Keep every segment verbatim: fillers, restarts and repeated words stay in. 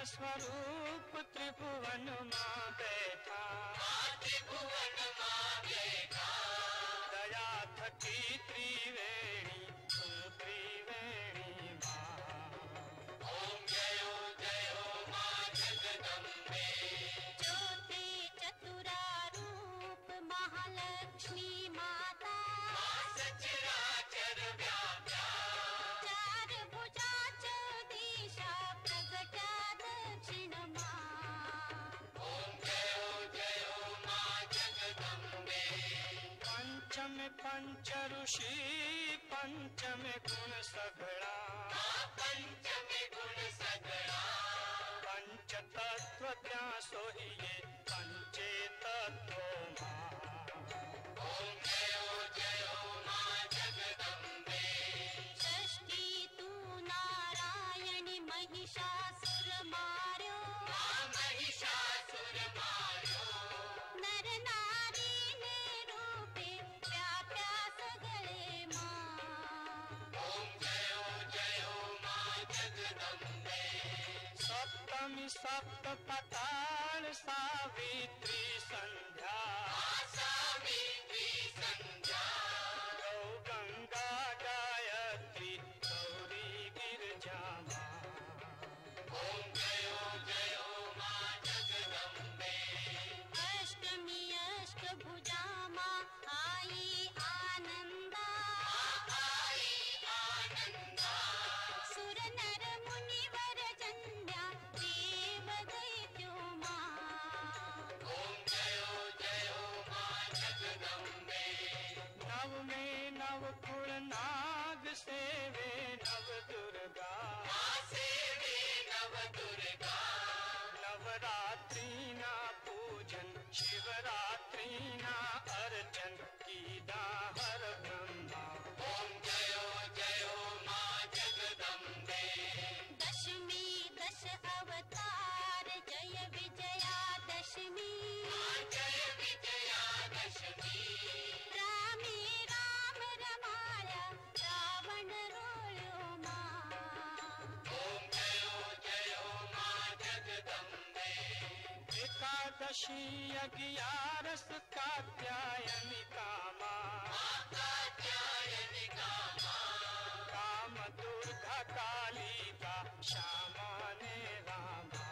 स्वरूप त्रिभुवन मां बैठा, त्रिभुवन मां बैठा। दया थकी त्रिवेणी तुम त्रिवेणी मां। ओम जयो जयो मां जगदम्बे। ज्योति चतुरारूप महालक्ष्मी माता, सचराचर व्याप्ता। चार भुजा चौदिशा प्रगटा दक्षिण मां। ओम जयो जयो मां जगदम्बे। पंचम पंच ऋषि पंचम गुण सगड़ा, पंचमी गुण सगड़ा। पंच तत्व क्या सोहिए पंचे तत्व मां। ओम जयो जयो मां जगदम्बे। षष्ठी तू नारायणी महिषासुर मार्यो, महिषासुर मार्यो। नर नारी ने रूपे व्याप्या सगळे मां। ओम जयो जयो मां जगदम्बे। सप्तमी सप्त पताल सावित्री संध्या, सावित्री संध्या। गौ गंगा गायत्री गौरी गिरजा मां। ओम जयो जयो मां जगदम्बे। अष्टमी अष्टभुजा मां आई आनंदा, आई आनंदा। सुर नर मुनिवर जन्या देव दैत्यो मां। ओम जयो जयो मां जगदम्बे। नव में नव कुल नाग सेवे नव दुर्गा, सेवे नव दुर्गा। नवरात्रि ना पूजन शिवरात्रि ना अर्चन कीदा हर ब्रह्मा। ओम जयो जयो मां जगदम्बे। दशमी दश अवतार जय विजया दशमी, जय विजयादशमी। रामे राम रमाया रावण रोळ्यो मां। ओम जयो जयो मां जगदम्बे। एकादशी अगियारस कात्यायनिका मां, कात्यायनिका मां। काम दुर्गा कालिका श्यामा ने रामा।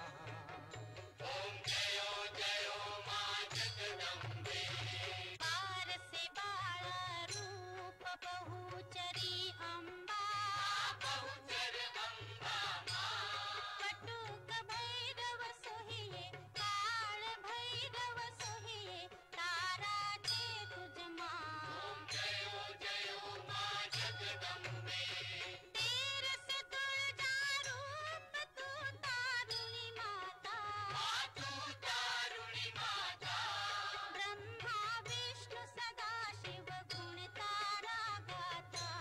ओम जयो जयो मां जगदम्बे। बार से बाळा रूप बहुचरी अंबा, बहुचर अम्बा मां। कटुक भैरव सोहिये काळ भैरव सोहिये तारा छे तुझ मां। ओम जयो जयो मां जगदम्बे। तेरस तुळजा रूप तू तारुणी माता, तू तारुणी माता। ब्रह्मा विष्णु सदा शिव गुण तारा गाता।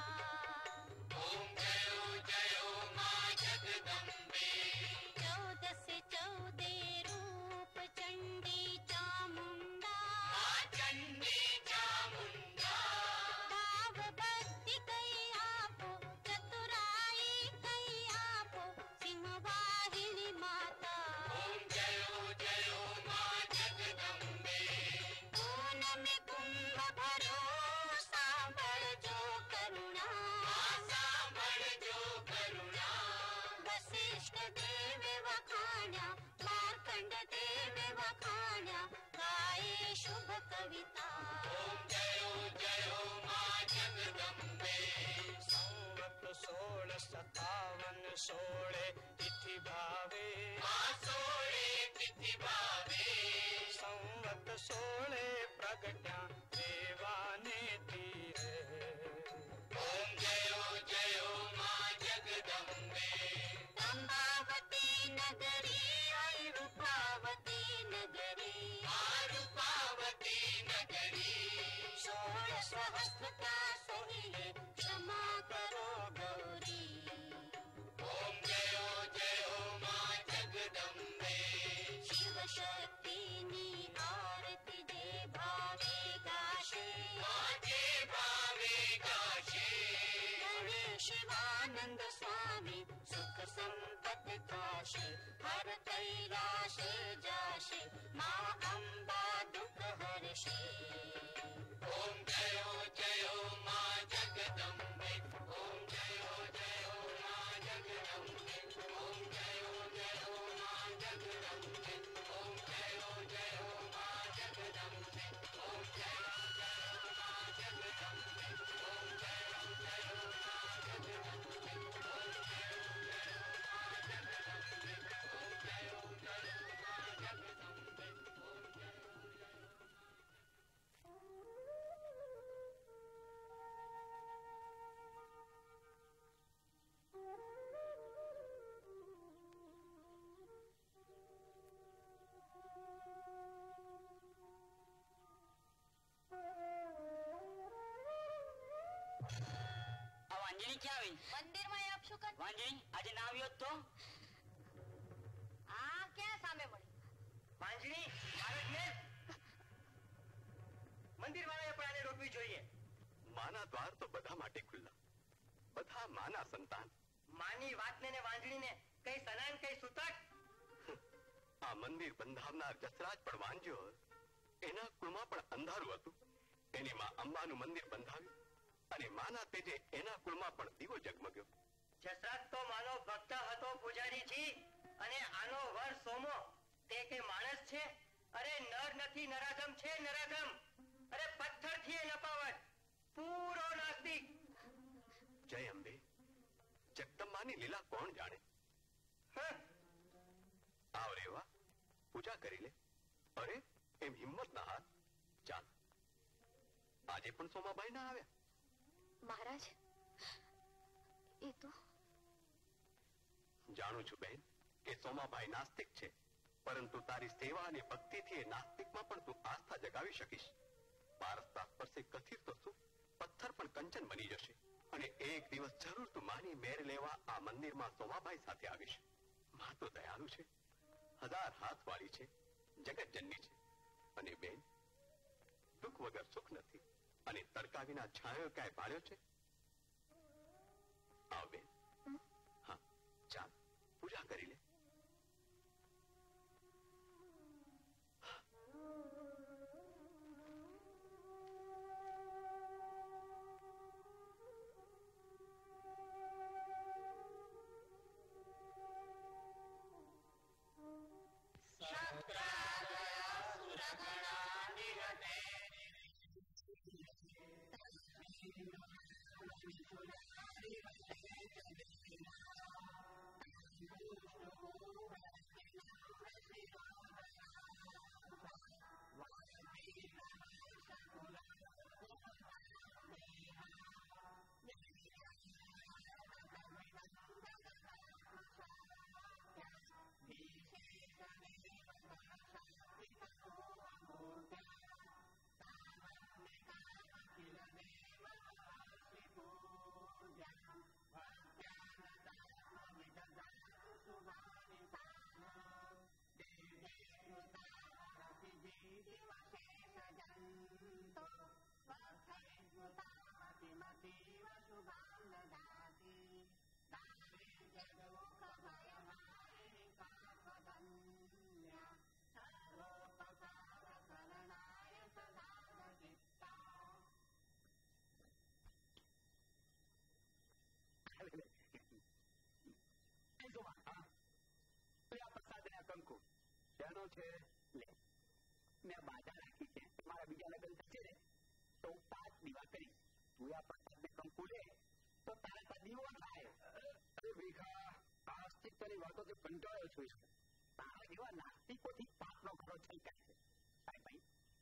ओम जयो जयो मां जगदम्बे। चौदह से चौदह रूप चंडी चामुंडा, चंडी चामुंडा। भाव भक्ति कई आपो चतुराई कई आपो सिंहवाहिनी माता। ओम जयो जयो मां जगदम्बे। पून में कुंभ भरो सांभळ जो करुणा, सांभळ जो करुणा। वसिष्ठ देव वखाण्या मार्कंड देव वखाण्या गाये शुभ कविता। ओम जयो जयो मां जगदम्बे। संवत सोल सतावन सोले तिथि भावे, सोळे तिथि भावे। संवत सोले प्रगट्या देवाने तीरे। ओम जयो जयो मां जगदम्बे। रंभावती नगरी आई रूपावती नगरी, रूपावती नगरी। षोड़ सहस्रता सोहिए क्षमा करो गौरी। ओम जयो जयो मां जगदम्बे। शिव शक्ति नी आरती दे भावे गाशे, जे भावे गाशे। गणेश शिवानंद स्वामी सुख संपत्ति का થશે, હર કૈલાશે જાશે, માં અંબા દુઃખ હરશે. ઓમ જયો જયો માં જગદંબે, ઓમ જયો જયો માં જગદંબે, ઓમ જયો જયો માં જગદંબે, ઓમ જયો જયો માં જગદંબે, ઓમ જયો જયો માં જગદંબે, ઓમ જયો જયો માં જગદંબે, ઓમ જયો જયો માં જગદંબે, ઓમ જયો જયો માં વાંજણી ક્યાં આવી? મંદિરમાં આપ શું કર? વાંજણી આજે ના આવ્યો તો? આ ક્યાં સામે મળી? વાંજણી આવે ને મંદિર વાળાએ પણ આને રોકવી જોઈએ. માના દ્વાર તો બધા માટે ખુલ્લા, બધા માના સંતાન. માની વાતને ને વાંજણીને કઈ સનાન કઈ સૂતક. આ મંદિર બંધાવનાર જસરાજ પણ વાંજ્યો, એના કુળમાં પણ અંધારું હતું. એની માં અંબાનું મંદિર બંધાવ્યું અને માના તેજે એના કુળમાં પણ દીવો જગમગ્યો. જસરાજ તો માનો ભક્ત હતો પૂજારીજી, અને આનો વર સોમો તે કે માણસ છે? અરે નર નથી, નરાધમ છે, નરાધમ. અરે પથ્થરથી એ નપાવટ, પૂરો નાસ્તિક. જય અંબે, જગદંબાની લીલા કોણ જાણે. આવ રેવા, પૂજા કરી લે. અરે એમ હિંમત ના હાથ. ચાલ, આજે પણ સોમાભાઈ ના આવ્યા? મહારાજ, એ તો જાણું છું બહેન કે સોમાભાઈ નાસ્તિક છે, પરંતુ તારી સેવા અને ભક્તિથી એ નાસ્તિકમાં પણ તું આસ્થા જગાવી શકીશ. પારસતા સ્પર્શે કથિર તો શું, પથ્થર પણ કંચન બની જશે. અને એક દિવસ જરૂર તું માની મેર લેવા આ મંદિરમાં સોમાભાઈ સાથે આવીશ. માં તો દયાળુ છે, હજાર હાથ વાળી છે, જગતજનની છે. અને બેન, દુઃખ વગર સુખ નથી, અને તડકા વિના છાંયો ક્યાંય પાડ્યો છે? આવ બેન, હા ચાલ પૂજા કરી લે. કંકુ શેનો છે? લે, મેં બાધા રાખી છે, મારા બીજા લગ્ન થશે ને તો હું પાંચ દીવા કરીશ. તું આ પ્રસાદ ને કંકુ લે તો તારા પર દીવો થાય. અરે ભીખા, આસ્તિકતાની વાતોથી કંટાળ્યો છું. તારા જેવા નાસ્તિકોથી પાપનો ઘરો છલકાય છે. અરે ભાઈ,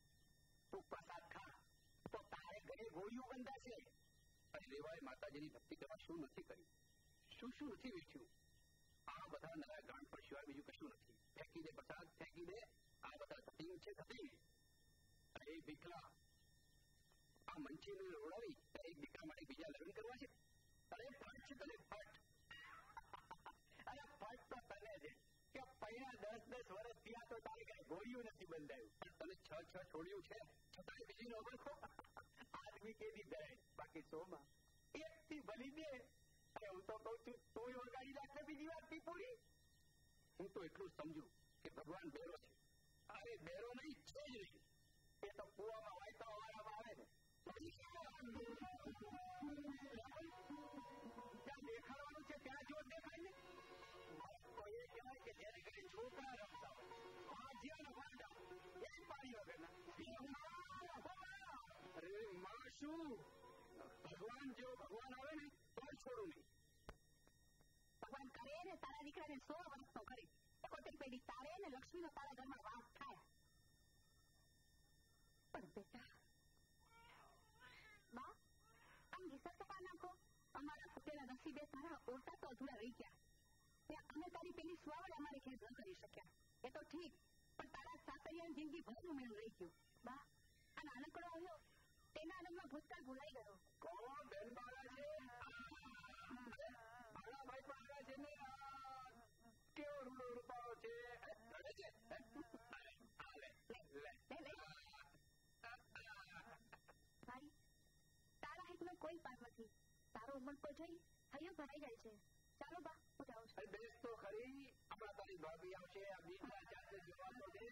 તું પ્રસાદ ખા તો તારે ઘરે ગોળીઓ બંધાશે. અરે રેવાએ માતાજીની ભક્તિ કરવા શું નથી કર્યું, શું શું નથી વેચ્યું. આ બધા નવા ગાંઠ પર સિવાય બીજું કશું નથી. ફેંકી દે પ્રસાદ, ફેંકી દે. આ બધા કટિંગ છે, કટિંગ. અરે દીકરા, આ મંચીને રોડાવી એક દીકરા માટે બીજા લગ્ન કરવા છે? અરે ફટ છે તને, ફટ. અરે ફટ તો તને છે કે પહેલા દસ દસ વર્ષ થયા તો તારે કઈ ગોળીઓ નથી બંધાયું. પણ તને છ છ છોડ્યું છે છતાં બીજી નો ઓળખો. આદમી કેવી ધરે, બાકી સોમાં એક થી ભલી દે. હું તો કઉ છું તું ઓળગાડી રાખે બીજી વાર થી પૂરી. હું તો એટલું સમજુ કે ભગવાન બેરો છે. અરે બેરો નહીં છે જ નહીં. એ તો કુવામાં વાયતા વાળામાં આવે ને ત્યાં દેખાવાનું છે ત્યાં જો દેખાય ને તો એ કહેવાય કે જેને ઘરે છોકરા રમતા હોય જ્યાં વાંડા એ પાણી વગરના. અરે માં શું ભગવાન જેવો ભગવાન આવે ને તો છોડું નહીં. ભગવાન કરે ને તારા દીકરાને સો વર્ષનો કરે એકોતેર પેઢી તારે ને લક્ષ્મીનો તારા ઘરમાં વાસ થાય. પણ બેટા બા આમ વિસર કપા નાખો. અમારા ફૂટેલા નસીબે તારા ઓરતા તો અધૂરા રહી ગયા. અમે તારી પેલી સુવાવડ અમારી ખેર ન કરી શક્યા એ તો ઠીક, પણ તારા સાસરિયાની જિંદગી ભરનું મેળું રહી ગયું. બા આ નાનકડો આવ્યો તેના આનંદમાં ભૂતકાળ ભૂલાઈ ગયો. કોણ બેન બાળા છે? ભાઈ બાળા છે ને કેવો રૂડો રૂપાળો છે. ભાઈ તારા હિતમાં કોઈ પાર નથી. તારો ઉમર તો જઈ હૈયો ભરાઈ જાય છે. ચાલો બા હું જાઉં છું. બેસ તો ખરી આપણા તારી ભાભી આવશે આ બીજના જાતે જોવાનો દે.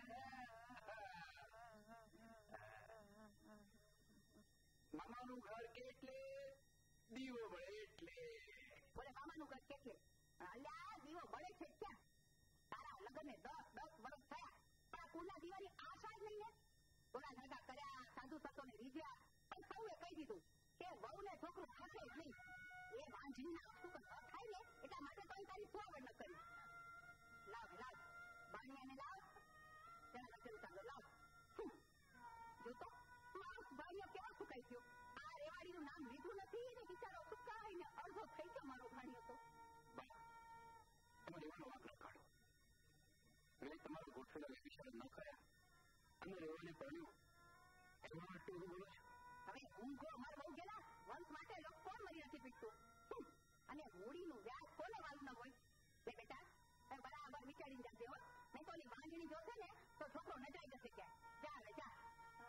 મામાનું ઘર કેટલે દીવો બળે એટલે. બોલે મામાનું ઘર કેટલે અલ્યા દીવો બળે છે ક્યાં? તારા લગ્નને દસ દસ વર્ષ થયા પણ આ કુલના દીવાની આશા જ નહીં ને. ઓલા ઝાડા કર્યા સાધુ સંતોને રીઝ્યા પણ સૌએ કહી દીધું કે વહુને છોકરું થશે જ નહીં. એ વાંઝીના અસુકર ન થાય ને એટલા માટે તો તારી સુવાવડ ન કરી. લાવ લાવ બાણિયાને લાવ તેના વચ્ચે ઉતારો લાવ. જોતો માણસ ભાઈઓ કેવા સુકાઈ ગયો. આ રેવાડીનું નામ લીધું નથી ને બિચારો સુકાઈને અડધો થઈ ગયો મારો ભાણિયો તો. તમે રેવાનો વાંક ન કાઢો. મેં તમારો ગોઠવેલા વિચાર ન કર્યા અને રેવાને પડ્યું એવા માટે એવું બોલો છો. હવે હું ગો માર બહુ ગયેલા વંશ માટે લોકો કોણ મરી નથી પીટતું. અને મૂડીનું વ્યાજ કોને વાલું ન હોય. લે બેટા તમે બરાબર વિચારીને જશે હો, નહીં તો ઓલી વાંજણી જોશે ને તો છોકરો નજાઈ જશે ક્યાંય. જા હવે જા.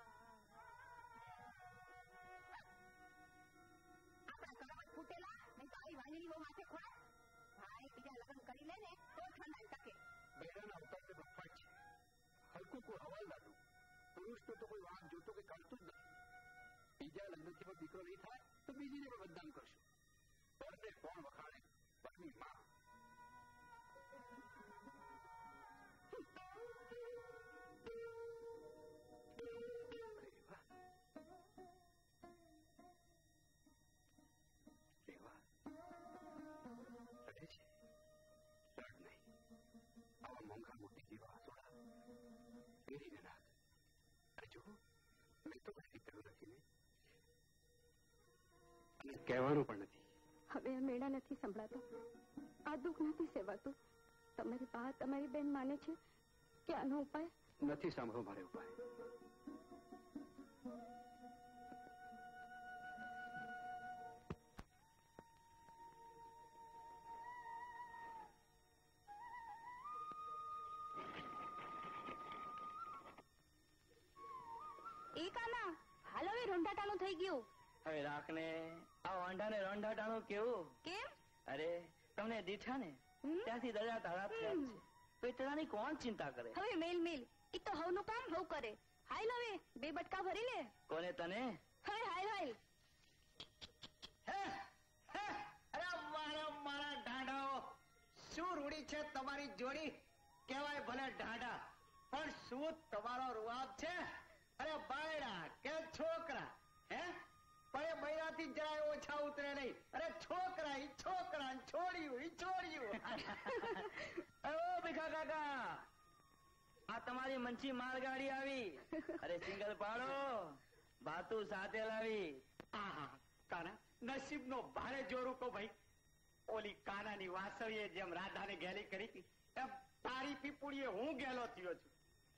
આપણા કરવટ ફૂટેલા નહીં તો આવી વાંજણી બહુ માથે ખોરાક. ભાઈ બીજા લગ્ન કરી લે ને તો ઠંડાઈ શકે. બહેરાના અવતારને બફાટ છે. હલકું કોઈ હવાલ લાગુ પુરુષ તો કોઈ વાત જોતો કે કરતું જ નથી. બીજા લગ્નથી પણ દીકરો નહીં થાય તો બીજીને પણ બદનામ કરશું. પરને કોણ વખાણે? પત્ની માં. મોંઘા મોટી જેવા આસોડા મેરીને નાખ. અરે જો મેં તો કઈ કર્યું નથી ને અને કહેવાનું પણ નથી. હવે આ મેળા નથી સંભળાતો, આ દુઃખ નથી સેવાતું. તમારી બા તમારી બેન માને છે કે આનો ઉપાય નથી. સાંભળો મારે ઉપાય. એ કાના હાલ હવે રોંઢાટાનું થઈ ગયું. હવે રાખને આ વાંઢાને રોંઢાટાનું કેવું? કેમ? અરે તમને દીઠા ને ત્યાંથી દરિયા તારા થયા છે. પેટરાની કોણ ચિંતા કરે? હવે મેલ મેલ એ તો હવનું કામ હવ કરે. હાલ હવે બે બટકા ભરી લે. કોને તને? હવે હાલ હાલ. અરે મારા મારા ઢાંઢાઓ શું રૂડી છે તમારી જોડી. કહેવાય ભલે ઢાંઢા પણ શું તમારો રૂઆબ છે. અરે બાયડા કે છોકરા હે પણ એ બૈરાથી જરાય ઓછા ઉતરે નહીં. અરે છોકરા ઈ છોકરા છોડ્યું ઈ છોડ્યું. ઓ ભીખા કાકા આ તમારી મંચી માલગાડી આવી. અરે સિંગલ પાડો ભાતું સાથે લાવી. આહા કાના નસીબનો ભારે જોરું કહો ભાઈ. ઓલી કાનાની વાસળીએ જેમ રાધાને ગેલી કરી હતી એમ તારી પીપુડીએ હું ગેલો થયો છું.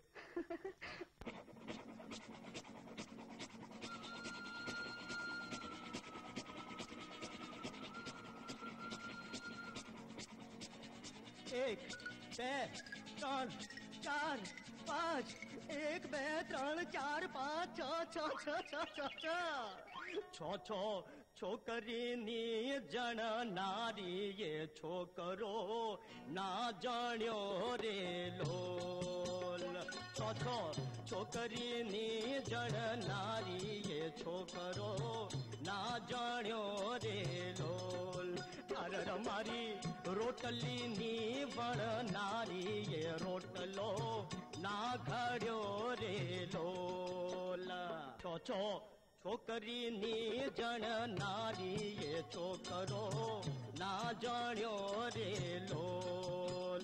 એક બે ત્રણ ચાર પાંચ. એક બે ત્રણ ચાર પાંચ છ છ છ છ છ છ છ છ છોકરીની જણનારી એ છોકરો ના જાણ્યો રે લોલ. છો છો છોકરીની જણનારી એ છોકરો ના જાણ્યો રે લોલ. અરર મારી રોટલીની વણનારી એ રોટલો ના ઘડ્યો રે લોલ. છો છો છોકરીની જણનારી એ છોકરો ના જાણ્યો રે લોલ.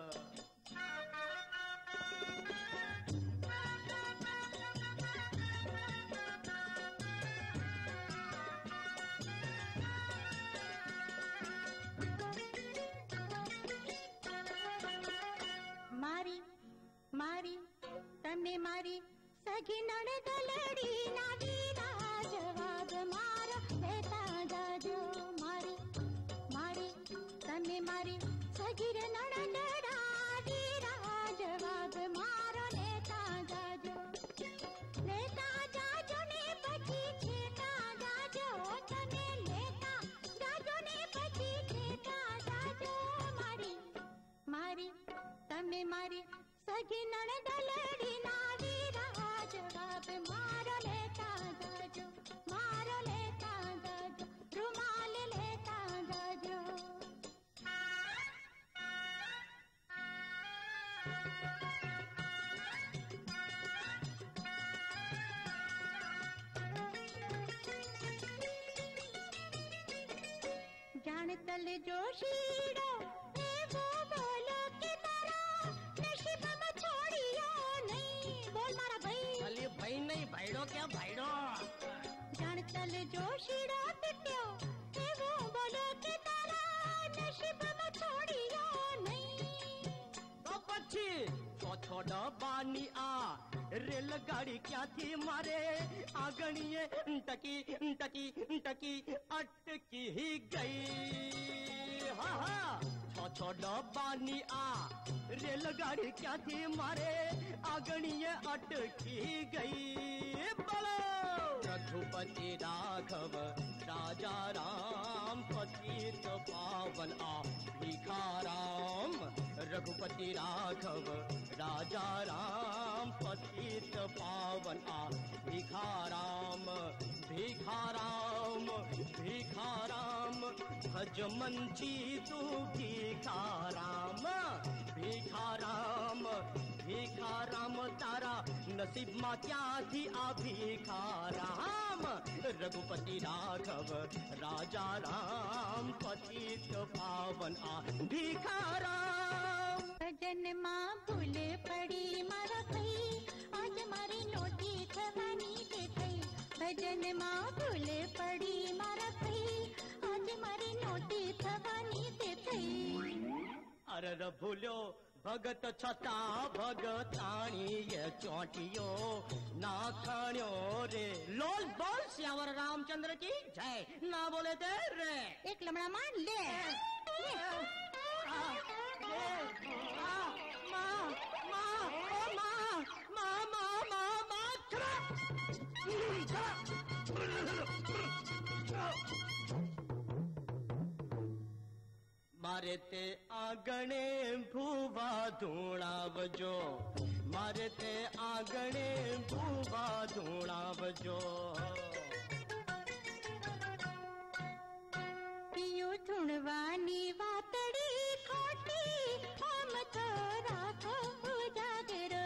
મારી મારી તમને મારી સગી નણદ લડી ના વીરા જવાબ મારો લેતા જાજો. મારી મારી તમે મારી સગી નણદ વીરા જવાબ મારો લેતા જાજો. લેતા જાજો ને પછી છેટા જાજો. તમે લેતા જાજો ને પછી છેટા જાજો. મારી મારી તમે મારી સગી નણદ લડી ના વીરા જવાબ મારો લેતા જાજો. મારો લેતા જાજો. રૂમાલ લેતા જાજો. જાણતલ જોશીડો એવો બોલો કે તારા નસીબમાં છોડ્યો નહીં. બોલ મારા ભાઈ. અલી ભાઈ નહીં ભાઈડો ક્યાં ભાઈડો. જાણતલ જોશીડો પીટ્યો એવો બોલો કે તારા નસીબમાં છોડ્યો નહીં. તો પછી છો છો ડબ્બાની આ રેલગાડી ક્યાંથી મારે આગણીએ ટકી ટકી ટકી અટકી ગઈ. હા હા છો છો ડબ્બાની આ રેલગાડી ક્યાંથી મારે આગણીએ અટકી ગઈ. બોલો રઘુપતિ રાઘવ રાજા રામ પતિત પાવન આ ભિખારામ. રઘુપતિ રાઘવ રાજા રામ પતિત પાવન આ ભિખારામ. ભિખારામ ભિખારામ ભજ મંચી તું ભિખારામ. ભિખારામ ભિખારામ તારા નસીબમાં ક્યાંથી આ ભિખારામ. રઘુપતિ રાઘવ રાજા રામ પતિત પાવન આ ભિખારામ. ભજનમાં ભૂલ પડી મારા ભાઈ આજ મારી નોટી થવાની તે થઈ. ભજનમાં ભૂલ પડી મારા ભાઈ આજ મારી નોટી થવાની તે થઈ. અરર ભૂલ્યો ભગત છતાં ભગતાણી ચોંટિયો ના ખાણ્યો રે લોલ. બોલ શ્યાવર રામચંદ્ર કી જય. ના બોલે તે રે એક લમણામાં લે. મારે તે આંગણે ભૂવા ધૂણાવજો. મારે તે આંગણે ભૂવા ધૂણાવજો. પિયું ધૂણવાની વાતડી ખોટી આમ તો રાખો ઉજાગર.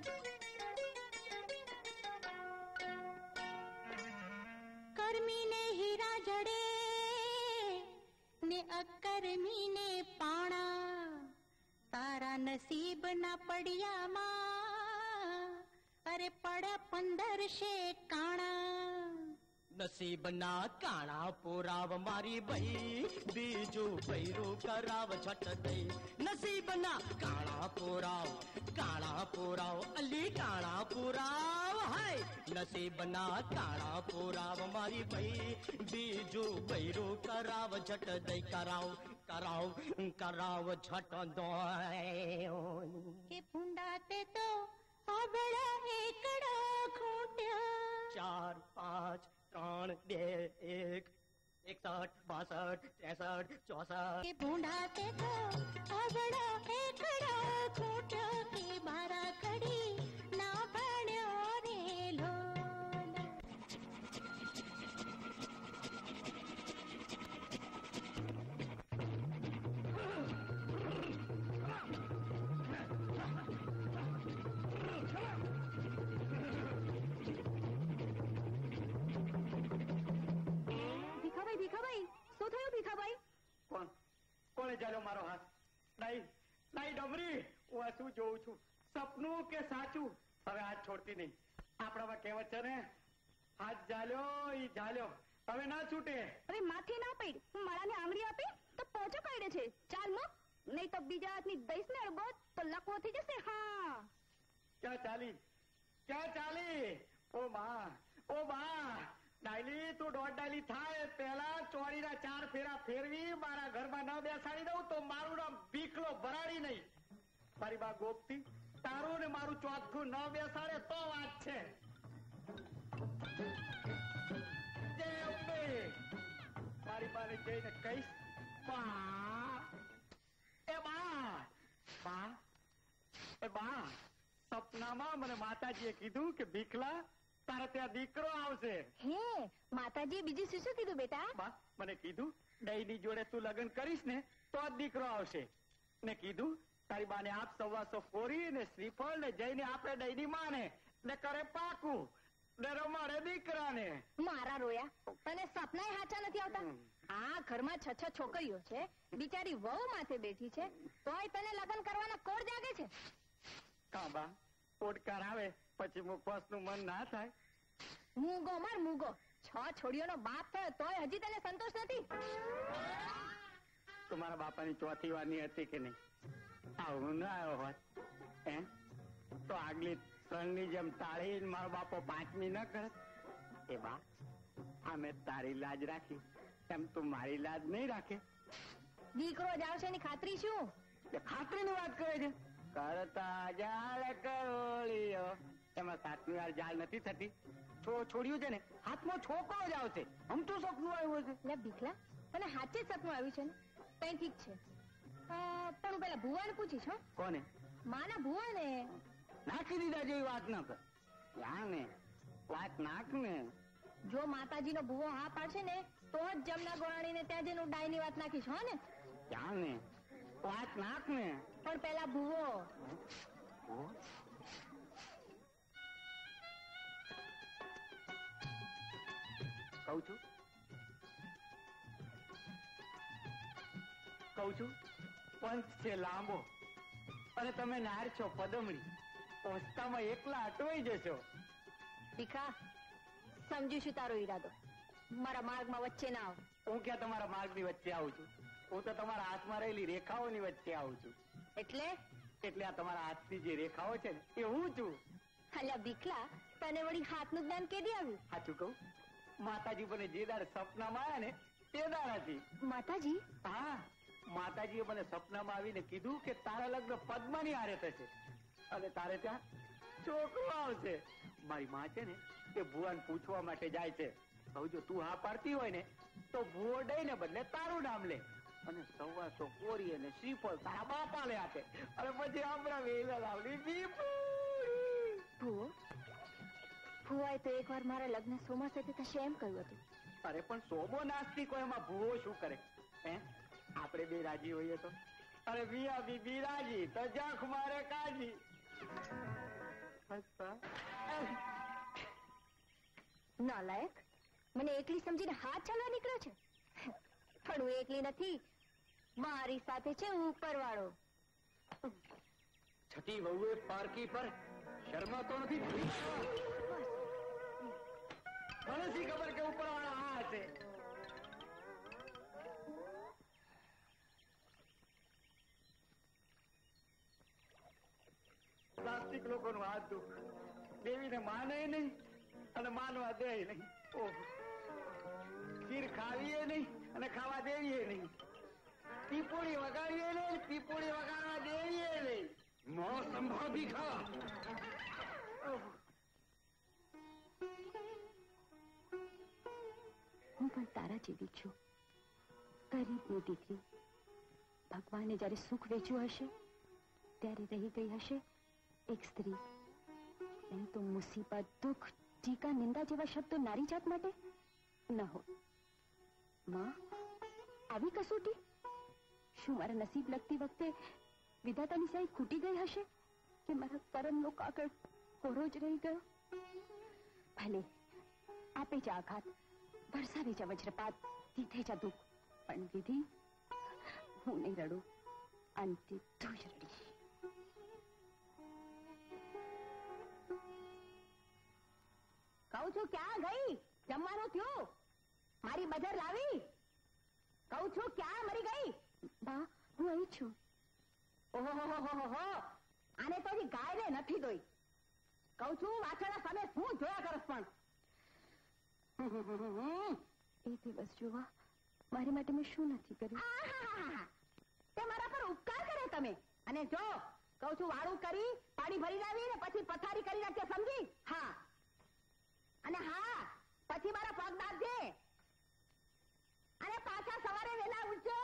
કર્મીને હીરા જડે ને અકર્મીને પાણા. તારા નસીબ ના પડિયામાં અરે પડ પંદર કાણા. નસીબના કાણા પુરાવ મારી ભાઈ બીજું ભૈરું કરાવ છટ દઈ. નસીબના કાણા પુરાવ કાણા પુરાવ અલી કાણા પુરાવ. હાય નસીબના કાણા પુરાવ મારી ભાઈ બીજું ભૈરું કરાવ છટ દઈ. કરાવ કરાવ કરાવ છટ દો. કે ભૂંડા તે તો અબળા એકડો ખૂટ્યો. ચાર પાંચ ત્રણ બે એક इकसठ बासठ त्रेसठ चौसठ के भूंडा ते तो अबड़ा एकड़ा खोटो के मारा कड़ी ना बण्यो रे लोल। ભીખાભાઈ ભીખાભાઈ શું થયું ભીખાભાઈ? કોણ કોણે ચાલ્યો મારો હાથ? નહીં નહીં ડમરી, હું આ શું જોઉં છું? સપનું કે સાચું? હવે હાથ છોડતી નહીં. આપણામાં કહેવત છે ને, હાથ ઝાલ્યો ઈ ઝાલ્યો, હવે ના છૂટે. અરે માથે ના પડ, હું માળાને આંગળી આપી તો પોચો કાઢે છે. ચાલ મો, નહીં તો બીજા હાથની દઈશ ને અડગો તો લકવો થઈ જશે. હા ક્યાં ચાલી ક્યાં ચાલી? ઓ માં ઓ માં, ડાયલી તું દોઢ ડાયલી થાય પહેલા ચોરીના ચાર ફેરા ફેરવી મારા ઘરમાં ન બેસાડી દઉં તો મારું નામ ભીખલો ભરાડી નહીં. મારી બા ગોપતી તારું ને મારું ચોથું ન બેસાડે તો વાત છે. જય અંબે. મારી બાને જઈને કહીશ, બા એ બા બા એ બા, સપનામાં મને માતાજીએ કીધું કે ભીખલા તારે ત્યાં દીકરો આવશે. હે માતાજીએ બીજું શું શું કીધું બેટા? બા મને કીધું દહીની જોડે તું લગ્ન કરીશ ને તો જ દીકરો આવશે. ને કીધું તારી બાને આપ સવાસો ફોરી ને શ્રીફળ ને જઈને આપણે દહીની માને ને કરે પાકું ને રમાડે દીકરાને. મારા રોયા તને સપનાય હાચા નથી આવતા? આ ઘરમાં છ છ છોકરીઓ છે, બિચારી વહુ માથે બેઠી છે, તોય તને લગ્ન કરવાનો કોડ જાગે છે. હા બા, પોટકાર આવે પછી મુખવાસનું મન ના થાય. મૂગો માર મૂગો, છ છોડીઓનો બાપ થયો તોય હજી તને સંતોષ નથી? તો મારા બાપાની ચોથી વારની હતી કે નહીં? આવું ના આવ્યો હોત હે તો આગલી ત્રણની જેમ તાળી મારો બાપો પાંચમી ન કરત. એ બા, આ મેં તારી લાજ રાખી એમ તું મારી લાજ નહીં રાખે? દીકરો જ આવશે ની ખાતરી શું? ખાતરી ની વાત કરે છે. કરતા જાળ કરોળીઓ, એમાં સાતમી વાર જાળ નથી થતી. છોડ્યું છે ને હાથમાં છોકરો જ આવશે. આમ તો સપનું આવ્યું છે. લે ભીખલા, તને હાચે જ સપનું આવ્યું છે ને? કઈ ઠીક છે, અ, પણ હું પેલા ભુવાને પૂછીશ. હો કોને? માના ભુવાને. નાખી દીધા જેવી વાત ના કર. યા ને વાત નાખ ને. જો માતાજીનો ભુવો હા પાડશે ને તો જ જમના ગોરાણીને ત્યાં જઈને હું ડાયની વાત નાખીશ. હો ને? યા ને વાત નાખ ને. પણ પેલા ભુવો. કઉ છું કઉ છું પંચ છે લાંબો અને તમે નાર છો પદમણી. પહોંચતામાં એકલા અટવાઈ જશો. ભીખા, સમજુ છું તારો ઈરાદો. મારા માર્ગમાં વચ્ચે ના આવ. હું ક્યાં તમારા માર્ગની વચ્ચે આવું છું? હું તો તમારા હાથમાં રહેલી રેખાઓની વચ્ચે આવું છું. એટલે એટલે આ તમારા હાથની જે રેખાઓ છે ને એ હું છું. અલ્યા ભીખલા, તને વળી હાથનું જ્ઞાન કેદી આવ્યું? સાચું કહું, માતાજી મને જે દાડ સપનામાં આવ્યા ને તે દાડ હતી. માતાજી? હા, માતાજીએ મને સપનામાં આવીને કીધું કે તારા લગ્ન પદ્માની હારે થશે અને તારે ત્યાં છોકરો આવશે. મારી માં છે ને એ ભુવાને પૂછવા માટે જાય છે. હવે જો તું હા પાડતી હોય ને તો ભુવો દઈને બદલે તારું નામ લે અને સવાસો કોરી અને શ્રીફળ તારા બાપા લે આપે અને પછી આપણા વેલા લાવલી દીપુડી. ભુવો ભુવાએ તો એકવાર મારા લગ્ન સોમા સાથે થશે એમ કહ્યું હતું. અરે પણ સોમો નાસ્તિક હોય એમાં ભુવો શું કરે? હે આપણે બે રાજી હોઈએ તો? અરે વિયા બીબી રાજી તો જખ મારે કાજી. નાલાયક, મને એકલી સમજીને હાથ ચાલવા નીકળ્યો છે. પણ હું એકલી નથી, મારી સાથે છે ઉપરવાળો. છઠ્ઠી વહુએ પારકી પર શર્માતો નથી. મને શી ખબર કે ઉપરવાળા આ હશે. પ્લાસ્ટિક લોકોનું હાથ દુઃખ દેવીને માને નહીં અને માનવા દે નહીં. ઓહો, ખીર ખાવીએ નહીં અને ખાવા દેવીએ નહીં. પીપોળી વગાડીએ નહીં, પીપોળી વગાડવા દેવીએ નહીં. મો સંભાવી ખા. હું પણ તારા જેવી છું, ગરીબની દીકરી. ભગવાને જ્યારે સુખ વેચ્યું હશે ત્યારે રહી ગઈ હશે એક સ્ત્રી. નહીં તો મુસીબત, દુઃખ, ટીકા, નિંદા જેવા શબ્દો નારી જાત માટે ન હોય. માં, આવી કસોટી? શું મારા નસીબ લગતી વખતે વિધાતાની સાઈ ખૂટી ગઈ હશે કે મારા કરમનો કાકડ કોરો જ રહી ગયો? ભલે આપે જ આઘાત, વરસાવે જ વજ્રપાત, દીધે જ દુઃખ, પણ વિધિ, હું નહીં રડું. અંતે તું જ રડીશ. કહું છું ક્યાં ગઈ? જમવાનું થયું? મારી બજાર લાવી? કહું છું ક્યાં મરી ગઈ? બા, હું અહીં છું. ઓહો, આને તો હજી ગાયને નથી દોઈ. કહું છું વાછરડા સામે શું જોયા કરસ પણ? એ દિવસ જોવા મારી માટે મેં શું નથી કર્યું? આહાહાહા. તે મારા પર ઉપકાર કરે તમે. અને જો કહું છું વાળું કરી પાણી ભરી લાવી ને પછી પથારી કરી નાખે, સમજી? હા. અને હા, પછી મારા પગ દાબજે. અને પાછા સવારે વેલા ઉઠજો.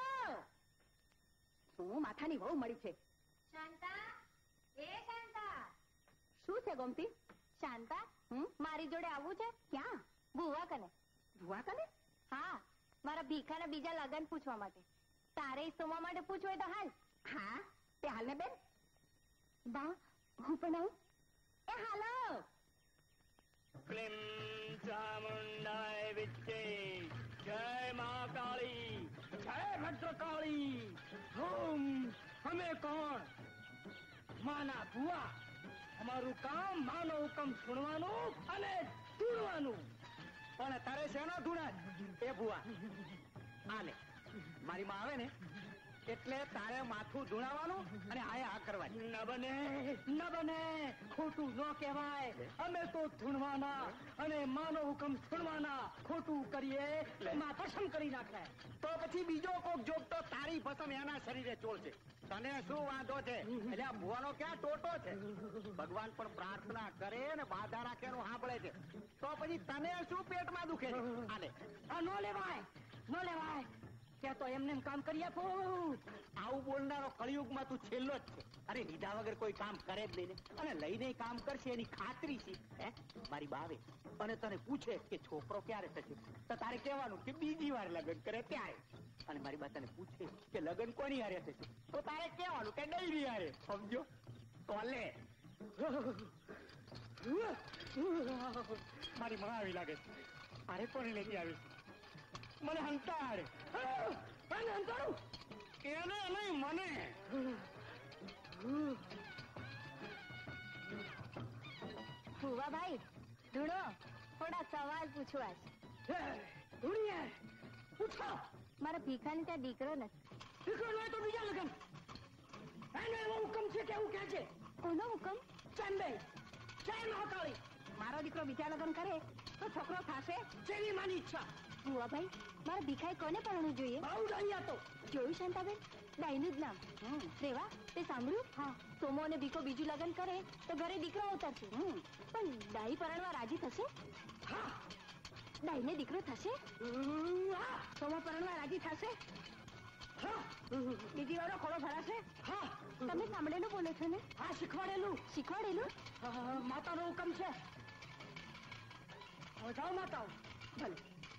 શું માથાની વહુ મળી છે? શાંતા, એ શાંતા. શું છે ગોમતી? શાંતા, હમ? મારી જોડે આવવું છે? ક્યાં? ભુવા કને. ભુવા કને? હા, મારા ભીખાના બીજા લગન પૂછવા માટે. તારે સોમા માટે પૂછવું હોય તો હાલ. હા, તે હાલ ને બેન. બા, હું પણ આવું? એ હાલો. ક્લીમ ચામુંડાય વિદ્યે, જય મા કાળી, જય ભદ્રકાળી. હમ, અમે કોણ? માના ભુવા. અમારું કામ માનો હુકમ સુણવાનું અને ધૂણવાનું. પણ તારે શેનો ધૂણા? એ ભુવા, આ લે, મારી માં આવે ને એટલે તારે માથું ધૂણાવાનું અને આ આ કરવાની. ન બને, ન બને, ખોટું ન કહેવાય. અમે તો ધૂણવાના અને માનો હુકમ સુણવાના. ખોટું કરીએ એમાં ભસમ કરી નાખે. તો પછી બીજો કોક જોગ તો તારી ભસમ એના શરીરે ચોળશે. તને શું વાંધો છે? એટલે આ ભુવાનો ક્યાં ટોટો છે? ભગવાન પણ પ્રાર્થના કરે ને બાધા રાખે એનું સાંભળે છે. તો પછી તને શું પેટમાં દુખે છે? આલે, આ ન લેવાય, ન લેવાય. કે તો એમને એમ કામ કરી આપો. આવું બોલનારો કળિયુગમાં તું છેલ્લો જ છે. અરે લીધા વગર કોઈ કામ કરે જ નહીં ને. અને લઈને કામ કરશે એની ખાતરી છે. હે, મારી બાવે અને તને પૂછે કે છોકરો ક્યારે થશે, તો તારે કહેવાનું કે બીજી વાર લગ્ન કરે ત્યારે. અને મારી બા તને પૂછે કે લગ્ન કોની હારે થશે, તો તારે કહેવાનું કે ડૈરી હારે. સમજો? તો લે. મારી માં આવી લાગે છે. અરે કોને લઈ આવી? મને હંતાડ. મને હંતાડું એને નહીં, મને. ભુવાભાઈ, ધૂણો, થોડા સવાલ પૂછવા છે. ધૂણીએ પૂછો. મારા ભીખાને ત્યાં દીકરો નથી. દીકરો હોય તો બીજા લગન. એનો એવો હુકમ છે કે એવું કે છે. કોનો હુકમ? ચંદે, જય મહાકાળી. મારો દીકરો બીજા લગ્ન કરે તો છોકરો થશે? જેની માની ઈચ્છા. ભુવાભાઈ, મારા ભીખાએ કોને પરણવું જોઈએ? બહુ ડાયા તો. જોયું શાંતાબેન? ડાઈનું જ નામ. રેવા, તે સાંભળ્યું? હા. સોમો અને ભીખો બીજું લગ્ન કરે તો ઘરે દીકરો ઉતરશે. પણ ડાઈ પરણવા રાજી થશે? હા. ડાઈને દીકરો થશે? હા. સોમો પરણવા રાજી થશે? હા. બીજી વારો ખોળો ભરાશે? હા. તમે સાંભળેલું બોલો છો ને? હા, શીખવાડેલું. શીખવાડેલું? માતાનો હુકમ છે. હવે જાઓ માતાઓ. ભલે.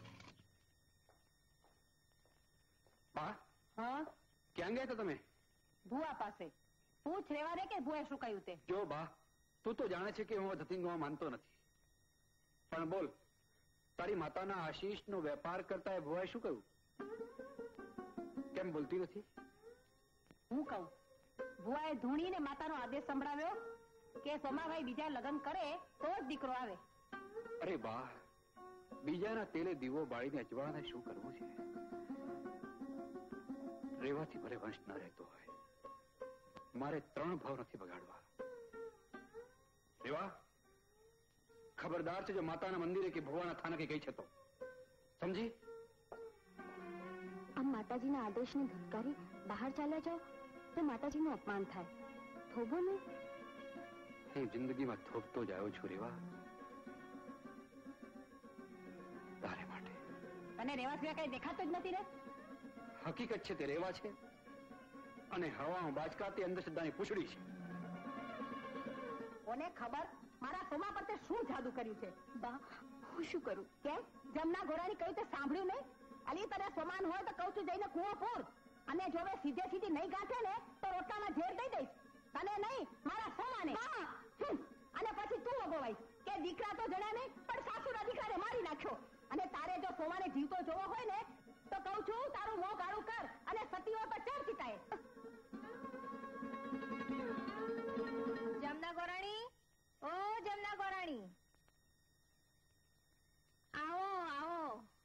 બા, હા, ક્યાં ગયા હતા તમે? ભુવા પાસે. પૂછ રેવા દે કે ભુએ શું કહ્યું તે. જો બા, તું તો જાણે છે કે હું ધતિંગમાં માનતો નથી. પણ બોલ, તારી માતાના આશીષનો વેપાર કરતા એ ભુવાએ શું કહ્યું? કેમ બોલતી નથી? હું કહું, ભુવાએ ધૂણીને માતાનો આદેશ સંભળાવ્યો કે સોમાભાઈ બીજા લગ્ન કરે તો જ દીકરો આવે. અરે બા, બીજાના તેલે દીવો બાળીને અજવાળાને શું કરવું છે? રેવાથી ભલે વંશ ન રહેતો હોય, મારે ત્રણ ભાવ નથી બગાડવા. રેવા, ખબરદાર છે જો માતાના મંદિરે કે ભુવાના થાનકે ગઈ છે તો. સમજી? આમ માતાજીના આદેશને ધબકારી બહાર ચાલ્યા જાઓ તો માતાજીનું અપમાન થાય. થોભો ને. હું જિંદગીમાં થોભતો જ આવ્યો છું રેવા, તારે માટે. તને રેવા સિવાય કઈ દેખાતું જ નથી રે. હકીકત છે તે રેવા છે અને હવામાં બાજકા તે અંધશ્રદ્ધાની પૂછડી છે. કોને ખબર મારા સોમા પર તે શું જાદુ કર્યું છે. બા હું શું કરું? કેમ જમના ઘોડાની કહ્યું તે સાંભળ્યું નહીં? અલી તને સોમાન હોય તો કહું છું જઈને કૂવો પૂર, અને જો હવે સીધે સીધી નહીં ગાંઠે ને તો રોટલામાં ઝેર દઈ દઈશ. તને નહીં મારા સોમાને. હમ. અને પછી તું અગોવાઈ કે દીકરા તો જણા નહીં પણ સાસુના દીકરાને મારી નાખ્યો. અને તારે જો સોમાને જીવતો જોવો હોય ને તો કહું છું તારું મોં કાળું કર અને સતીઓ પર ચાર ચિતાય. જમના ગોરાણી, ઓ જમના ગોરાણી, આવો આવો.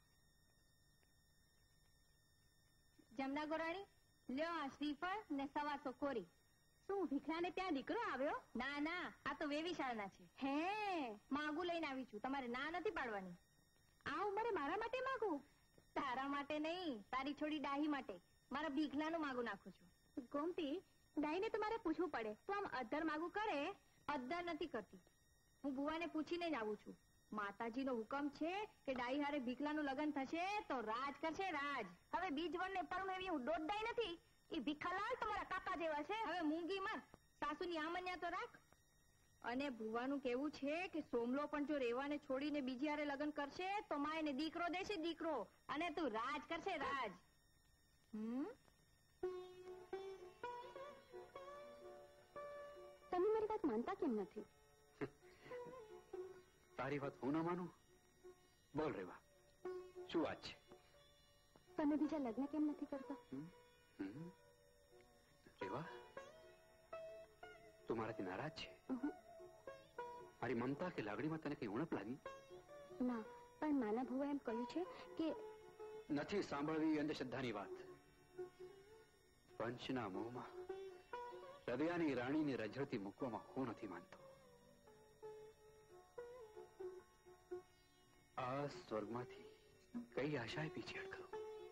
જમના ગોરાણી, લ્યો આ શ્રીફળ ને સવાસો કોરી. શું ભીખલાને ત્યાં દીકરો આવ્યો? ના ના, આ તો વેવી શાળના છે. હે, માગું લઈને આવી છું, તમારે ના નથી પાડવાની. આ ઉંમરે મારા માટે માગું? તારા માટે નહીં, તારી છોડી ડાહી માટે. મારા ભીખલાનું માગું નાખું છું. ગોમતી, ડાહીને તો મારે પૂછવું પડે. તું આમ અદ્ધર માગું કરે? અદ્ધર નથી કરતી, હું બુવાને પૂછીને જ આવું છું. માતાજીનો હુકમ છે કે ડાહી હારે ભીખલાનું લગ્ન થશે તો રાજ કરશે રાજ. હવે બીજ વનને પરમેવી હું દોડદાઈ નથી. એ ભીખાલાલ તમારા કાકા જેવા છે. હવે મૂંગી મત, સાસુની આમન્યા તો રાખ. અને ભુવાનું કેવું છે કે સોમલો પણ જો રેવાને છોડીને બીજી હારે લગ્ન કરશે તો માયને દીકરો દેશે દીકરો, અને તું રાજ કરશે રાજ. હમ તમે મારી વાત માનતા કેમ નથી? તારી વાત હું ના માનું? બોલ રેવા, શું વાત છે? તમે બીજા લગ્ન કેમ નથી કરતા? રેવા, તું મારાથી નારાજ છે? મારી મમતા કે લાગણીમાં તને કઈ ઉણપ લાગી? ના, પણ નાના ભુવા એમ કહ્યું છે કે નથી સાંભળવી અંધશ્રદ્ધાની વાત. પંચના મોહમાં હૃદયાની રાણીને રજળતી મૂકવામાં હું નથી માનતો. આ સ્વર્ગમાંથી કઈ આશાએ પીછેડ કરું?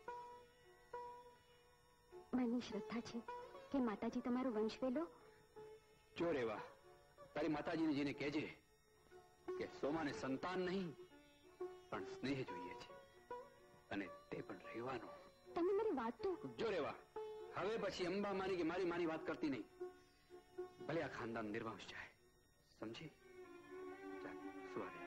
મને શ્રદ્ધા છે કે માતાજી તમારો વંશ વેલો. જો રેવા, તારી માતાજીને જઈને કહેજે કે સોમાને સંતાન નહીં પણ સ્નેહ જોઈએ છે, અને તે પણ રહેવાનો. તમે મારી વાત તો જો રેવા, હવે પછી અંબા માની કે મારી માની વાત કરતી નહીં. ભલે આ ખાનદાન નિર્વંશ જાય, સમજી? ચાલ, સુવા દે.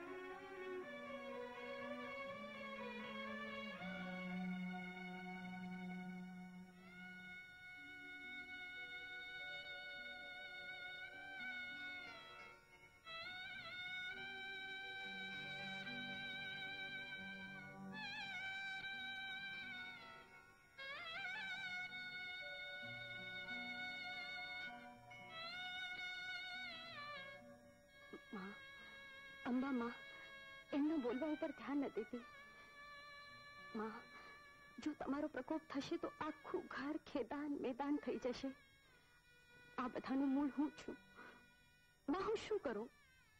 માં, અંબા માં એમના બોલવા ઉપર ધ્યાન ન દેતી. માં, જો તમારો પ્રકોપ થશે તો આખું ઘર ખેદાન મેદાન થઈ જશે. આ બધાનું મૂળ હું છું. માં, હું શું કરું?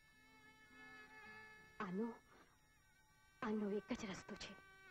આનો આનો એક જ રસ્તો છે.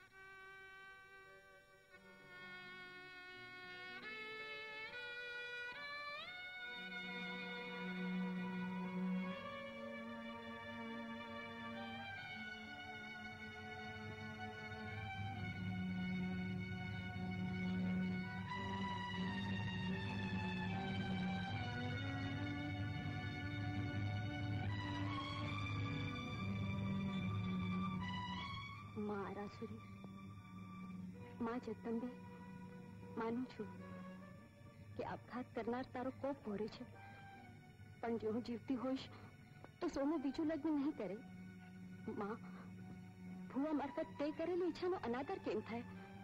માં જગદંબે, માનું છું કે આપઘાત કરનાર તારો કોપ ભોરે છે, પણ જો હું જીવતી હોઈશ તો સોનું બીજું લગ્ન નહીં કરે. માં, ભુવા મારફત તે કરેલી ઈચ્છાનો અનાદર કેમ થાય?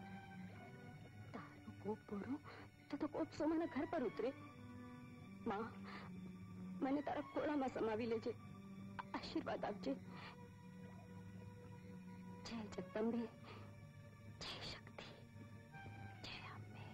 તારો કોપ ભોરો તો તો કોપ સોમાના ઘર પર ઉતરે. માં, મને તારા ખોળામાં સમાવી લેજે, આશીર્વાદ આપજે. જય જગદંબે, જય શક્તિ, જય અંબે.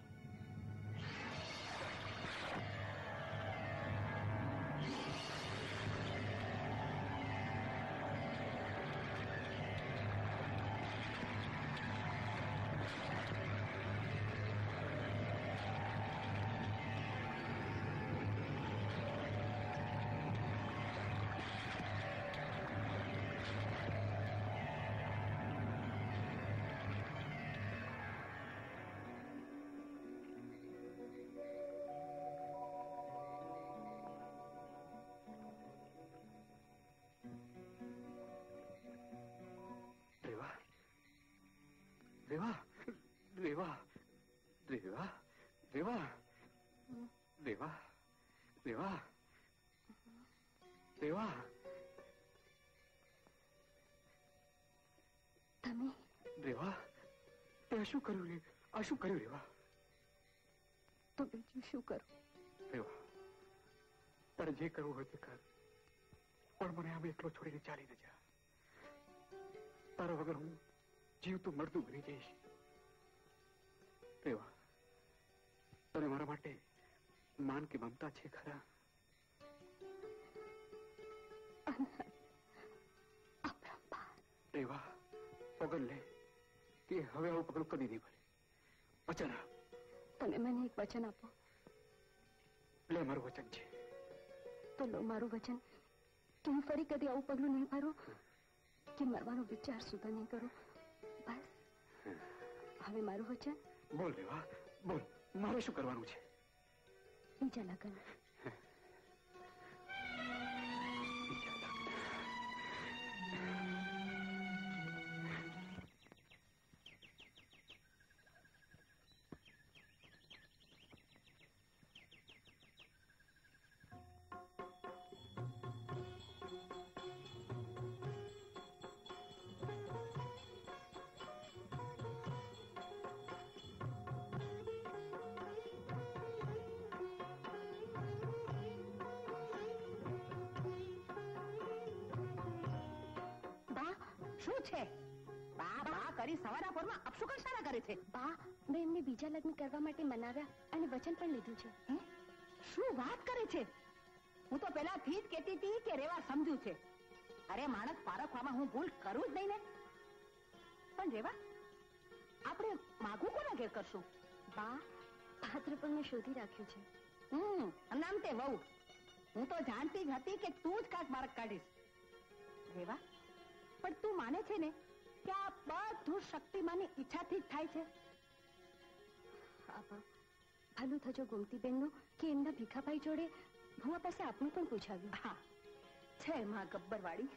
દેવા દેવા દેવા દેવા તમે દેવા તે શું કર્યું રે? આ શું કર્યું રેવા? તો બીજું શું કરું? દેવા તારે જે કરવું હોય તે કર, પણ મને આમ એકલો છોડીને ચાલી ન જા. તારા વગર હું જીવતું મરતું બની જઈશ. દેવા તને મારા માટે માન કે મમતા છે ખરા? દેવા પગલ લે કે હવે આવું પગલું કદી નહીં ભરે. વચન આપ. તમે મને એક વચન આપો. લે મારું વચન છે. તો લો મારું વચન કે હું ફરી કદી આવું પગલું નહીં ભરું, કે મરવાનો વિચાર સુધા નહીં કરું. બસ હવે મારું વચન. બોલ દેવા બોલ, મારે શું કરવાનું છે? બીજા લગન. શું છે? બા બા કરી સવારના પોરમાં અપશુકન શાળા કરે છે. બા મેં એમને બીજા લગ્ન કરવા માટે મનાવ્યા અને વચન પણ લીધું છે. હે? શું વાત કરે છે? હું તો પહેલાથી જ કહેતી હતી કે રેવા સમજુ છે. અરે માણસ પારખવામાં હું ભૂલ કરું જ નહીં ને. પણ રેવા આપણે માગું કોના ઘેર કરશું? બા પાત્ર પણ મેં શોધી રાખ્યું છે. હમ નામ તે વહુ. હું તો જાણતી જ હતી કે તું જ કાંક માર્ગ કાઢીશ. રેવા પણ તું માને છે ને કે આ બધું શક્તિમાની ઈચ્છાથી જ થાય છે? હા બા, ભલું થજો ગોમતીબેનનું કે એમના ભીખાભાઈ જોડે ભુવા પાસે આપણું પણ પૂછાવ્યું. હા છે માં ગબ્બરવાળી.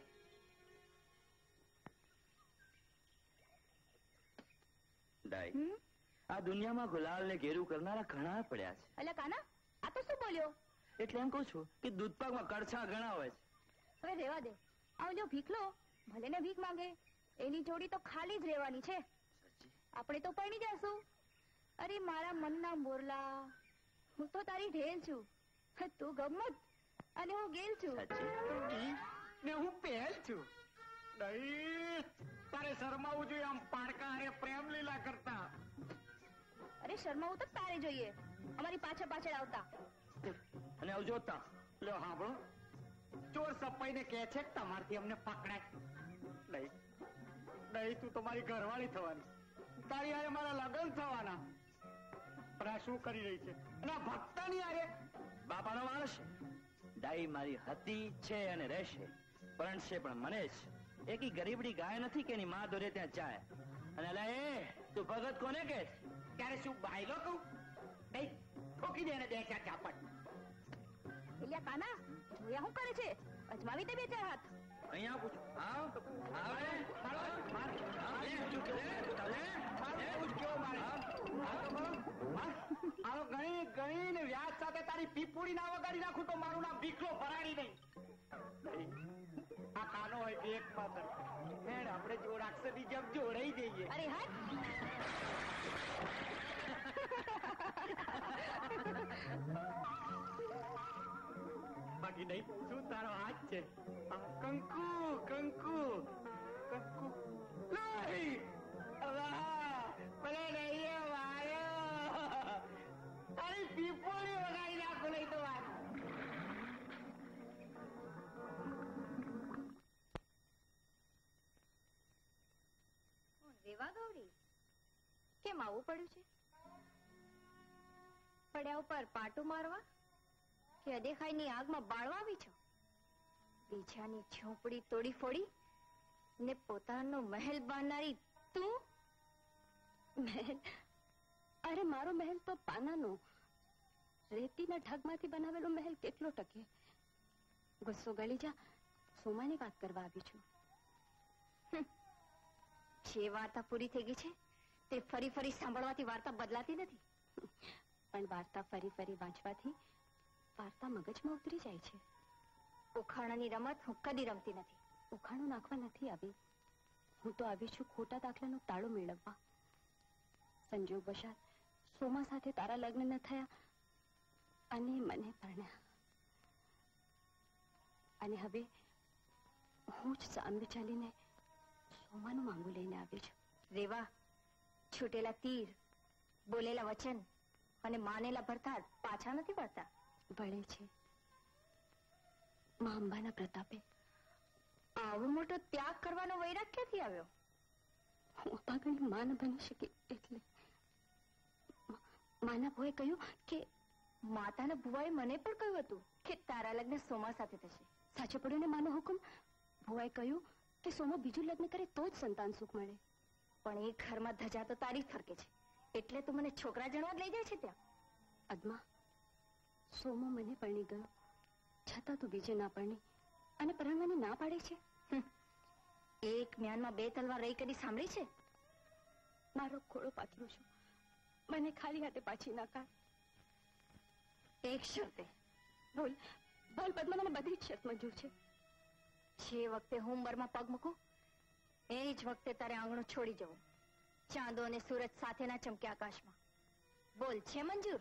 ડાઈ આ દુનિયામાં ગુલાલ ને ઘેરું કરનારા ઘણા પડ્યા છે. અલા કાના આ તો શું બોલ્યો? એટલે એમ કહું છું કે દૂધપાકમાં કડછા ઘણા હોય છે. હવે રેવા દે. આવજો ભીખલો ભલે ને ભીખ માંગે, એની જોડી તો ખાલી જ રહેવાની છે. આપણે તો પરણી જશું. અરે મારા મનના મોરલા, હું તો તારી ઢેલ છું. તું ગમત અને હું ગેલ છું. ને હું પહેલ છું. નહીં તારે શરમાવું જોઈએ આમ પાડકા અરે પ્રેમ લીલા કરતા. અરે શર્માવું તો તારે જોઈએ, અમારી પાછળ પાછળ આવતા. અને આવજો તા લો હાંભળો, ચોર સપાઈને કહે છે કે તમારથી અમને પકડાય નહીં. નહીં તું તમારી ઘરવાળી થવાની, તારી હારે મારા લગ્ન થવાના. પણ આ શું કરી રહી છે? અને આ ભક્તાની હારે બાપાનો માણસ ડાઈ મારી હતી છે અને રહેશે. પરણશે પણ મને જ. એકી ગરીબડી ગાય નથી કે એની માં દોરે ત્યાં જાય. અને અલા એ તું ભગત કોને કે? ત્યારે શું બાયલો કહું? નહીં ઠોકી દે ને બે ચાર ચાપટ. એલિયા કાના જોયા શું કરે છે? અજમાવી દે બે ચાર હાથ. અહીંયા પૂછ. આવ આવ રે મારો માર આલે પૂછ રે તલે મારે પૂછ કેવો મારે. આવો ગણી ગણી ને વ્યાજ સાથે તારી પીપુડી ના વગાડી નાખું તો મારું નામ ભીખલો ભરાડી નહીં. આ કાનો હોય કે એક પાત્ર હેડ આપણે જો રાક્ષસની જેમ જોડાઈ જઈએ. અરે હા બાકી નહીં શું તારો હાથ છે? કંકુ કંકુ કંકુ નહીં. ભલે નહીં વાયો તારી પીપોળી વગાડી નાખો નહીં તો વાત. રેવા ગૌરી કેમ આવું પડ્યું છે? પડ્યા ઉપર પાટું મારવા કે અદેખાઈની આગમાં બાળવા આવી છો? બીજાની ઝોપડી તોડી ફોડી ને પોતાનો મહેલ બાંધનારી તું? મહેલ? અરે મારો મહેલ તો પાનાનો, રેતીના ઢગમાંથી બનાવેલો મહેલ કેટલો ટકે? ગુસ્સો ગળી જા, સોમાની વાત કરવા આવી છું. જે વાર્તા પૂરી થઈ ગઈ છે તે ફરી ફરી સાંભળવાથી વાર્તા બદલાતી નથી. પણ વાર્તા ફરી ફરી વાંચવાથી વાર્તા મગજમાં ઉતરી જાય છે. ઉખાણાની રમત હું કદી રમતી નથી. ઉખાણું નાખવા નથી આવી. હું તો આવી છું ખોટા દાખલાનો તાળો મેળવવા. સંજોગવશાત સોમા સાથે તારા લગ્ન ન થયા અને મને પરણ્યા, અને હવે હું જ સામે ચાલીને સોમાનું માંગુ લઈને આવી છું. રેવા, છૂટેલા તીર, બોલેલા વચન અને માનેલા ભરતાર પાછા નથી પડતા. વળે છે મા અંબાના પ્રતાપે. આવો મોટો ત્યાગ કરવાનો વૈરાગ ક્યાંથી આવ્યો? હું અપાગણી મા ન બની શકી એટલે. માના ભોએ કહ્યું કે માતાના ભુવાએ મને પણ કહ્યું હતું કે તારા લગ્ન સોમા સાથે થશે. સાચો પડ્યો ને માનો હુકમ. ભુવાએ કહ્યું કે સોમો બીજું લગ્ન કરે તો જ સંતાન સુખ મળે. પણ એ ઘરમાં ધજા તો તારી જ ફરકે છે, એટલે તું મને છોકરા જણવા લઈ જાય છે ત્યાં. અદમા, સોમો મને પરણી ગયો છતાં તું બીજે ના પરણી અને પરણવાની ના પાડે છે. એક મ્યાનમાં બે તલવાર રહી કરી સાંભળી છે? મારો ખોળો પાથરું છું, મને ખાલી હાથે પાછી ના કાઢ. એક શરતે. બોલ બોલ પદ્મા, મને બધી જ શરત મંજૂર છે. જે વખતે હું ઉંમરમાં પગ મૂકું એ જ વખતે તારે આંગણું છોડી જવું, ચાંદો અને સૂરજ સાથે ના ચમકે આકાશમાં. બોલ, છે મંજૂર?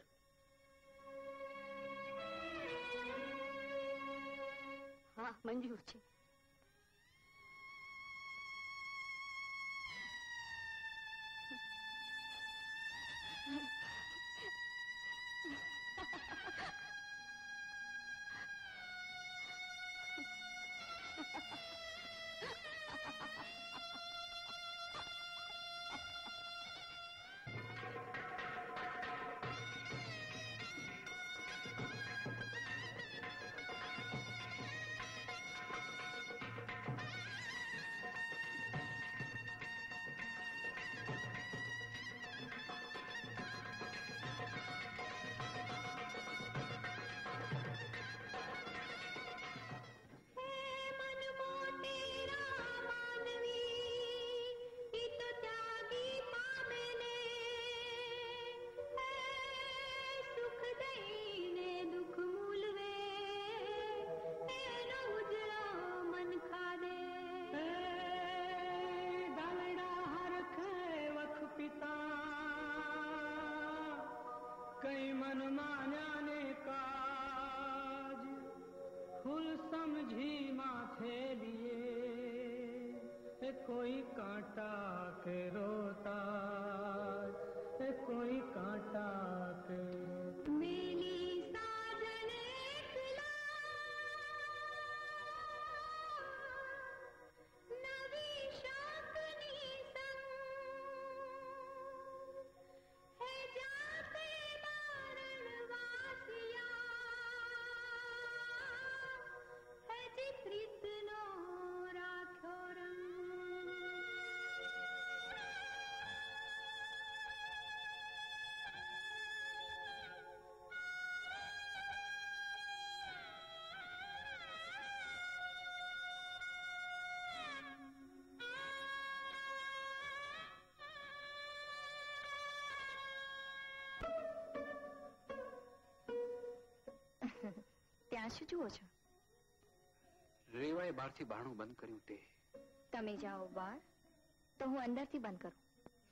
હા, મંજૂર છે. કઈ મન માન્યા ને કાજ ફૂલ સમજી માથે લીએ કોઈ કાંટા કે રોતા કોઈ કાંટા કે મેલી સાજન નવી શાકની સંગ હે જાતે બારણવાસિયા હજી પ્રીતનો રાખ્યો રંગ. ત્યાં શું જુઓ છો? રેવાએ બહારથી બારણું બંધ કર્યું તે. તમે જાઓ બહાર તો હું અંદરથી બંધ કરું.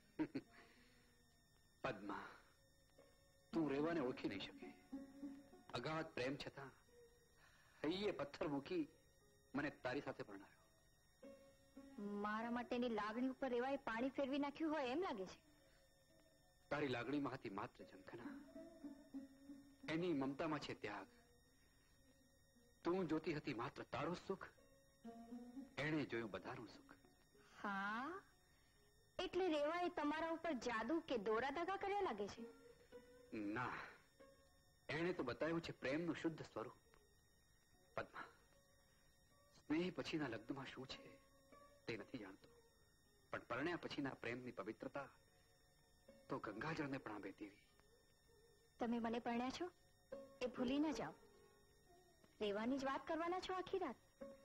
પદ્મા, તું રેવાને ઓળખી નહીં શકે. અગાધ પ્રેમ છતાં હૈયે પથ્થર મૂકી મને તારી સાથે પરણાવ્યો. મારા માટેની લાગણી ઉપર રેવાએ પાણી ફેરવી નાખ્યું હોય એમ લાગે છે. તારી લાગણીમાં હતી માત્ર ઝંખના, એની મમતામાં છે ત્યાગ. તું જોતી હતી માત્ર તારું સુખ, એણે જોયું બધાનું સુખ. હા, એટલે રેવાએ તમારા ઉપર જાદુ કે દોરા ધાગા કર્યા લાગે છે. ના, એણે તો બતાવ્યું છે પ્રેમનું શુદ્ધ સ્વરૂપ. પદ્મા, સ્નેહ પછીના લગ્નમાં શું છે તે નથી જાણતો, પણ પરણ્યા પછીના પ્રેમની પવિત્રતા તો ગંગાજળને પણ આંબે તેવી. તમે મને પરણ્યા છો એ ભૂલી ન જાઓ. રેવાની જ વાત કરવાના છો આખી રાત.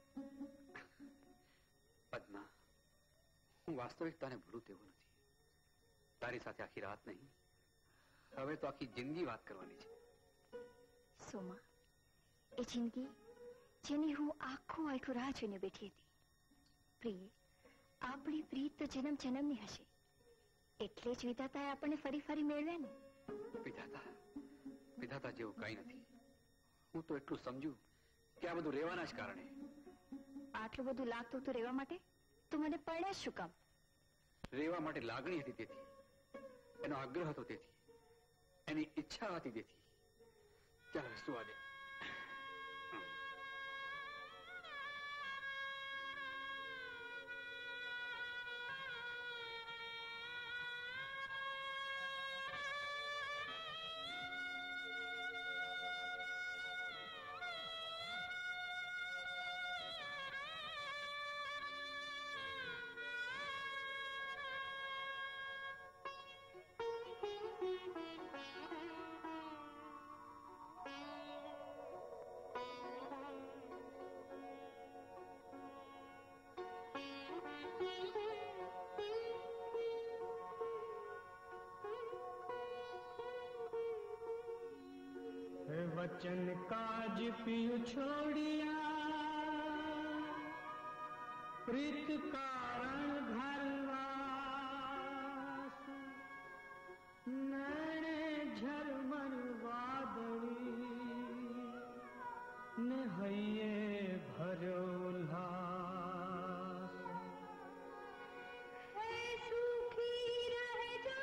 પદ્મા, હું વાસ્તવિકતાને ભૂલું તેવું નથી. તારી સાથે આખી રાત નહીં, હવે તો આખી જિંદગી વાત કરવાની છે. સોમા, એ જિંદગી જેની હું આખું આખું રાહ જોઈને બેઠી હતી. પ્રિય, આપણી પ્રીત તો જન્મ જન્મની હશે, એટલે જ વિધાતાએ આપણને ફરી ફરી મેળવ્યા ને. વિધાતા વિધાતા જેવું કઈ નથી. હું તો એટલું સમજુ કે આ બધું રહેવાના જ કારણે. આટલું બધું લાગતું હતું રહેવા માટે તું મને પરણ્યા શું કામ? રહેવા માટે લાગણી હતી તેથી, એનો આગ્રહ હતો તેથી, એની ઈચ્છા હતી તેથી. ચાલ હવે સુવા દે. वचन काज पियु छोड़िया, प्रीत कारण घरवास, नैने झरमर वादળી ने हइये भरो उल्लास. है सुखी रहजो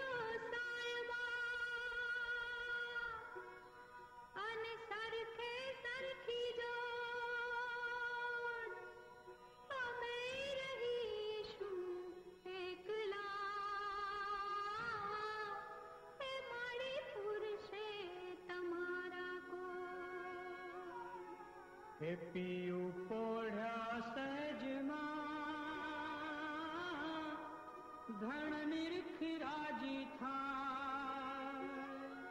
सायमा, અને સરખે સરખી જોડ અમે રહીશું એકલા. હે મારી પુરશે તમારા કોડ. हे पियु पोढ़ा सहजमा, धन निरखिराजी था,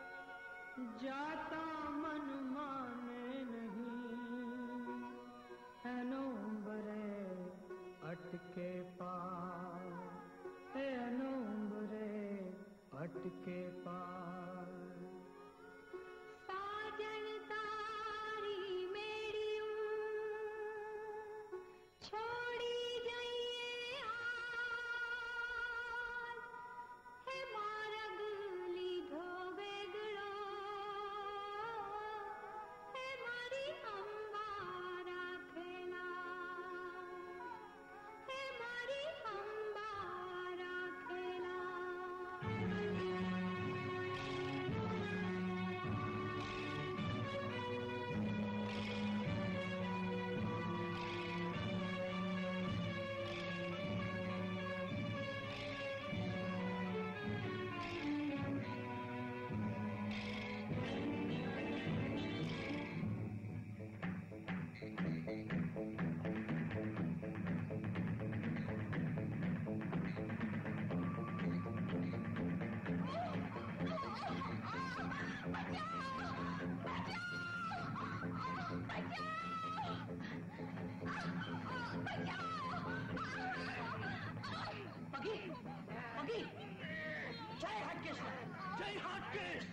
जाता मन माने नहीं, एनो बरे अटके पार, एनो बरे अटके पार. સાજણ તારી મેળ્યું છોડી જઈએ આજ. હે માર્ગ લીધો વેગળો, હે મારી અંબા રાખેલા, હે મારી અંબા રાખેલા. पगी, पगी, जय हाटकेश्वर, जय हाटकेश.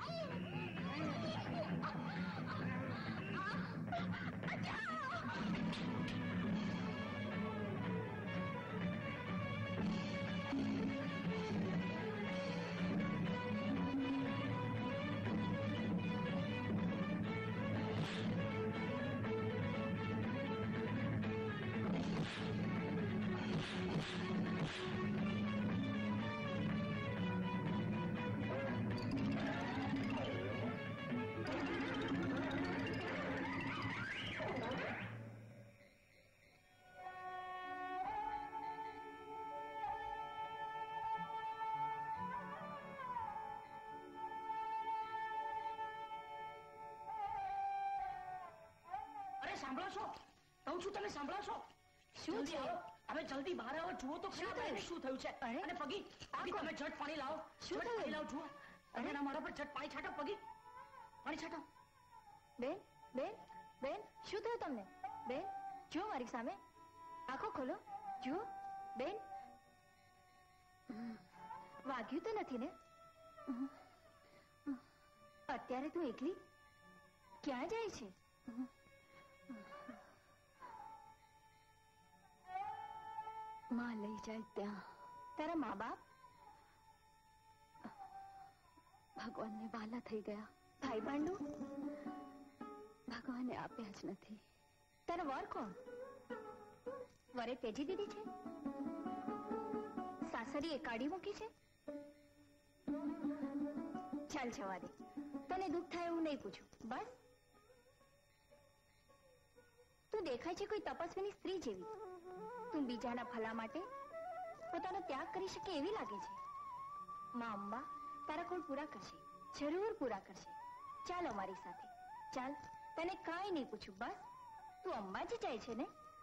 સાંભળો છો? કહું છું તમે સાંભળો છો? શું છે? હવે જલ્દી બહાર આવો, જુઓ તો શું થયું? શું થયું છે. અને પગી, પગી તમે ઝટ પાણી લાવો. શું ઝટ થયું? પાણી લાવો, જુઓ. અને એના મોઢા પર ઝટ પાણી છાંટો. પગી, પાણી છાંટો. બેન, બેન, બેન, શું થયું તમને? બેન, જુઓ મારી સામે, આંખો ખોલો, જુઓ. બેન, વાગ્યું તો નથી ને? અત્યારે તું એકલી ક્યાં જાય છે? માં લઈ જાય ત્યાં. તારા મા બાપ ભગવાનને વાલા થઈ ગયા. ભાઈ ભાંડુ ભગવાને આપ્યા જ નથી. તારો વર કોણ? વરે તેજી દીધી છે? સાસરીએ કાઢી મૂકી છે? ચાલ જવા દે, તને દુઃખ થાય એવું નહીં પૂછું. બસ તું દેખાય છે કોઈ તપસ્વીની સ્ત્રી જેવી. તું બીજાના ભલા માટે પોતાનો ત્યાગ કરી શકે એવી લાગે છે. માં અંબા તારા કોળ પૂરા કરશે, જરૂર પૂરા કરશે. ચાલ અમારી સાથે ચાલ, તને કાંઈ નહીં પૂછું. બસ તું અંબાજી જાય છે ને?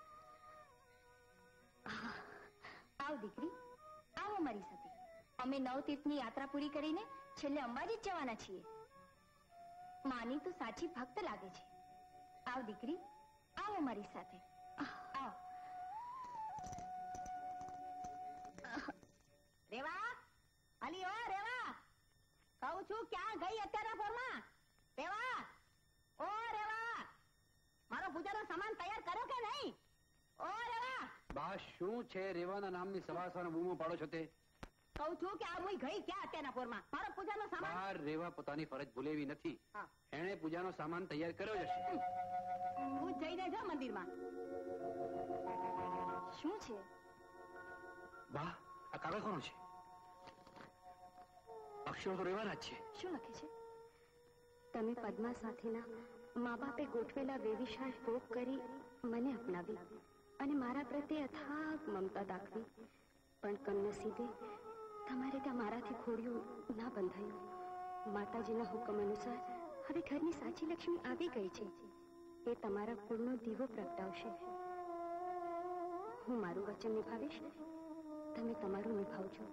આવ દીકરી, આવ અમારી સાથે. અમે નવ તીર્થની યાત્રા પૂરી કરીને છેલ્લે અંબાજી જ જવાના છીએ. માની તું સાચી ભક્ત લાગે છે. આવ દીકરી, આવ અમારી સાથે. આવ. રેવા, અલી ઓ રેવા, કહું છું ક્યાં ગઈ અત્યારે ફોરમાં? રેવા, ઓ રેવા, મારો પૂજાનો સામાન તૈયાર કર્યો કે નહીં? ઓ રેવા. બા શું છે રેવાના નામની સવાસવાનો બૂમો પાડો છો તે? કહું છું કે આ મુઈ ગઈ ક્યાં અત્યારના ફોરમાં? મારો પૂજાનો સામાન. બહાર રેવા પોતાની ફરજ ભૂલેવી નથી. હા. એણે પૂજાનો સામાન તૈયાર કર્યો જ હશે. તું જઈને જા મંદિરમાં. શું છે? બા આ કાગળ કોનો છે? અક્ષરો તો રેવાના જ છે. શું લખે છે? તમે પદ્મા સાથેના મા બાપે ગોઠવેલા વેવિશાળ ભોગ કરી મને અપનાવી અને મારા પ્રત્યે અથાગ મમતા દાખવી, પણ કમનસીબે તમારે ત્યાં મારાથી ખોડિયું ના બંધાયું. માતાજીના હુકમ અનુસાર હવે ઘરની સાચી લક્ષ્મી આવી ગઈ છે. એ તમારા કુળનો દીવો પ્રગટાવશે. હું મારું વચન નિભાવીશ, તમે તમારું નિભાવજો.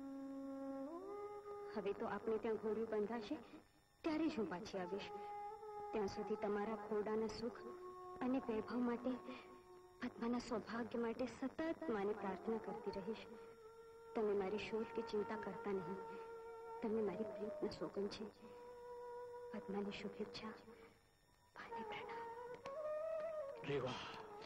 હવે તો આપણે ત્યાં ઘોડિયું બંધાશે ત્યારે જ હું પાછી આવીશ. ત્યાં સુધી તમારા ખોડાના સુખ અને વૈભવ માટે, પદ્માના સૌભાગ્ય માટે સતત માને પ્રાર્થના કરતી રહીશ. તમે મારી શોધ કે ચિંતા કરતા નહીં. તમે મારી પ્રીતના સોગન છે. પદ્માની શુભેચ્છા, ભાને પ્રણામ. રેવા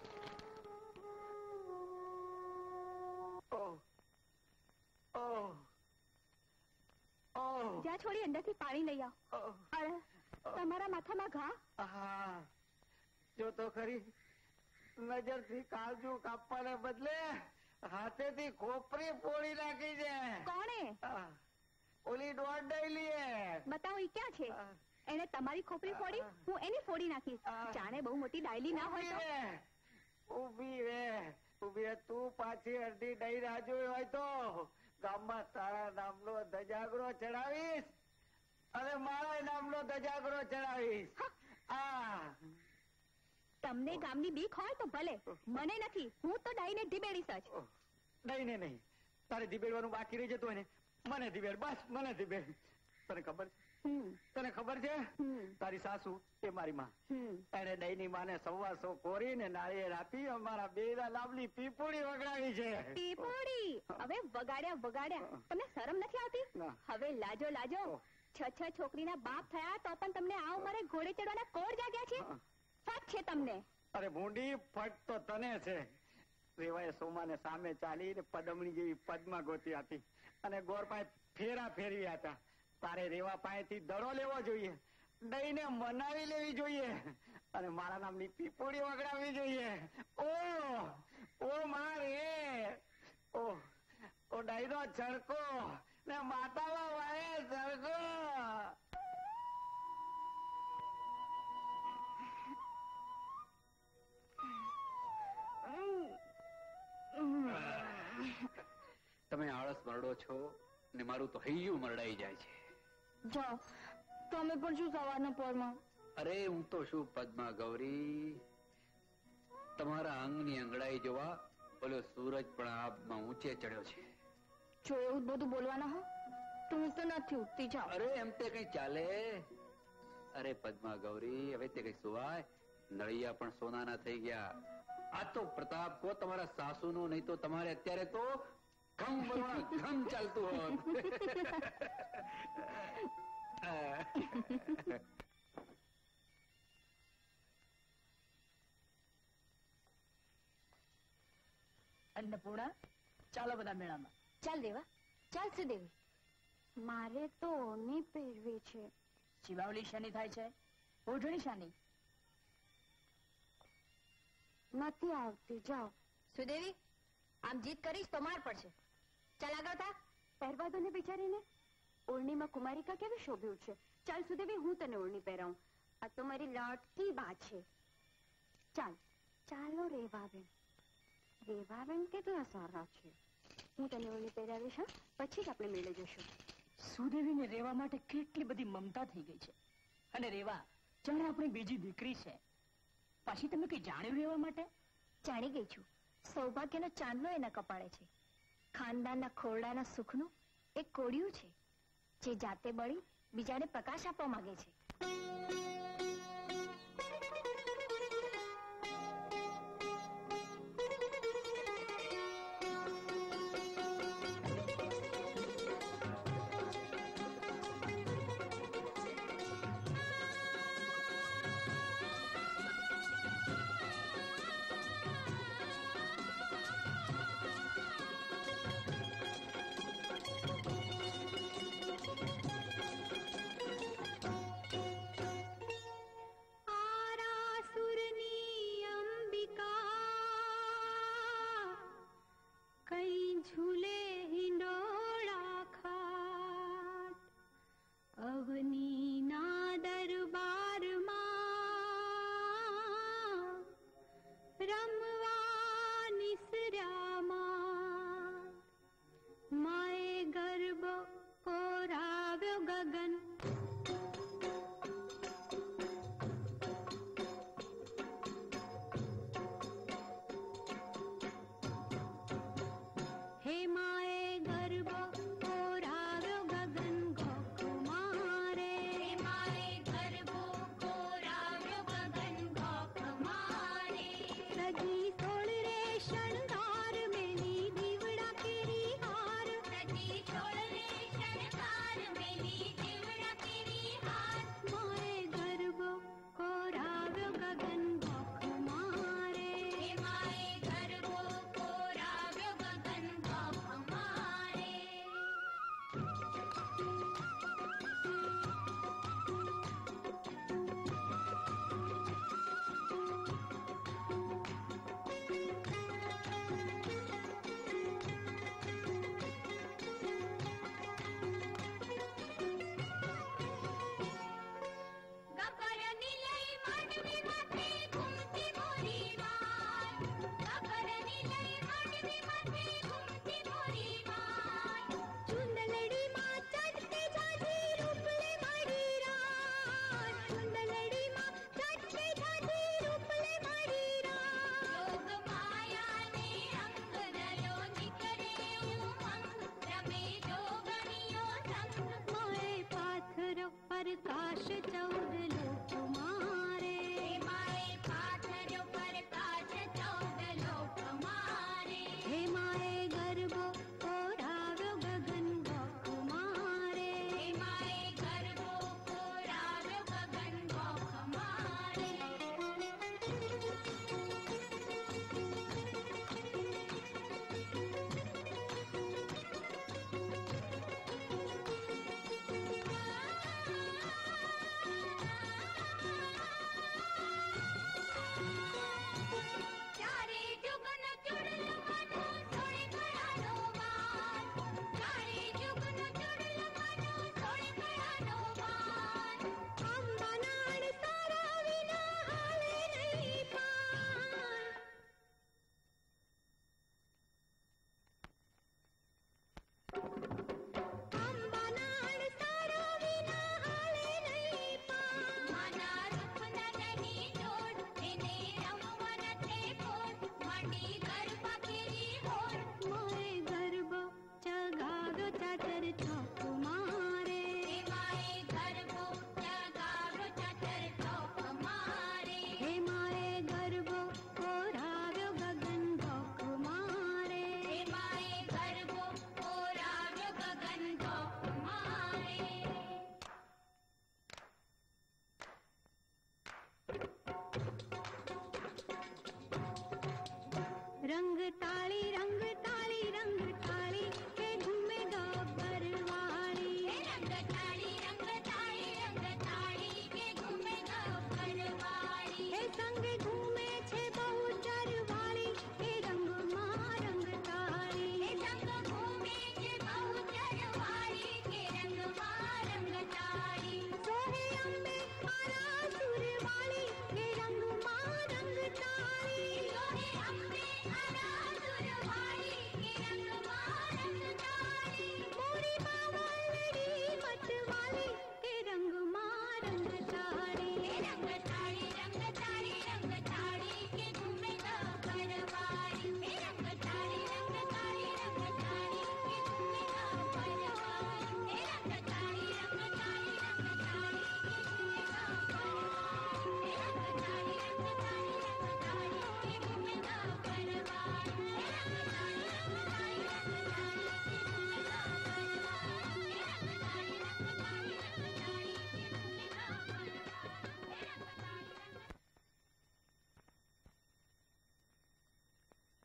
જ્યાં છોડી અંદરથી પાણી લઈ આવ. અરે, તમારા માથામાં ઘા? હા, જો તો ખરી, નજરથી કાળજુ કાપવાને બદલે હાથેથી ખોપરી ફોડી નાખી છે. કોણે? આ, ઓલી દોઢ ડેલીએ. બતાવો ઈ ક્યાં છે? એને તમારી ખોપરી ફોડી, હું એની ફોડી નાખીશ. જાણે બહુ મોટી ડાયલી ના હોય તો. ઉભી રે, ઉભી રે. તું પાછી અડધી દઈ રાહ હોય તો ગામમાં તારા નામનો ધજાગરો ચડાવીશ અને મારા નામનો ધજાગરો ચડાવીશ. આ તમને ગામની બીક હોય તો ભલે, મને નથી. હું તો ડાઈને ધીબેડીશ જ. નહીં ને નહીં, તારે ધીબેડવાનું બાકી રહી જતું હોય ને, મને ધીબેડ, બસ મને ધીબેડ. તને ખબર છે? તને ખબર છે? તારી સાસુ એ મારી માં, એને દહીંની માને સવાસો કોરીને નાળિયેર આપી અમારા બેના લાભની પીપુડી વગડાવી છે. પીપુડી? હવે વગાડ્યા વગાડ્યા તમને શરમ નથી આવતી? હવે લાજો લાજો. છ છ છોકરીના બાપ થયા તો પણ તમને આ ઉંમરે ઘોડે ચડવાના કોડ જાગ્યા છે? ફટ છે તમને. અરે ભૂંડી, ફટ તો તને છે. રેવાએ સોમાને સામે ચાલીને પદમણી જેવી પદ્મા ગોતી હતી અને ગોરપાએ ફેરા ફેરવ્યા હતા. તારે રેવા પાસેથી દડો લેવો જોઈએ, દઈને મનાવી લેવી જોઈએ અને મારા નામની પીપોડી વગડાવવી જોઈએ. ઓ ઓ મારે ઓ ઓ ડાયરો છડકો ને માતાવા વાળે છડકો. તમે આળસ મરડો છો ને મારું તો હૈયું મરડાઈ જાય છે. જાઓ, તમે પણ શું સવારના પોરમાં? અરે હું તો શું પદ્મા ગૌરી, તમારા અંગની અંગડાઈ જોવા બોલો સૂરજ પણ આબમાં ઊંચે ચડ્યો છે. જો એવું જ બધું બોલવાના હો તો હું તો નથી ઉઠતી. જાઓ. અરે એમ તે કઈ ચાલે? અરે પદ્મા ગૌરી, હવે તે કઈ સુવાય? નળિયા પણ સોનાના થઈ ગયા. આ તો પ્રતાપ કો તમારા સાસુ નો, નહીં તો તમારે અત્યારે તો ઘમ બરોડા ઘમ ચાલતું હોત. અન્નપૂર્ણા ચાલો બધા મેળામાં. ચાલ દેવા, ચાલ સુદેવી. મારે તો ઓઢણી પહેરવી છે. શિવાવલી શાની થાય છે? ઓઢણી શાની? નથી આવતી, જાઓ. સુદેવી, આમ જીત કરીશ તો માર પડશે. ચાલ આગળ થા. પહેરવા દો ને બિચારીને. ઓઢણીમાં કુમારિકા કેવી શોભી ઉઠશે. ચાલ સુદેવી, હું તને ઓઢણી પહેરાવું. આ તો મારી લાડકી બા છે. ચાલ ચાલો રેવાબેન. રેવાબેન કેટલા સારા છે. હું તને ઓઢણી પહેરાવીશ, હા? પછી જ આપણે મેળે જશું. સુદેવીને રેવા માટે કેટલી બધી મમતા થઈ ગઈ છે. અને રેવા જાણે આપણી બીજી દીકરી છે. પાછી તમે કઈ જાણ્યું રેવા માટે? જાણી ગઈ છું. સૌભાગ્યનો ચાંદલો એના કપાળે છે. ખાનદાનના ખોરડાના સુખનું એક કોડિયું છે, જે જાતે બળી બીજાને પ્રકાશ આપવા માંગે છે.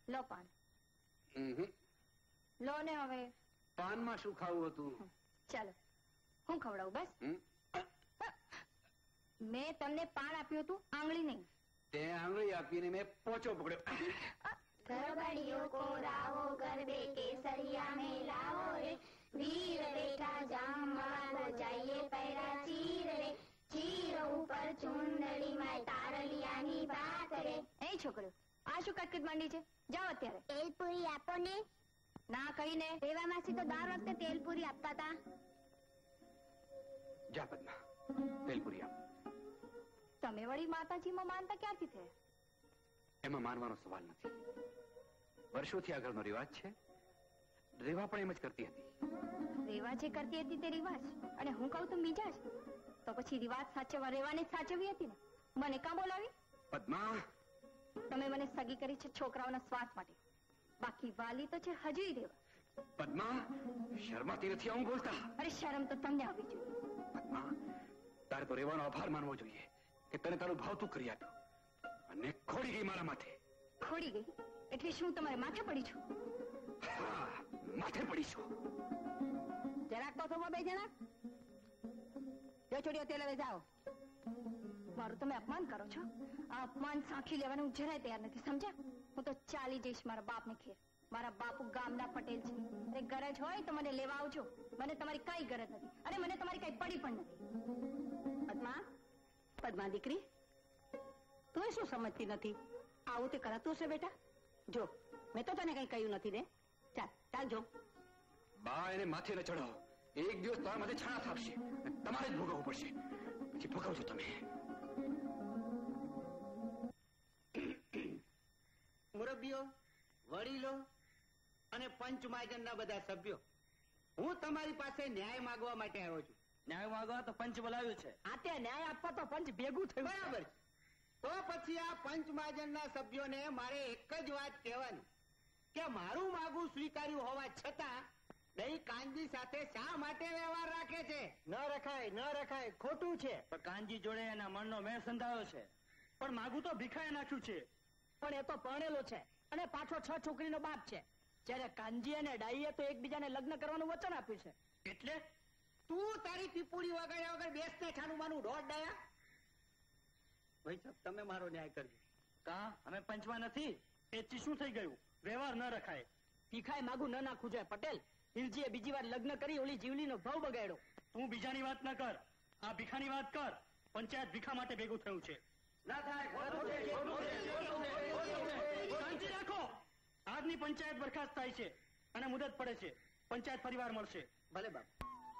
લો પાન. હમ લો ને હવે. પાનમાં શું ખાવું હતું? ચાલો હું ખવડાવું બસ. મેં તમને પાન આપ્યું હતું, આંગળી નહીં. તે આંગળી આપીને મેં પોચો પકડ્યો. ગરબડિયો કોરાવો ગરબે કેસરિયા में लाओ रे वीर बेटा जामवालो जाइए पैरा चीर रे चीर ऊपर चुंदड़ी में तारलियानी बात रे. એ છોકરો આ શું કટકટ માંડી છે? જાઓ અત્યારે. તેલપુરી આપો ને. ના કહીને રેવા માસી તો દર વખતે તેલપુરી આપતા હતા. જા પદ્મા, તેલપુરી આપ. તમે વળી માતાજીમાં માનતા ક્યારથી થયા? એમાં માનવાનો સવાલ નથી. વર્ષોથી આગળનો રિવાજ છે. રેવા પણ એમ જ કરતી હતી. રેવા જે કરતી હતી તે રિવાજ, અને હું કહું તું બીજા જ. તો પછી રિવાજ સાચવવા રેવાને જ સાચવવી હતી ને. મને કાં બોલાવી? પદ્મા, તમે મને સગી કરી છે છોકરાઓના સ્વાર્થ માટે, બાકી વાલી તો છે હજુય રેવા. પદ્મા, શરમાતી નથી આવું બોલતા? અરે શરમ તો તમને આવવી જોઈએ. પદ્મા, તારે તો રેવાનો આભાર માનવો જોઈએ કે તને તારું ભાવતું કરી આપ્યું અને ખોડી ગઈ મારા માથે. ખોડી ગઈ એટલે શું તમારે માથે પડી છું? હા, માથે પડી છું. જરાક તો થોડા બે જણા જો છોડીઓ તેલ હવે જાઓ. મારું તમે અપમાન કરો છો. આ અપમાન સાંખી લેવાનું હું જરાય તૈયાર નથી, સમજ્યા? હું તો ચાલી જઈશ મારા બાપને ઘેર. મારા બાપુ ગામના પટેલ છે. અને ગરજ હોય તો મને લેવા આવજો. મને તમારી કઈ ગરજ નથી, અને મને તમારી કઈ પડી પણ નથી. પદ્મા, પદ્મા દીકરી, તું શું સમજતી નથી? આવું તે કરાતું હશે બેટા. જો મેં તો તને કઈ કહ્યું નથી ને. ચાલ ચાલ જો. બા, એને માથે ન ચડાવો. એક દિવસ તારા માથે છાણા થાપશે, તમારે જ ભોગવવું પડશે. પછી ભોગવજો તમે. મુરબ્બીઓ, વડીલો અને પંચમહાજનના બધા સભ્યો, હું તમારી પાસે ન્યાય માંગવા માટે આવ્યો છું. ન્યાય માંગવા તો પંચ બોલાવ્યું છે. આ તે ન્યાય આપવા તો પંચ ભેગું થયું. બરાબર. તો પછી આ પંચમહાજનના સભ્યોને મારે એક જ વાત કહેવાની કે મારું માગું સ્વીકાર્યું હોવા છતાં દહીં કાનજી સાથે શા માટે વ્યવહાર રાખે છે? ન રખાય ન રખાય, ખોટું છે. પણ કાનજી જોડે એના મનનો મેળ સંધાયો છે. પણ માગું તો ભીખાએ નાખ્યું છે. પણ એ તો પરણેલો છે અને પાછો છ છોકરીનો બાપ છે. જ્યારે કાનજી અને ડાઈએ તો એકબીજાને લગ્ન કરવાનું વચન આપ્યું છે. એટલે તું તારી પીપુડી વગાડ્યા વગર બેસને છાનું માનું દોઢ ડાયા. ભાઈ સાહેબ, તમે મારો ન્યાય કરજો. કા અમે પંચમાં નથી? એથી શું થઈ ગયું? વ્યવહાર ન રખાય. ભીખાએ માગું ન નાખવું જોઈએ. પટેલ, હિરજીએ બીજી વાર લગ્ન કરી ઓલી જીવલીનો ભાવ બગાડ્યો. તું બીજાની વાત ન કર, આ ભીખાની વાત કર. પંચાયત ભીખા માટે ભેગું થયું છે. ના થાય. શાંતિ રાખો. આજની પંચાયત બરખાસ્ત થાય છે અને મુદત પડે છે. પંચાયત ફરીવાર મળશે. ભલે બાપ.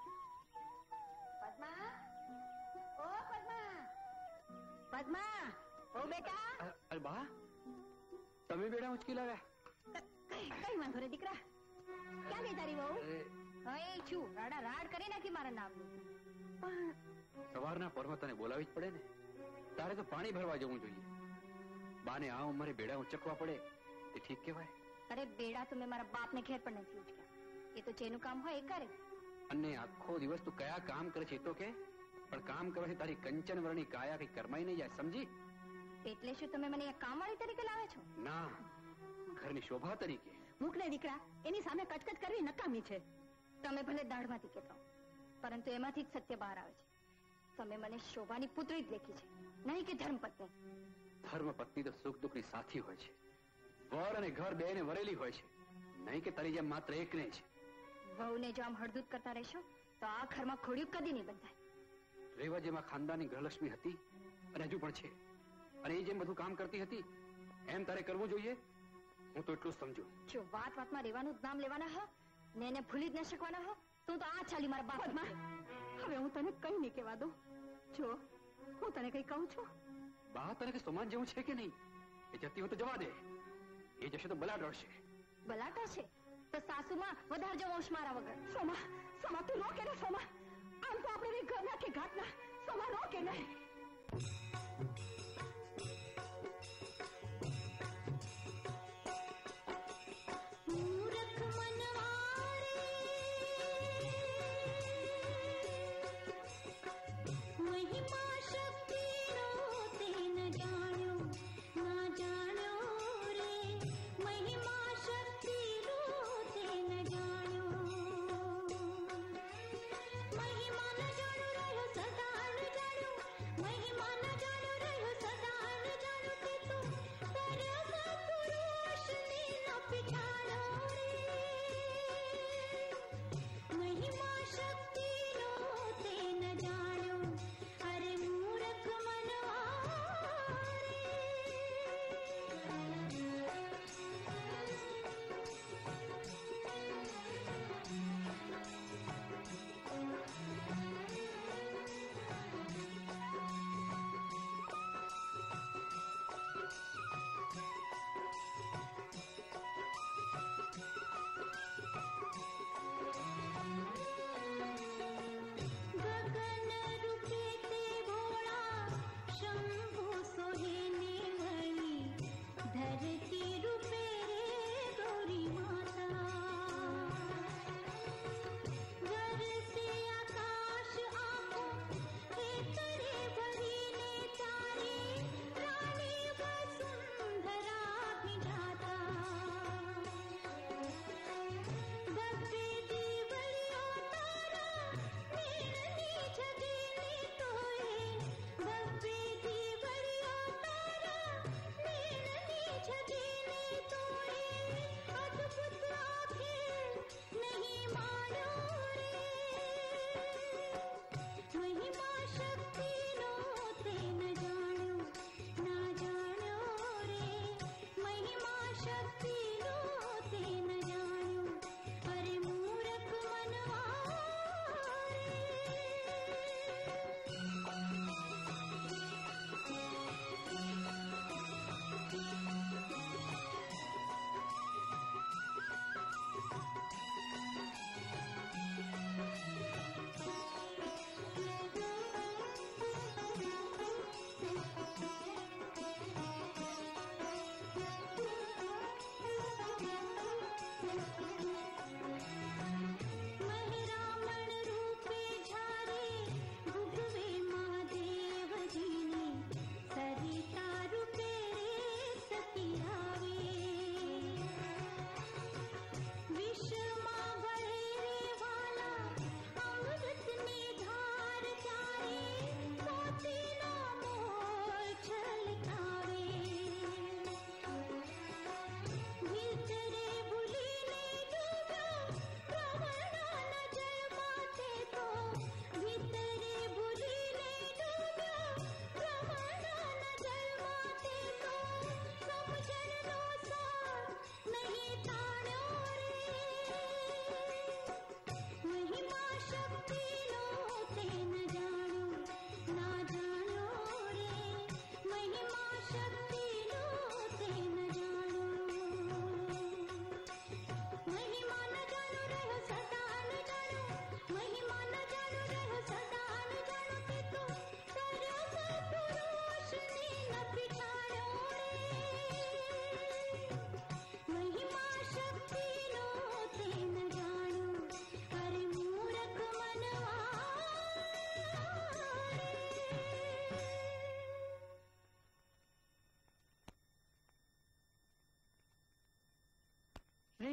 પદ્મા, ઓ પદ્મા, પદ્મા, ઓ બેટા. અરે બા, તમે બેડા ઉચકી લાવ્યા? કઈ વાંધો રે દીકરા. ક્યાં ગઈ તારી બહુ? હવે છું રાડા રાડ કરી નાખી મારા નામનું. પણ સવારના પરમાં તને બોલાવી જ પડે ને. તારે તો પાણી ભરવા જવું જોઈએ. બાને આ ઉંમરે બેડા ઉચકવા પડે એ ઠીક કહેવાય? અરે બેડા તો મેં મારા બાપને ઘેર પણ નથી ઉચક્યા. એ તો જેનું કામ હોય એ કરે. અને આખો દિવસ તું કયા કામ કરે છે એ તો કે. પણ કામ કરવાથી તારી કંચન વર્ણની કાયા કઈ કરમાઈ નહીં જાય, સમજી? એટલે શું તમે મને કામવાળી તરીકે લાવે છો? ના, ઘરની શોભા તરીકે. મૂકને દીકરા, એની સામે કચકચ કરવી નકામી છે. તમે ભલે દાઢમાંથી કહેતા હો, પરંતુ એમાંથી જ સત્ય બહાર આવે છે. તમે મને શોભાની પુત્રી જ લેખી છે, નહીં કે ધર્મપત્ની. ધર્મ પત્ની તો સુખ દુઃખની સાથી હોય છે. વર અને ઘર બેને વરેલી હોય છે, નહીં કે તારી જેમ માત્ર એકને જ. વહુને જો આમ હળદૂત કરતા રહેશો તો આ ઘરમાં ખોડિયું કદી નહીં બંધાય. રેવા જેમાં ખાનદાની ગૃહલક્ષ્મી હતી અને હજુ પણ છે, અને એ જેમ બધું કામ કરતી હતી એમ તારે કરવું જોઈએ. હું તો એટલું જ સમજુ. જો વાત વાતમાં રહેવાનું જ નામ લેવાના હો ને એને ભૂલી જ ન શકવાના હો, તું તો આ ચાલી મારા બાપ. હવે હું તને કઈ નહીં કહેવા દઉં. જો હું તને કઈ કહું છું. બા, તને કે સોમાન જેવું છે કે નહીં? એ જતી હોય તો જવા દે. એ જશે તો બલા ડરશે. બલાટા છે તો સાસુમાં વધારજો વંશ મારા વગર. સોમા, સોમા તું નો કે ને સોમા. આમ તો આપણે ઘરના કે ઘાટના. સોમા નો કે નહીં. महिमा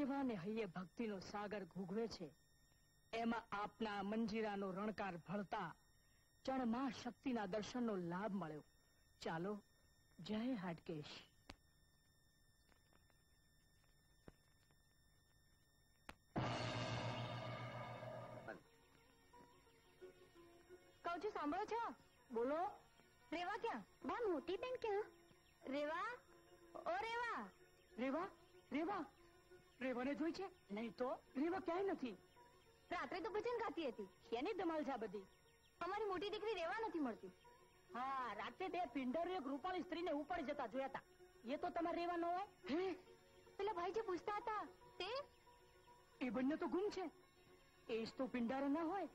રેવાને હૈયે ભક્તિનો સાગર ઘૂઘવે છે, એમાં આપના મંજીરાનો રણકાર ભળતા ચણમાં શક્તિના દર્શનનો લાભ મળ્યો. ચાલો, જય હાટકેશ. કહું છું સાંભળો છો? બોલો. રેવા ક્યાં? બા મોટી બેન ક્યાં? રેવા, ઓ રેવા. રેવા રેવા રેવાને જોઈ છે? નહીં તો રેવા ક્યાંય નથી. રાત્રે તો ભજન ગાતી હતી. શેની ધમાલ છે આ બધી? અમારી મોટી દીકરી રેવા નથી મળતી. હા, રાતે બે પિંડર એક રૂપાળી સ્ત્રીને ઉપાડી જતા જોયા હતા. એ તો તમારે રેવા ન હોય? હે, પેલા ભાઈ જે પૂછતા હતા તે? એ બંને તો ગુમ છે. એ જ તો પિંડારો ના હોય.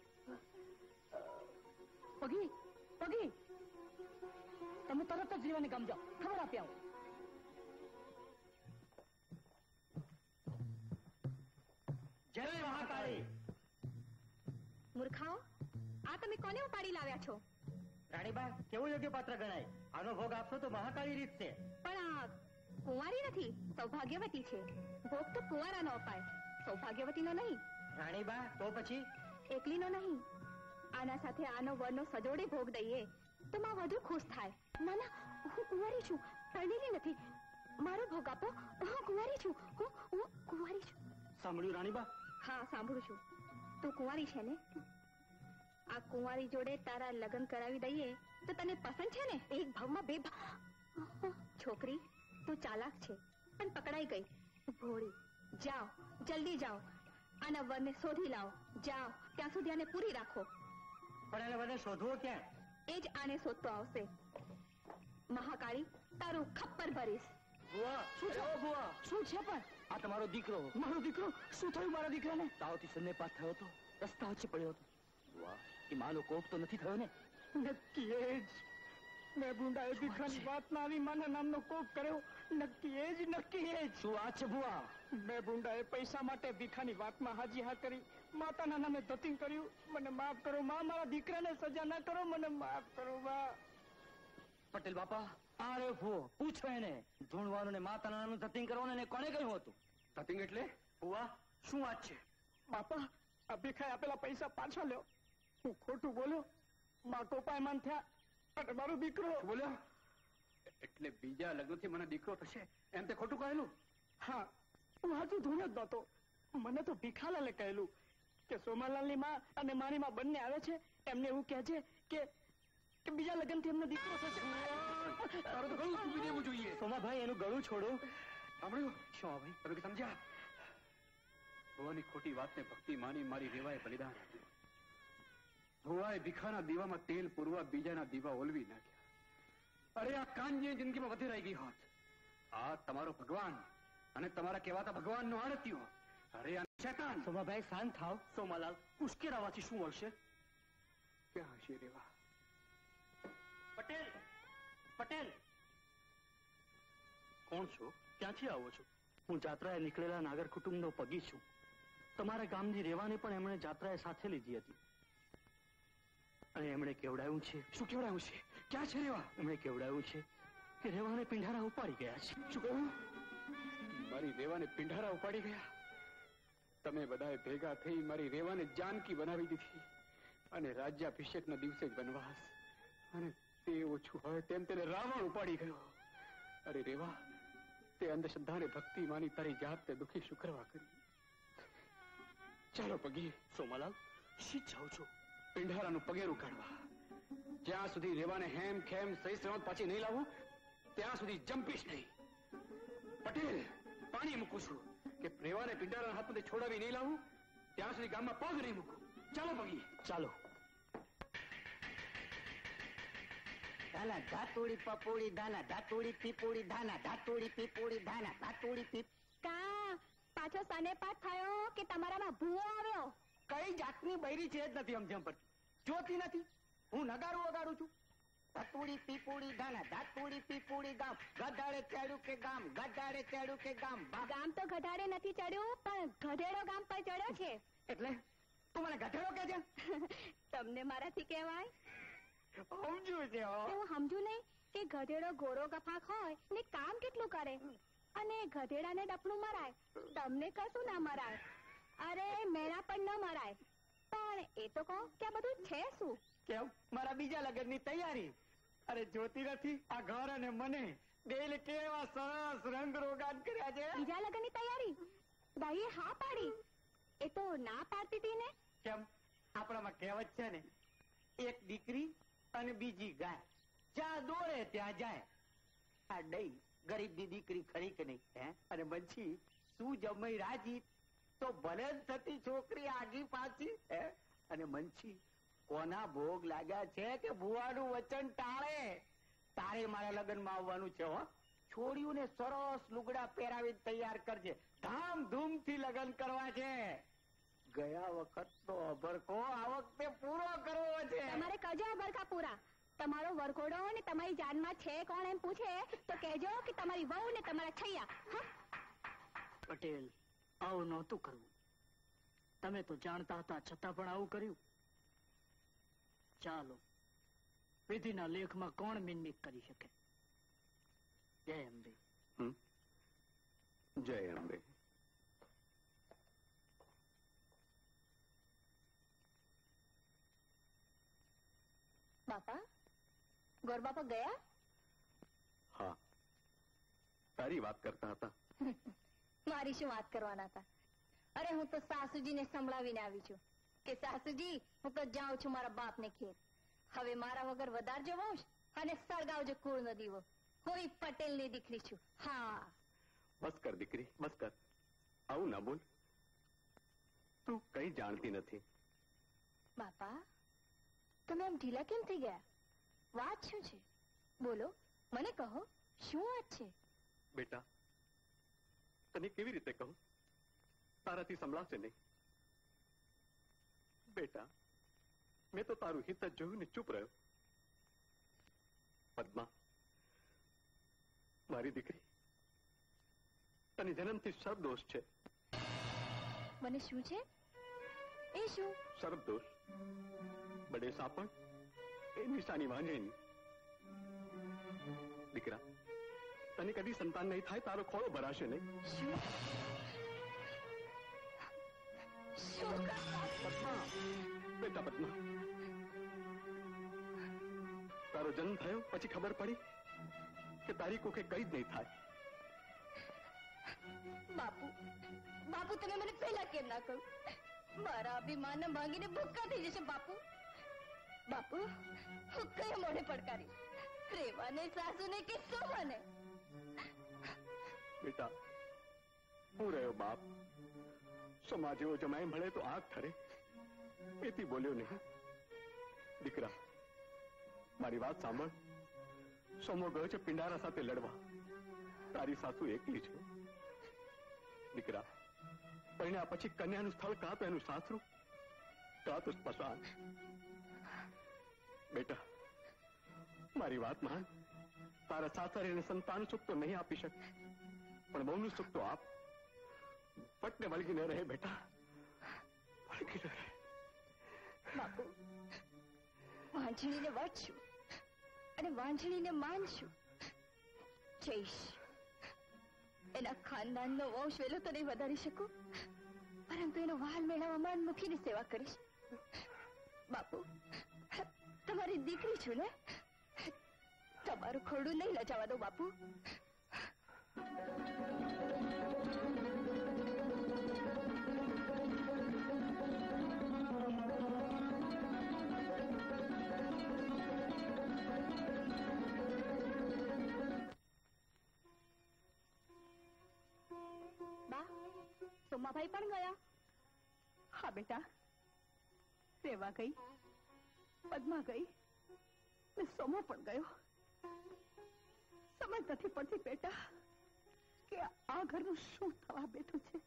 પગી પગી તમે તરત જ રેવાને ગામ જાઓ, ખબર આપી આવો. જય મહાકાળી. મૂર્ખાઓ, આ તમે કોને ઉપાડી લાવ્યા છો? રાણીબા, કેવું યોગ્ય પાત્ર ગણાય? આનો ભોગ આપશો તો મહાકાળી રીત છે. પણ આ કુંવારી નથી, સૌભાગ્યવતી છે. ભોગ તો કુંવારાનો અપાય, સૌભાગ્યવતીનો નહીં. રાણીબા, તો પછી? એકલીનો નહીં. આના સાથે આનો વરનો સજોડે ભોગ દઈએ તો માં વધુ ખુશ થાય. ના ના, હું કુંવારી છું, પરણેલી નથી. મારો ભોગ આપો. હું કુંવારી છું, હું હું કુંવારી છું. સાંભળ્યું રાણીબા? હા, સાંભળું છું. તું કુંવારી છે ને? આ કુંવારી જોડે તારા લગ્ન કરાવી દઈએ તો તને પસંદ છે ને? એક ભાવમાં બે ભાવ. છોકરી, તું ચાલાક છે પણ પકડાઈ ગઈ. ભોળી. જાઓ, જલ્દી જાઓ, આના વરને શોધી લાવો. જાઓ, ત્યાં સુધી આને પૂરી રાખો. પણ એને મને શોધવો ક્યાં? એ જ આને શોધતો આવશે. મહાકાળી, તારું ખપ્પર ભરીશ. બુઆ, શું છે? બુઆ, શું છે? પણ આ તમારો દીકરો. મારો દીકરો? શું થયું મારા દીકરાને? તાવથી સન્નેપાત થયો હતો, રસ્તા વચ્ચે પડ્યો હતો. બુઆ, એ માનો કોપ તો નથી થયો ને? નક્કી એ જ. મેં ભૂંડાએ દીકરાની વાત ના આવી માના નામનો કોપ કર્યો. નક્કી એ જ, નક્કી એ જ. શું વાત છે બુઆ? મેં ભૂંડાએ પૈસા માટે ભીખાની વાતમાં હાજી હા કરી, માતાના નામે ધતિંગ કર્યું. મને માફ કરો માં, મારા દીકરાને સજા ના કરો, મને માફ કરો માં. પટેલ બાપા, આ રે ભૂ, પૂછો એને. ધૂણવાનું ને માતાના નામનું ધતિંગ કરવાનું એને કોને કહ્યું હતું? ધતિંગ એટલે? બુઆ, શું વાત છે? બાપા, આ ભીખાએ આપેલા પૈસા પાછા લ્યો. હું ખોટું બોલ્યો, માં કોપાયમાન થયા અને મારો દીકરો. બોલ્યો એટલે બીજા લગ્નથી મને દીકરો થશે એમ તે ખોટું કહેલું? હા, હું હાથું ધૂણ જ નતો. મને તો ભીખાલાલે કહેલું કે સોમાલાલની માં અને મારી માં બંને આવે છે, એમને એવું કહે છે કે કે બીજા લગ્નથી એમનો દીકરો થશે. તારું તો ગળું સૂકી દેવું જોઈએ. સોમાભાઈ, એનું ગળું છોડો. સાંભળ્યું? શું ભાઈ, તમે સમજ્યા? ભુવાની ખોટી વાતને ભક્તિ માની મારી રેવાએ બલિદાન આપ્યું. ભુવાએ ભીખાના દીવામાં તેલ પૂરવા બીજાના દીવા ઓલવી નાખ્યા. અરે આ કાનજી જિંદગીમાં વધેરાઈ ગઈ હોત. આ તમારો ભગવાન અને તમારા કહેવાતા ભગવાનનો આડત્યો. અરે આ શેતાન. સોમાભાઈ, શાંત થાવ. સોમાલાલ, ઉશ્કેરાવાથી શું મળશે? ક્યાં હશે રેવા? પટેલ, પટેલ. કોણ છો? ક્યાંથી આવો છો? હું જાત્રાએ નીકળેલા નાગર કુટુંબનો પગી છું. તમારા ગામની રેવાને પણ એમણે જાત્રાએ સાથે લીધી હતી અને એમણે કેવડાવ્યું છે. શું કેવડાવ્યું છે? ક્યાં છે રેવા? એમણે કેવડાવ્યું છે કે રેવાને પિંઢારા ઉપાડી ગયા છે. શું કહ્યું? મારી રેવાને પિંઢારા ઉપાડી ગયા? તમે બધાએ ભેગા થઈ મારી રેવાને જાનકી બનાવી દીધી અને રાજ્યાભિષેકના દિવસે જ વનવાસ, અને તે ઓછું હોય તેમ તેને રાવણ ઉપાડી ગયો. અરે રેવા, તે અંધશ્રદ્ધાને ભક્તિ માની તારી જાતને દુખી શું કરવા કરી? ચાલો પગી. સોમાલાલ, શી જાઓ છો? પિંઢારાનું પગેરું કાઢવા. જ્યાં સુધી રેવાને હેમ ખેમ સહી સલામત પાછી નહીં લાવું ત્યાં સુધી જંપીશ નહીં. પટેલ, પાણી મૂકું છું કે રેવાને પિંઢારાના હાથમાંથી છોડાવી નહીં લાવું ત્યાં સુધી ગામમાં પગ નહીં મૂકું. ચાલો પગી. ચાલો. ધાના ધાતુડી પપોડી ધાના ધાતુડી પીપોડી ધાના ધાતુડી પીપોડી ધાના ધાતુડી પીપ. કા પાછો સને પાઠ થયો કે તમારામાં ભૂવો આવ્યો? કઈ જાતની બૈરી છે જ નથી સમજણ પડતી. જોતી નથી. હું નગારું વગાડું છું. ધાતુડી પીપોડી ધાના ધાતુડી પીપોડી ગામ ગધાડે ચડ્યું કે ગામ ગધાડે ચડ્યું કે ગામ. ગામ તો ગધાડે નથી ચડ્યું, પણ ગધેડો ગામ પર ચડ્યો છે. એટલે તું મને ગધેડો કે છે? તમને મારાથી કહેવાય? સમજુ છે. હું સમજુ નહીં કે ગધેડો ગોરો ગફાક હોય ને કામ કેટલું કરે. અને ગધેડાને ડપલું મરાય, તમને કશું ના મરાય. અરે મેળા પણ ન મરાય. પણ એ તો કહો કે આ બધું છે શું? કેમ મારા બીજા લગ્નની તૈયારી? અરે જોતી નથી આ ઘર અને મને બેલ કેવા સરસ રંગ રોગાન કર્યા છે. બીજા લગ્નની તૈયારી? ભાઈએ હા પાડી. એ તો ના પાડતી હતી ને. કેમ આપણામાં કહેવત છે ને, એક દીકરી અને બીજી ગાય, જ્યાં દોડે ત્યાં જાય. આ ડઈ ગરીબની દીકરી ખરી કે નહીં? હે અને મંછી શું જમાઈ રાજી તો ભલે જ થતી છોકરી આગી પાછી. હે અને મંછી કોના ભોગ લાગ્યા છે કે ભુવાનું વચન ટાળે? તારે મારા લગ્નમાં આવવાનું છે. હો છોડીઓને સરસ લુગડા પહેરાવી તૈયાર કરજે. ધામધૂમથી લગ્ન કરવા છે. ગયા વખતનો અભરકો આ વખતે પૂરો કરવો છે. તમારે કજો અભરકા પૂરા. તમારો વરઘોડો ને તમારી જાનમાં છે કોણ એમ પૂછે તો કહેજો કે તમારી વહુ ને તમારા છૈયા. પટેલ, આવું નહોતું કરવું. તમે તો જાણતા હતા છતાં પણ આવું કર્યું. ચાલો, વિધિના લેખમાં કોણ મિનમિક કરી શકે? જય અંબે. જય અંબે. બાપા, ગોરબાપા ગયા? હા, તારી વાત કરતા હતા. મારી શું વાત કરવાના હતા? અરે હું તો સાસુજીને સંભળાવીને આવી છું કે સાસુજી હું તો જાઉં છું મારા બાપને ઘેર. હવે મારા વગર વધારજો વંશ અને સળગાવજો કુળનો દીવો. હું પટેલની દીકરી છું. હા બસ કર દીકરી, બસ કર. આવું ના બોલ. તું કઈ જાણતી નથી. બાપા, તમે આમ ઢીલા કેમ થઈ ગયા? વાત શું છે? બોલો, મને કહો, શું વાત છે? બેટા, તને કેવી રીતે કહું? તારાથી સંભળાશે નહીં. બેટા, મેં તો તારું હિત જ જોયું ને ચૂપ રહ્યો. પદ્મા, મારી દીકરી, તને જન્મથી સર્પદોષ છે. મને શું છે? એ શું? સર્પદોષ. બડે સાપણ એ નિશાની વાંજણીની. દીકરા, તને કદી સંતાન નહીં થાય, તારો ખોળો ભરાશે નહીં. પદ્મા, બેટા પદ્મા, તારો જન્મ થયો પછી ખબર પડી કે તારી કોકે કઈ જ નહીં થાય. બાપુ, બાપુ તમે મને પહેલા કેમ ના કહ્યું? મારા અભિમાન ભાંગીને ભૂક્કા થઈ જશે બાપુ. બાપુ, હું કયા મોઢે પડકારી? રેવાને સાસુને કે સોમાને? બેટા, હું રહ્યો બાપ. સમાજ જેવો જમાઈ મળે તો આગ ઠરે, એથી બોલ્યો નહીં. દીકરા, મારી વાત સાંભળ. સોમો ગયો છે પિંડારા સાથે લડવા. તારી સાસુ એકલી છે. દીકરા, પરિણ્યા પછી કન્યાનું સ્થળ કાં તો એનું સાસરું, કાં તો સ્મશાન. બેટા, મારી વાત માન. તારા સાસરીને સંતાન સુખ તો નહીં આપી શકે, પણ બહુનું સુખ તો આપ. પટને વળગી ન રહે બેટા, વળગી ન રહે. બાપુ, વાંઝણીને વટશું અને વાંઝણીને માનશું. જઈશ. એના ખાનદાનનો વંશ વેલો તો નહીં વધારી શકું, પરંતુ એનો વાલ મેળવવા મન મૂકીને સેવા કરીશ. બાપુ, તમારી દીકરી છું ને, તમારું ખોડું નહીં લજાવા દો બાપુ. બા, સોમાભાઈ પણ ગયા? હા બેટા, રેવા ગઈ, પદ્મા ગઈ ને સોમો પણ ગયો. સમજ નથી પડતી બેટા કે આ ઘરનું શું થવા બેઠું છે.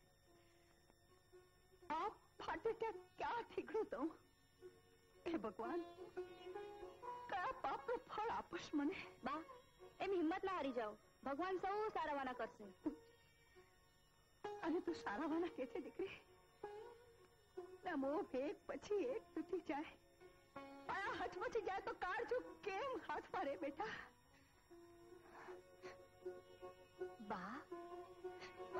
આ ફાટે ત્યાં ક્યાં ઠીકડું દઉં? હે ભગવાન, કયા પાપનું ફળ આપશ મને? બા, એમ હિંમત ના હારી જાઓ. ભગવાન સૌ સારાવાના કરશે. અને તું સારાવાના કે છે દીકરી? ના મોહ એક પછી એક તૂટી જાય, આ હાથમાંથી જાય તો કાળજું કેમ હાથમાં રે બેટા? બા,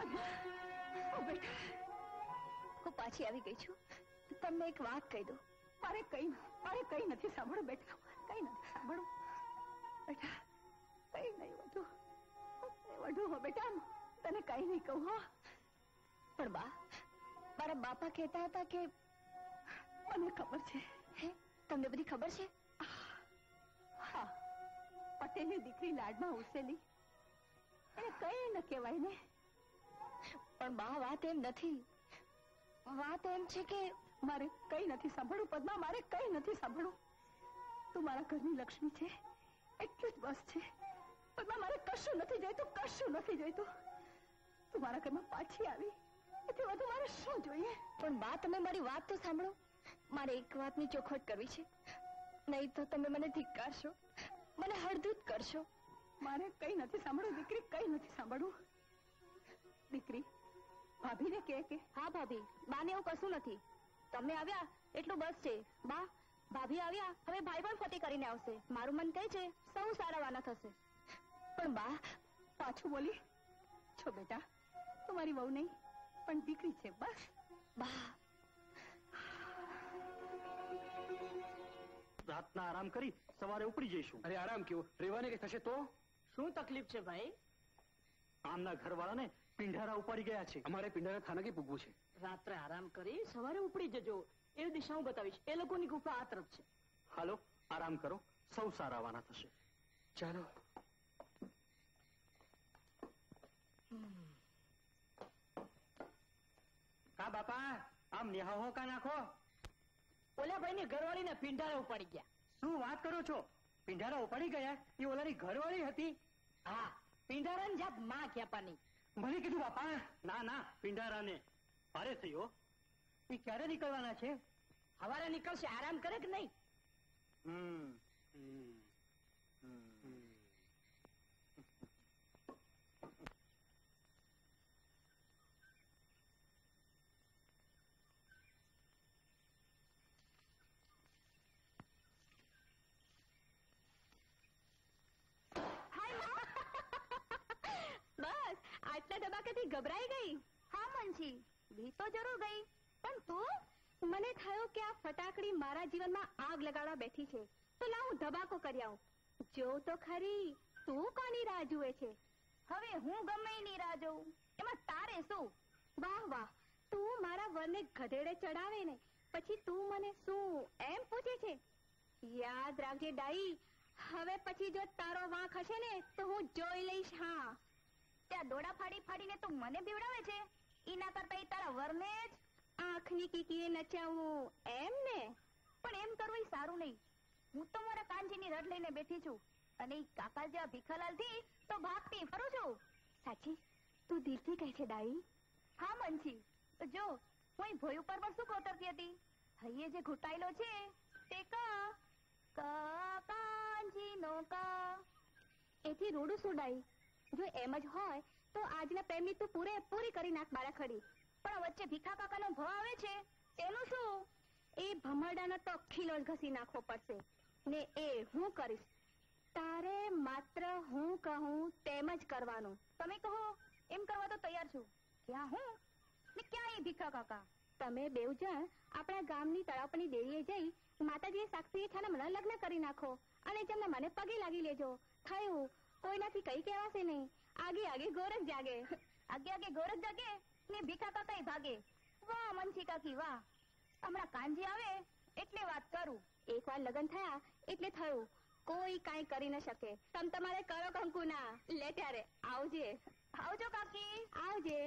ઓ બેટા, હું પાછી આવી ગઈ છું. તમને એક વાત કહી દઉં. મારે કઈ મારે કઈ નથી સાંભળવું બેટા, કઈ નથી સાંભળવું બેટા, કઈ નહીં વધુ વધુ હો બેટા, તને કઈ નહીં કહું હો. પણ બા, મારા બાપા કહેતા હતા કે મને ખબર છે. હે, તમને બધી ખબર છે? હા, પટેલની દીકરી લાડમાં ઉછેલી એને કઈ ન કહેવાય ને. પણ બા, વાત એમ નથી. વાત એમ છે કે મારે કઈ નથી સાંભળવું પદ્મા, મારે કઈ નથી સાંભળવું. તું મારા ઘરની લક્ષ્મી છે એટલું જ બસ છે પદ્મા. મારે કશું નથી જોઈતું, કશું નથી જોઈતું. તું મારા ઘરમાં પાછી આવી એથી વધુ મારે શું જોઈએ? પણ બા, તમે મારી વાત તો સાંભળો. મારે એક વાતની ચોખવટ કરવી છે, નહીં તો તમે મને ધિક્કારશો, મને હળદૂત કરશો. મારે કઈ નથી સાંભળવું દીકરી, કઈ નથી સાંભળવું. દીકરી, ભાભીને કહે કે હા ભાભી, બાને એવું કશું નથી. તમે આવ્યા એટલું બસ છે. બા, ભાભી આવ્યા, હવે ભાઈ પણ ફતે કરીને આવશે. મારું મન કહે છે સૌ સારાવાના થશે. પણ બા, પાછું બોલી છો બેટા, તું મારી વહુ નહીં પણ દીકરી છે બસ. બા, રાતના આરામ કરી સવારે ઉપડી જઈશું. અરે આરામ કેવો, રેવાને કઈ થશે તો? શું તકલીફ છે ભાઈ? આમના ઘરવાળાને પિંઢારા ઉપાડી ગયા છે. અમારે પિંડારા થાનકે પૂગવું છે. રાત્રે આરામ કરી સવારે ઉપડી જજો. એ દિશા હું બતાવીશ. એ લોકોની ગુફા આ તરફ છે. હાલો, આરામ કરો, સૌ સારાવાના થશે. ચાલો. કા બાપા, આમ નિહાહો કા નાખો. ઓલા ભાઈ ની ઘરવાળી ને પિંઢારા ઉપાડી ગયા. શું વાત કરો છો? પિંઢારા ઉપાડી ગયા? એ ઓલાની ઘરવાળી હતી. હા, પિંઢારા ની જાત માં ક્યાપાની. ભલે કીધું બાપા. ના ના, પિંઢારા ને ભારે થયો. એ ક્યારે નીકળવાના છે? હવારે નીકળશે. આરામ કરે કે નહીં? હમ બસ આટલા ધબાકાથી ગભરાઈ ગઈ? હા મનજી, બી તો જરૂર ગઈ, પણ તું? મને થયું કે આ ફટાકડી મારા જીવનમાં આગ લગાડવા બેઠી છે, તો લાવું ધબાકો કરી આવું. જો તો ખરી, તું કોની રાહ જુએ છે? હવે હું ગમે એની રાહ જોઉં, એમાં તારે શું? વાહ વાહ, તું મારા વરને ગધેડે ચડાવે ને પછી તું મને શું એમ પૂછે છે? યાદ રાખજે ડાઈ, હવે પછી જો તારો વાંક હશે ને તો હું જોઈ લઈશ. હા, ત્યાં દોડા ફાડી ફાડીને તું મને બીવડાવે છે, એના કરતા ઈ તારા વરને જ આંખની કીકીએ નચાવું એમ ને? પણ એમ કરવું ઈ સારું નહીં. હું તો મારા કાનજીની રટ લઈને બેઠી છું અને ઈ કાકા જેવા ભીખાલાલ થી તો ભાગતી ફરું છું. સાચી? તું દિલથી કહે છે ડાઈ? હા મનજી, જો હું ઈ ભોય ઉપર પણ શું કોતરતી હતી. હૈયે જે ઘૂંટાયેલો છે તે કા કા કાનજીનો કા. એથી રોડું શું ડાઈ? જો એમ જ હોય તો આજના પ્રેમની તું પૂરેપૂરી કરી નાખ મારા ખડી. પણ વચ્ચે ભીખા કાકાનો ભાવ આવે છે તેનું શું? એ ભમરડાનો તો ખીલો જ ઘસી નાખવો પડશે ને એ હું કરીશ. તારે માત્ર હું કહું તેમ જ કરવાનું. તમે કહો એમ કરવા તો તૈયાર છું. ક્યાં હું ને ક્યાં એ ભીખા કાકા? તમે બેવ જણ આપણા ગામની તળાવની દેવીએ જઈ માતાજીએ સાક્ષીએ છાના લગ્ન કરી નાખો અને જેમને મને પગે લાગી લેજો. થયું, કોઈનાથી કઈ કહેવાશે નહીં. આગે આગે ગોરખ જાગે, આગે આગે ગોરખ જાગે ને ભીખા કાકા ભાગે. વાહ મનસી કાકી વાહ, હમણાં કાંજી આવે એટલે વાત કરું. એકવાર લગ્ન થયા એટલે થયું, કોઈ કાંઈ કરી ન શકે. તમ તમારે કરો કંકુના. લે ત્યારે આવજે. આવજો કાકી, આવજે.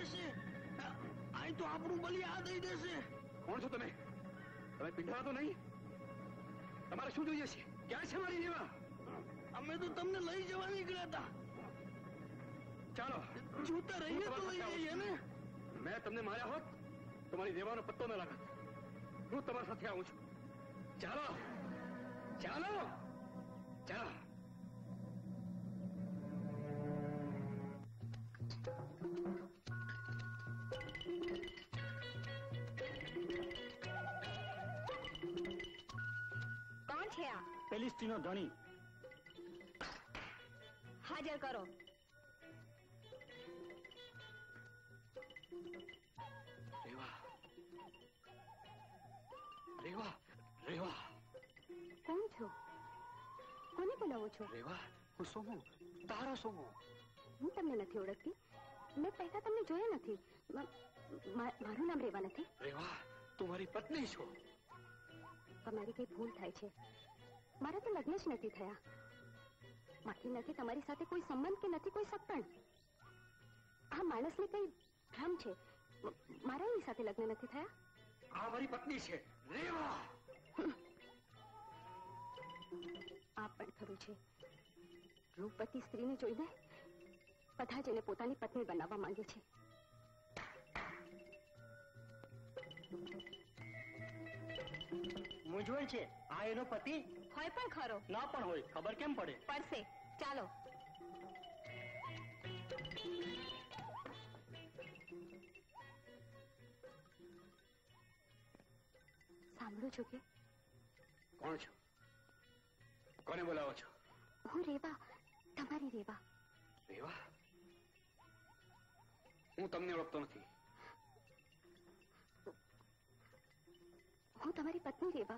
દેશે. અહીં તો આપણું બલિ આ દઈ દેશે. કોણ છો તમે? તમે પીંઢળા તો નહીં? તમારે શું જોઈએ છે? ક્યાં છે મારી રેવા? અમે તો તમને લઈ જવા નીકળ્યા હતા. ચાલો, જોતા રહીએ તો લઈ જઈએ ને. મેં તમને માર્યા હોત તો મારી રેવાનો પત્તો ન લાગત. હું તમારી સાથે આવું છું. ચાલો ચાલો ચાલો. કોણ છે આ? પેલિસ્ટીનો ધણી. હાજર કરો. રેવા રેવા રેવા. કોણ છો? કોને બોલાવો છો? રેવા, હું સોમુ, તારો સોમુ. હું તમને નથી ઓળખતી. મેં પહેલા તમને જોયા નથી. મ- મા- મારું નામ રેવા નથી. રેવા, તું મારી પત્ની છો. તમારી કઈ ભૂલ થાય છે. મારા તો લગ્ન જ નથી થયા. માથી નથી તમારી સાથે કોઈ સંબંધ કે નથી કોઈ સપણ. આ માણસને કઈ ભ્રમ છે. મ- મારા એની સાથે લગ્ન નથી થયા. આ મારી પત્ની છે રેવા. આ પણ ખરું છે. રૂપવતી સ્ત્રીને જોઈને બધા જ એને પોતાની પત્ની બનાવવા માંગે છે. મૂંઝવણ છે. આ એનો પતિ હોય પણ ખરો. ના પણ હોય. ખબર કેમ પડે? પડશે. ચાલો. સાંભળો છો કે? કોણ છો? કોને બોલાવો છો? હું રેવા, તમારી રેવા. રેવા, હું તમને ઓળખતો નથી. હું તમારી પત્ની રેવા.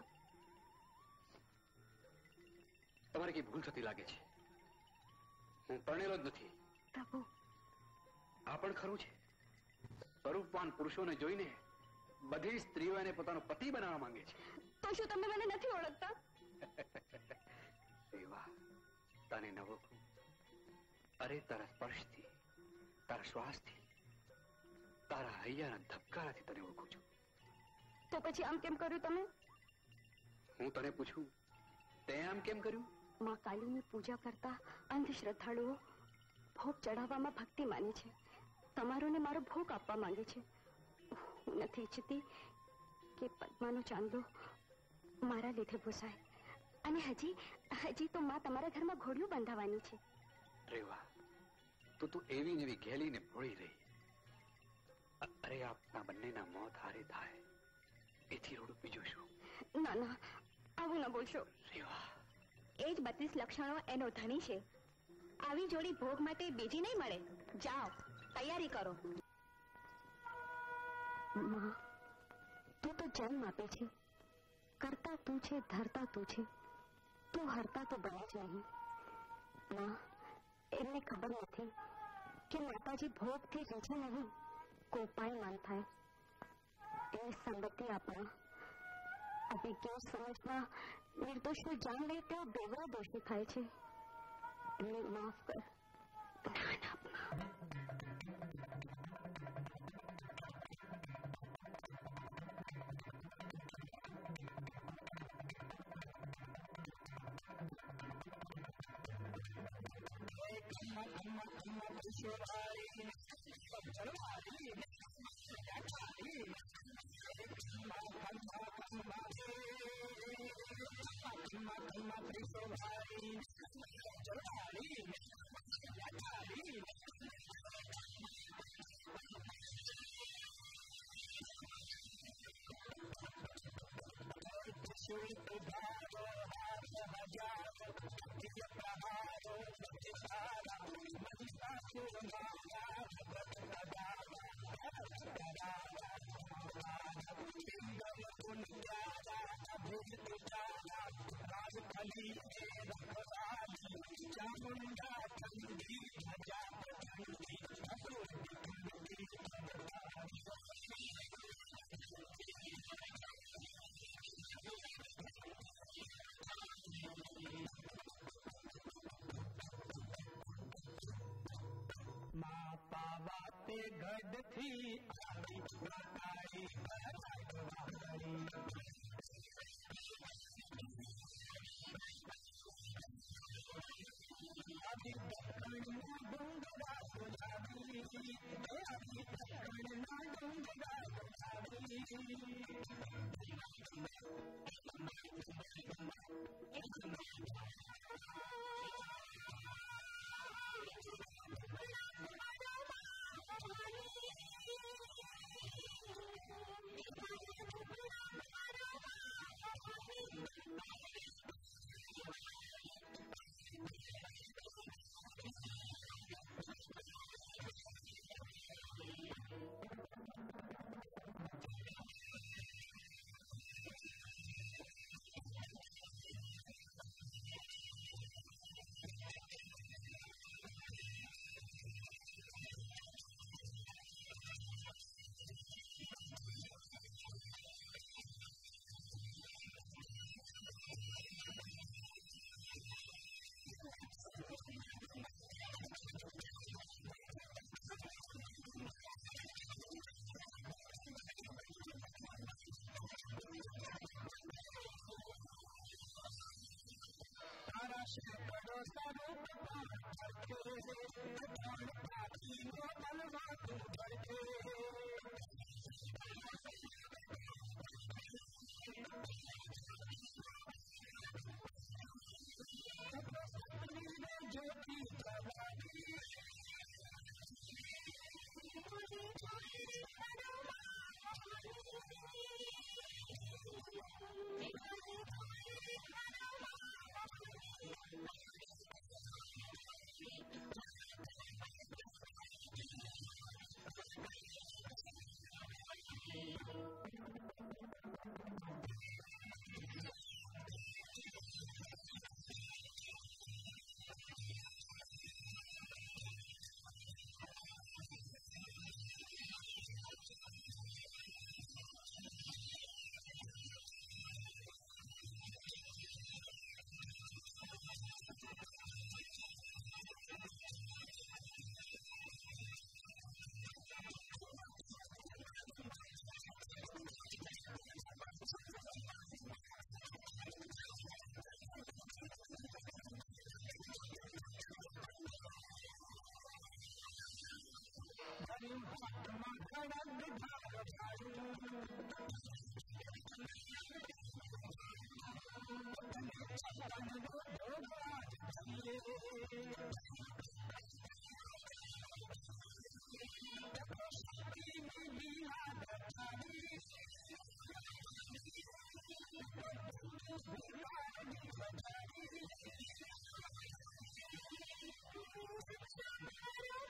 તમારે કઈ ભૂલ થતી લાગે છે. હું પરણેલો જ નથી. પ્રભુ, આ પણ ખરું છે. સ્વરૂપવાન પુરુષોને જોઈને બધી સ્ત્રીઓ એને પોતાનો પતિ બનાવવા માંગે છે. તો શું તમે મને નથી ઓળખતા? રેવા, તને ન ઓળખું? અરે, તારા સ્પર્શથી, તારા શ્વાસથી, તારા હૈયાના ધબકારાથી તને ઓળખું છું. તો પછી આમ કેમ કર્યું તમે? હું તને પૂછું, તે આમ કેમ કર્યું? માં કાલીની પૂજા કરતા અંધશ્રદ્ધાળુઓ ભોગ ચડાવવામાં ભક્તિ માને છે. તમારોને મારો ભોગ આપવા માંગે છે. હું નથી ઈચ્છતી કે પદ્માનો ચાંદલો મારા લીધે ભૂસાય. અને હજી હજી તો માં તમારા ઘરમાં ઘોડિયું બંધાવવાની છે. રેવા, તો તું એવી ને એવી ઘેલી ને ભોળી રહી. અરે, આપણા બંનેના મોત હારે થાય એથી રોડું બીજું શું? ના ના, આવું ન બોલશો. રેવા, એ જ બત્રીસ લક્ષણો એનો ધણી છે. આવી જોડી ભોગ માટે બીજી નહીં મળે. જાઓ, તૈયારી કરો. માં, તું તો જન્મ આપે છે. કરતા તું છે, ધરતા તું છે. તું હરતા તો બને જ નહીં. માં, એમને ખબર નથી કે માતાજી ભોગથી રીઝે નહીં, કોપાયમાન થાય. એ સંગતિ આપણા અભિજ્ઞાન સમજમાં નિર્દોષને જાણ લે તેઓ બેવડા દોષી થાય છે. એમને માફ કર. ના ના માં. માતા વાતે ઘર बद थी आई बताई अभी दक्कन ना दूंगा गुलाबी अभी दक्कन ना दूंगा गुलाबी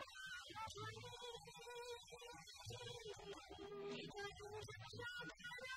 Thank you.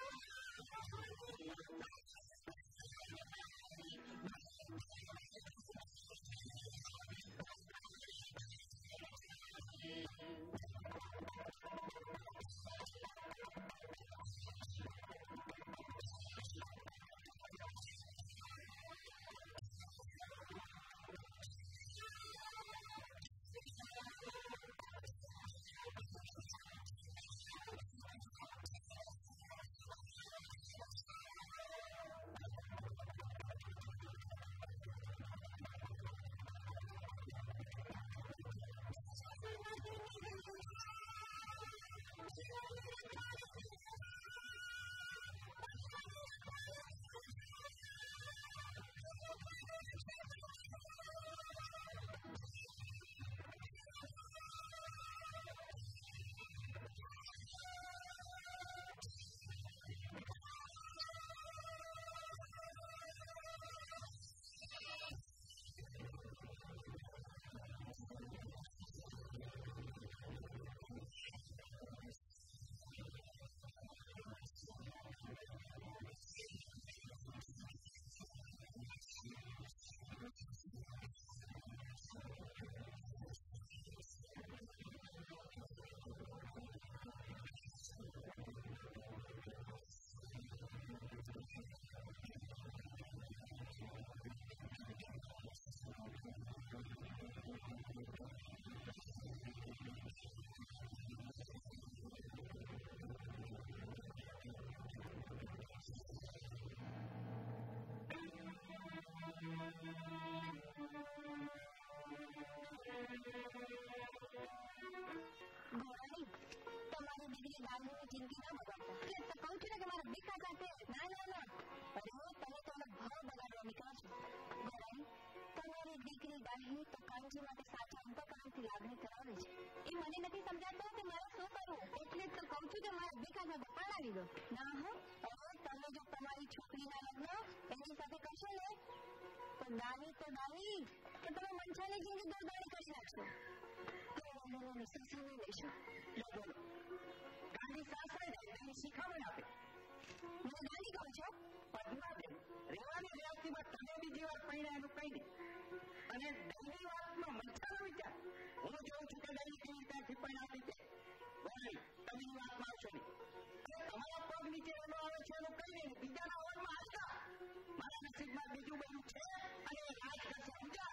કાલની જિંદગી ના બગાડતા. એટલે તો કહું છું ને કે મારા દીકરા સાથે ના ના ના અરે તમે તો એનો ભાવ બગાડવા નીકળો છો. ગોરાઈ, તમારી દીકરી ડાહી તો કાનજી માટે સાચા અંતઃકરણથી લાગણી ધરાવે છે. એ મને નથી સમજાતું કે મારે શું કરવું. એટલે જ તો કહું છું કે મારા દીકરા સાથે પરણાવી દો. ના હો, હવે તમે જો તમારી છોકરીના લગ્ન એની સાથે કરશો ને તો ડાહી તો ડાહી કે તમે મંછાની જિંદગી દોરદારી કરી નાખશો. સંસારમાં લેશો. બોલો, ગાંધી સાસરે જાય શીખામણ આપે. મને ગાંધી કહો છો? પદ્માબેન, રેવાની વ્યવસ્થિતમાં તમે બીજી વાર પૈણા એનું કહી દે. અને દૈવી વાતમાં મંછાનો વિચાર. હું જોઉં છું કે દૈવી કેવી ત્યાંથી પૈણા આપી છે. બોલાઈ, તમે એ વાતમાં આવશો નહીં. અને તમારા પગ નીચે એનો આવે છે એનું કહી દે. બીજાના હોલમાં હાલતા મારા નસીબમાં બીજું બધું છે અને રાજ કરશે. સમજા?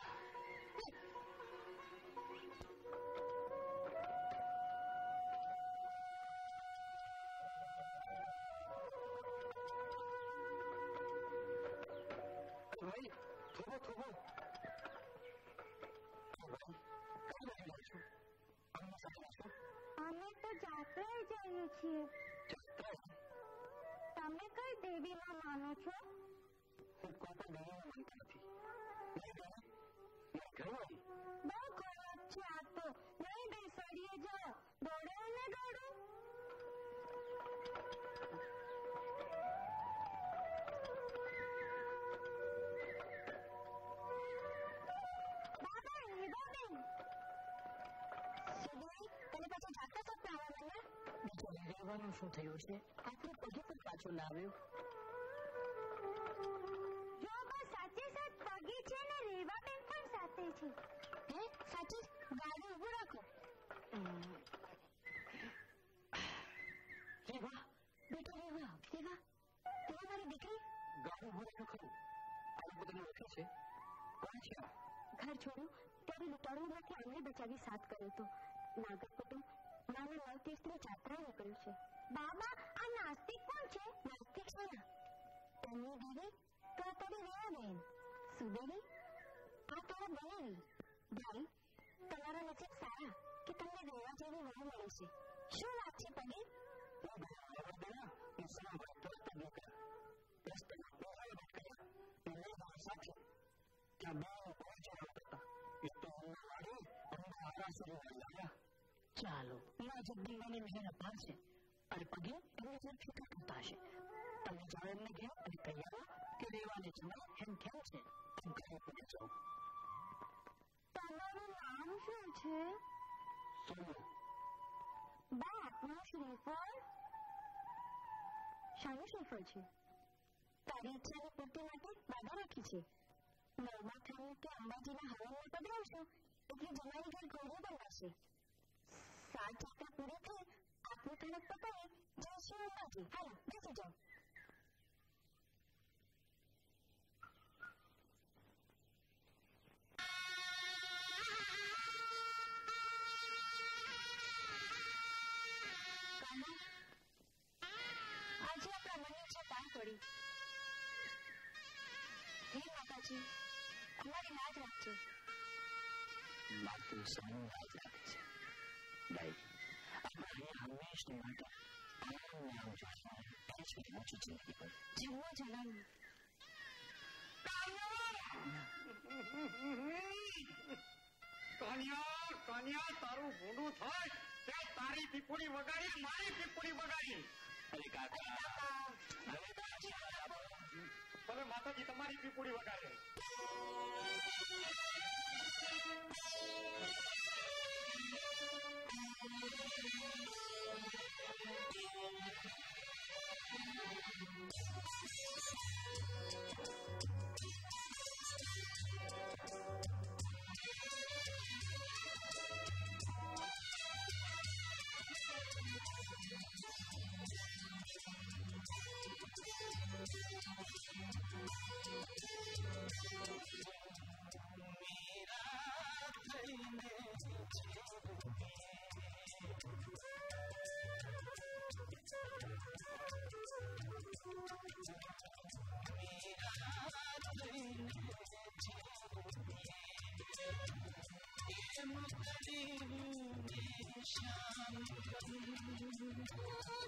ભાઈ, થોભો થોભો. અમે તો જાત્રાએ જઈએ છીએ. તમે કઈ દેવીમાં માનો છો? હું કોઈ પણ દેવીમાં માનતા નથી. બહુ ખરાબ છે આ તો. નહીં બેસાડીએ જાઓ. દોડે ને દોડો. રહેવાનું શું થયું છે? આપણું પગે પણ પાછું ના આવ્યું. જો બસ સાચે સાચ પગે છે ને રેવા બેન પણ સાથે છે. હે સાચી? ગાડી ઉભું રાખો. રેવા બેટા, રેવા રેવા તમે મારી દીકરી. ગાડી ઉભું રાખો ખરું. આ બધાને ઓળખે છે. કોણ છે? ઘર છોડ્યું ત્યારે લૂંટારૂમાંથી અમને બચાવી સાથ કર્યો હતો. નાગર કુટુંબ નાના નવ તીર્થની જાત્રા નીકળ્યું છે. બાબા, આ નાસ્તિક કોણ છે? નાસ્તિક છે ને તન્ની દેવી તો આ તારી રેવા બેન. સુદેવી આ તારા બનેવી. ભાઈ, તમારા નસીબ સારા કે તમને રેવા જેવી વહુ મળી છે. શું વાત છે પગે? ચાલો, એવા જગદંબાની મહેર અપાર છે. અને પગે એમને જેમ ફિકર કરતા હશે. તમે જાઓ એમને ઘેર અને કહી આવો કે રેવાને જમાઈ હેમ કેમ છે. એમ ઘરે પડે જાઓ. તમારું નામ શું છે? સોનુ. બા, આપનું શ્રીફળ? શાનું શ્રીફળ છે? તારી ઈચ્છાની પૂર્તિ માટે બાધા રાખી છે. નવમા ખાન કે અંબાજીના હવનમાં પધરાવશો એટલે જમાઈ ઘર ગૌરવ બનાવશે. સાત જાત્રા પૂરી થઈ આપનું તણક પતાવી જઈશું અંબાજી. હાલો બેસી જાઓ. આજે આપણા મનની ઈચ્છા પાર પડી. હે માતાજી, અમારી લાજ રાખજો. માતું સમૂહ લાજ રાખે છે. ભાઈ, આપણે હંમેશા માટે આનંદ નામ જોઈને ટેન્શન ઓછી જિંદગી પર જન્મો જન્મ કાનિયા કાનિયા તારું ભૂંડું થાય તે તારી પીપુડી વગાડી મારી પીપુડી વગાડી. અરે કાકા, ભલે માતાજી તમારી પીપુડી વગાડે. शाम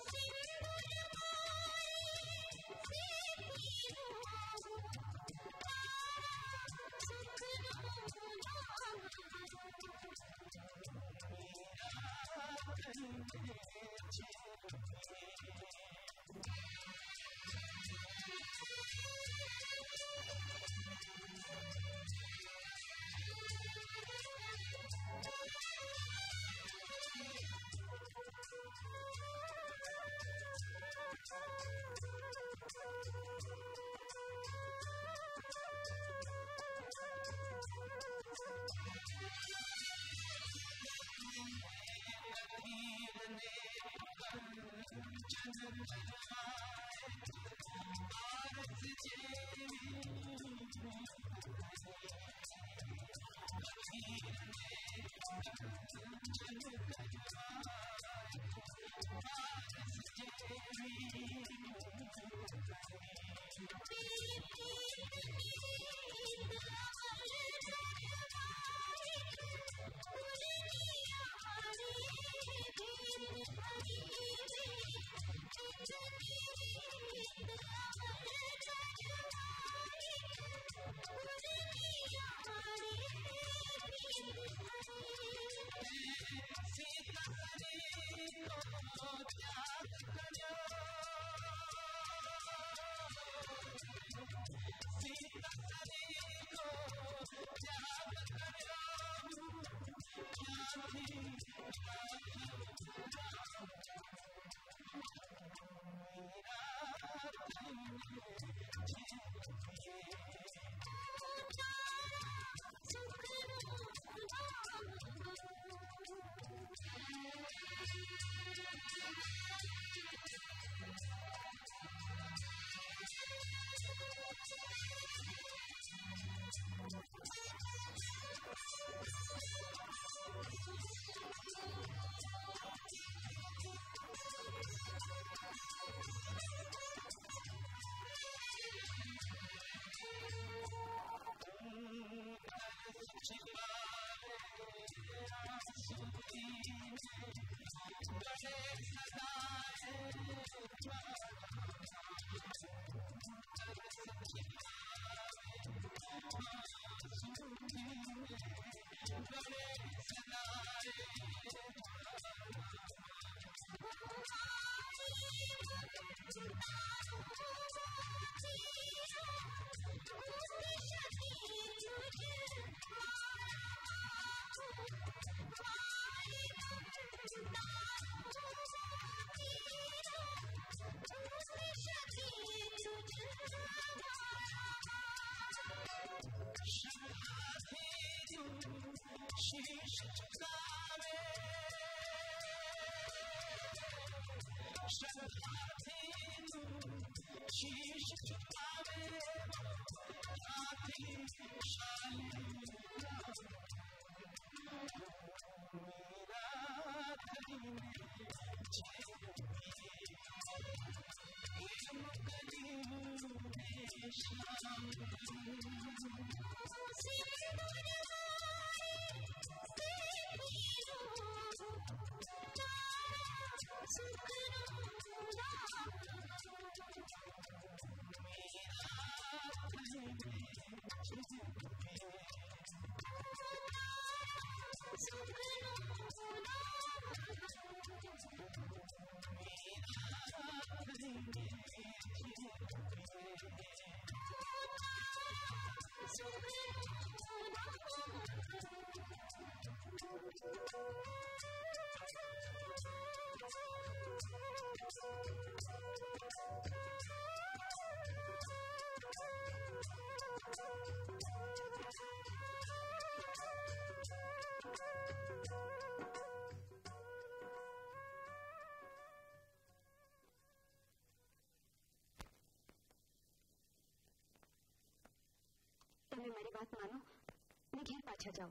તમે મારી વાત માનો ને ઘેર પાછા જાઓ.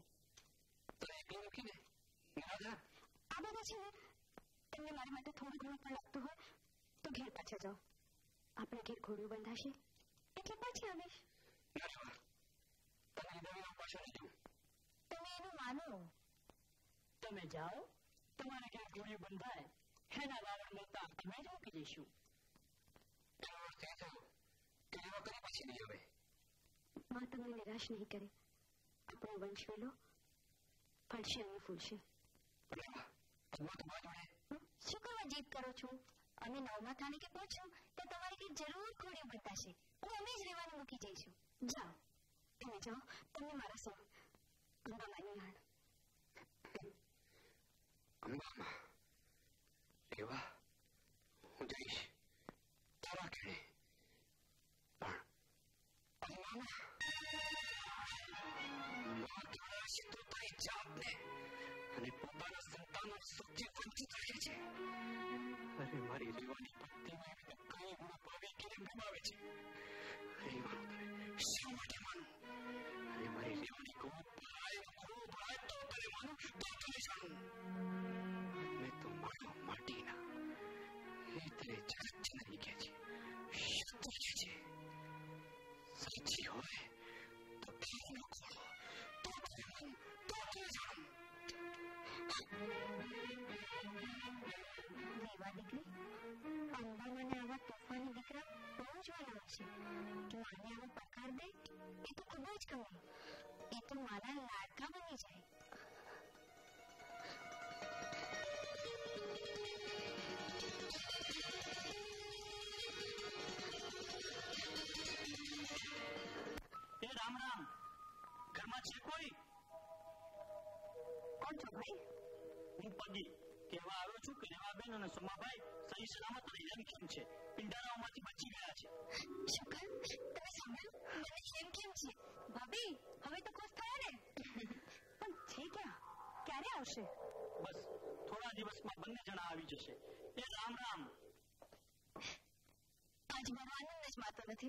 આ બધા છે ને તમને મારી માટે થોડું ઘણું પણ લાગતું હોય તો ઘેર પાછા જાઓ. આપણે ઘેર ઘોડું બંધાશે એટલે પાછી આવીશ. તમે એનું માનો. તમે જાઓ, તમારે ઘેર ઘોડું બંધાય એના વાવડ મળતા અમે જ મૂકી જઈશું. માં તમને નિરાશ નહીં કરે. આપણો વંશ વેલો ફળશે અને ફૂલશે. શું કરવા જીદ કરો છો? અમે નવમા થાણે કે પહોંચ્યું તો તમારે કઈ જરૂર ઘોડ્યું બતાશે અને અમે જ રહેવાનું મૂકી જઈશું. જાઓ, તમે જાઓ. તમને મારા સૌ અંબામાની હાણ. અંબામાં એવા હું જઈશ તારા ઘેરે, પણ અંબામાં તારી જાતને અને પોતાના સંતાનો સુખથી વંચિત રહે છે. એટલે જગત જનની કહે છે, શક્તિ કહે છે. સાચી હોય તો ભાવનો ખોળો, તો ભગવાન, તો જાણ. દેવા દીકરી, અંબા મને આવા તોફાની દીકરા બહુ જ વાલા હશે. તું આને આવો પકાર દે એ તો ખૂબ જ ગમે. એ તો મારા લાડકા બની જાય. એ રામ રામ, ઘરમાં છે કોઈ? કોણ છો ભાઈ? હું પગી કહેવા આવ્યો છું કે રેવાબેન અને સોમાભાઈ સહી સલામત અને એમ કેમ છે, પિંડારાઓમાંથી બચી ગયા છે. શુકર, તમે સાંભળ્યું? મને એમ કેમ છે? ભાભી, હવે તો ખુશ થયા ને? પણ છે ક્યાં? ક્યારે આવશે? બસ થોડા દિવસમાં બંને જણા આવી જશે. એ રામ રામ. આજ મારો આનંદ જ માતો નથી.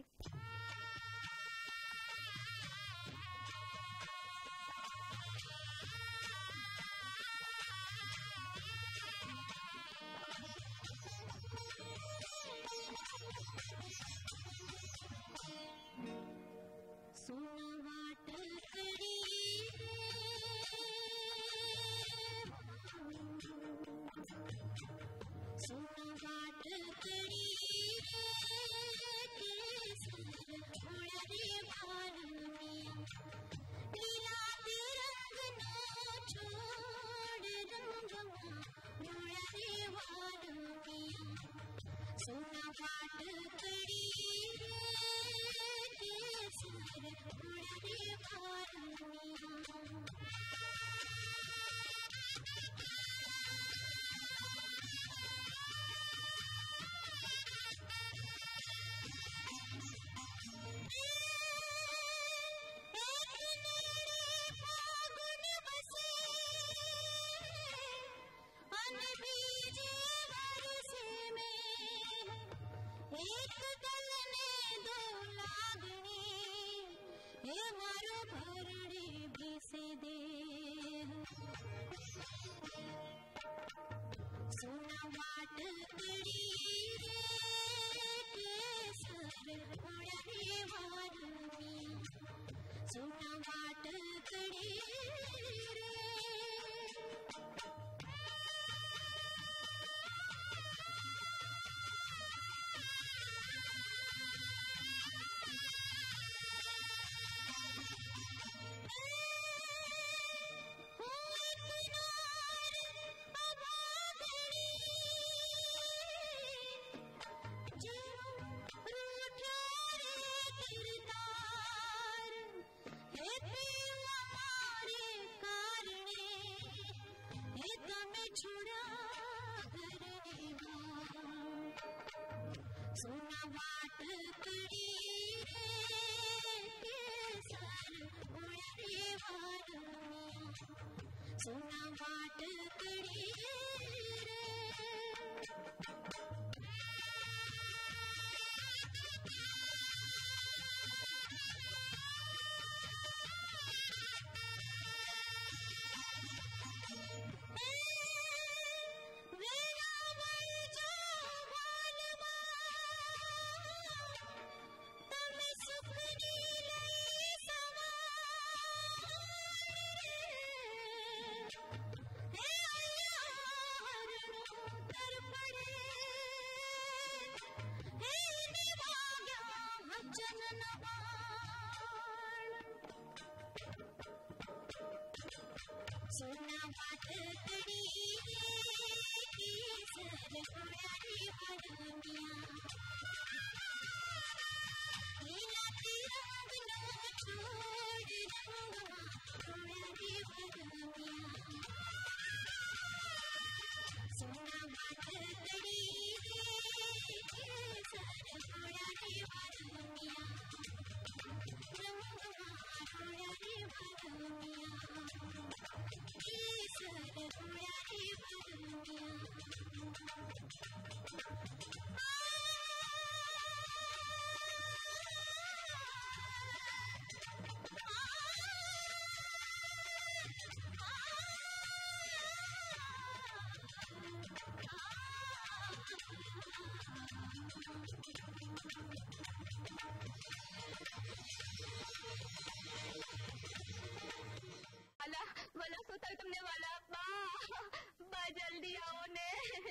सोना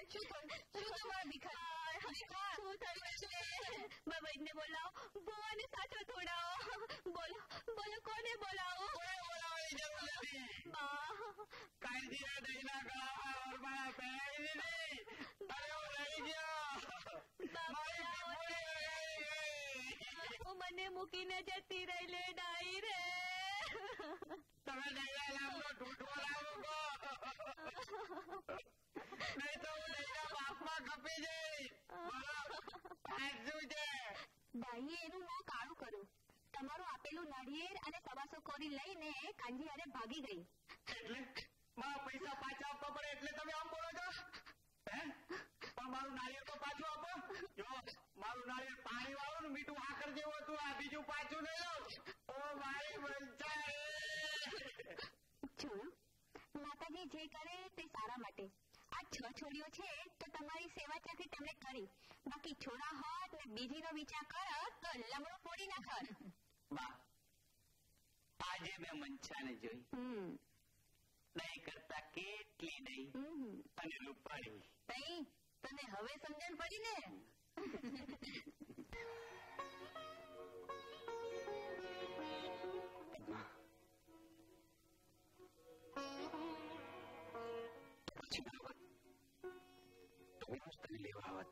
શું તમારા ભિખારી શું થયું છે? બાબા ને બોલાવો, ભુવાને સાચો થોડાવો. બોલો બોલો, કોને બોલાવો? મને મૂકીને જતી રહી લે ડાઈ રે. તમે નહીં તો હું બાપમાં ખપી જઈશ. દાઈએ એનું મોં કાળું કર્યું. તમારું આપેલું નાળિયેર અને સવાસો કોરી લઈને કાંજી હારે ભાગી ગઈ. એટલે મારા પૈસા પાછા આપવા પડે એટલે તમે આમ બોલો છો? હે પણ મારું નાળિયેર તો પાછું આપો. જો મારું નાળિયેર પાણી વાળું ને મીઠું હાકર જેવું હતું, આ બીજું પાછું નહીં લો. ઓ મારી વંચાય. જોયું, માતાજી જે કરે તે સારા માટે. આ છ છોડીઓ છે તો તમારી સેવા ત્યાંથી તમે કરી, બાકી છોડા હોત ને બીજીનો વિચાર કરત તો લમણું ફોડી નાખત. બા, આજે મેં મંચાને જોઈ. નહીં કરતા કેટલી નહીં અને રૂપાળી. તઈ તને હવે સમજણ પડી ને? લેવા આવત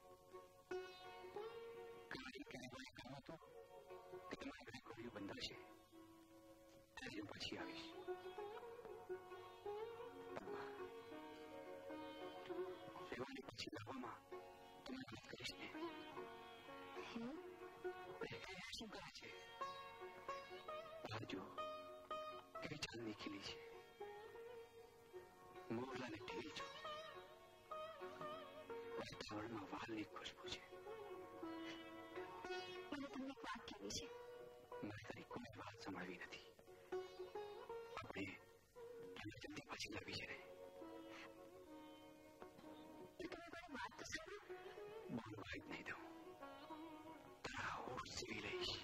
કમાઈ કમાઈ કામ હતું કે તમારી ઘરે કોળીઓ બંધાશે ત્યારે હું પછી આવીશ. સેવાની પછી લાવવામાં તમારી મદદ કરીશ ને? શું કરે છે? બહાર જો કેવી ચાંદની ખીલી છે. મોરલાને ઢીલ છો, વાતાવરણમાં વાલની ખુશ્બુ છે. મને તમને વાત કેવી છે? મારે તારી કોઈ વાત સંભળવી નથી. આપણે જલ્દી પાછી લાવી છે. તમે કોઈ વાત તો સાંભળો. બોલવા જ નહીં દઉં. તારા હોઠ સીવી લઈશ.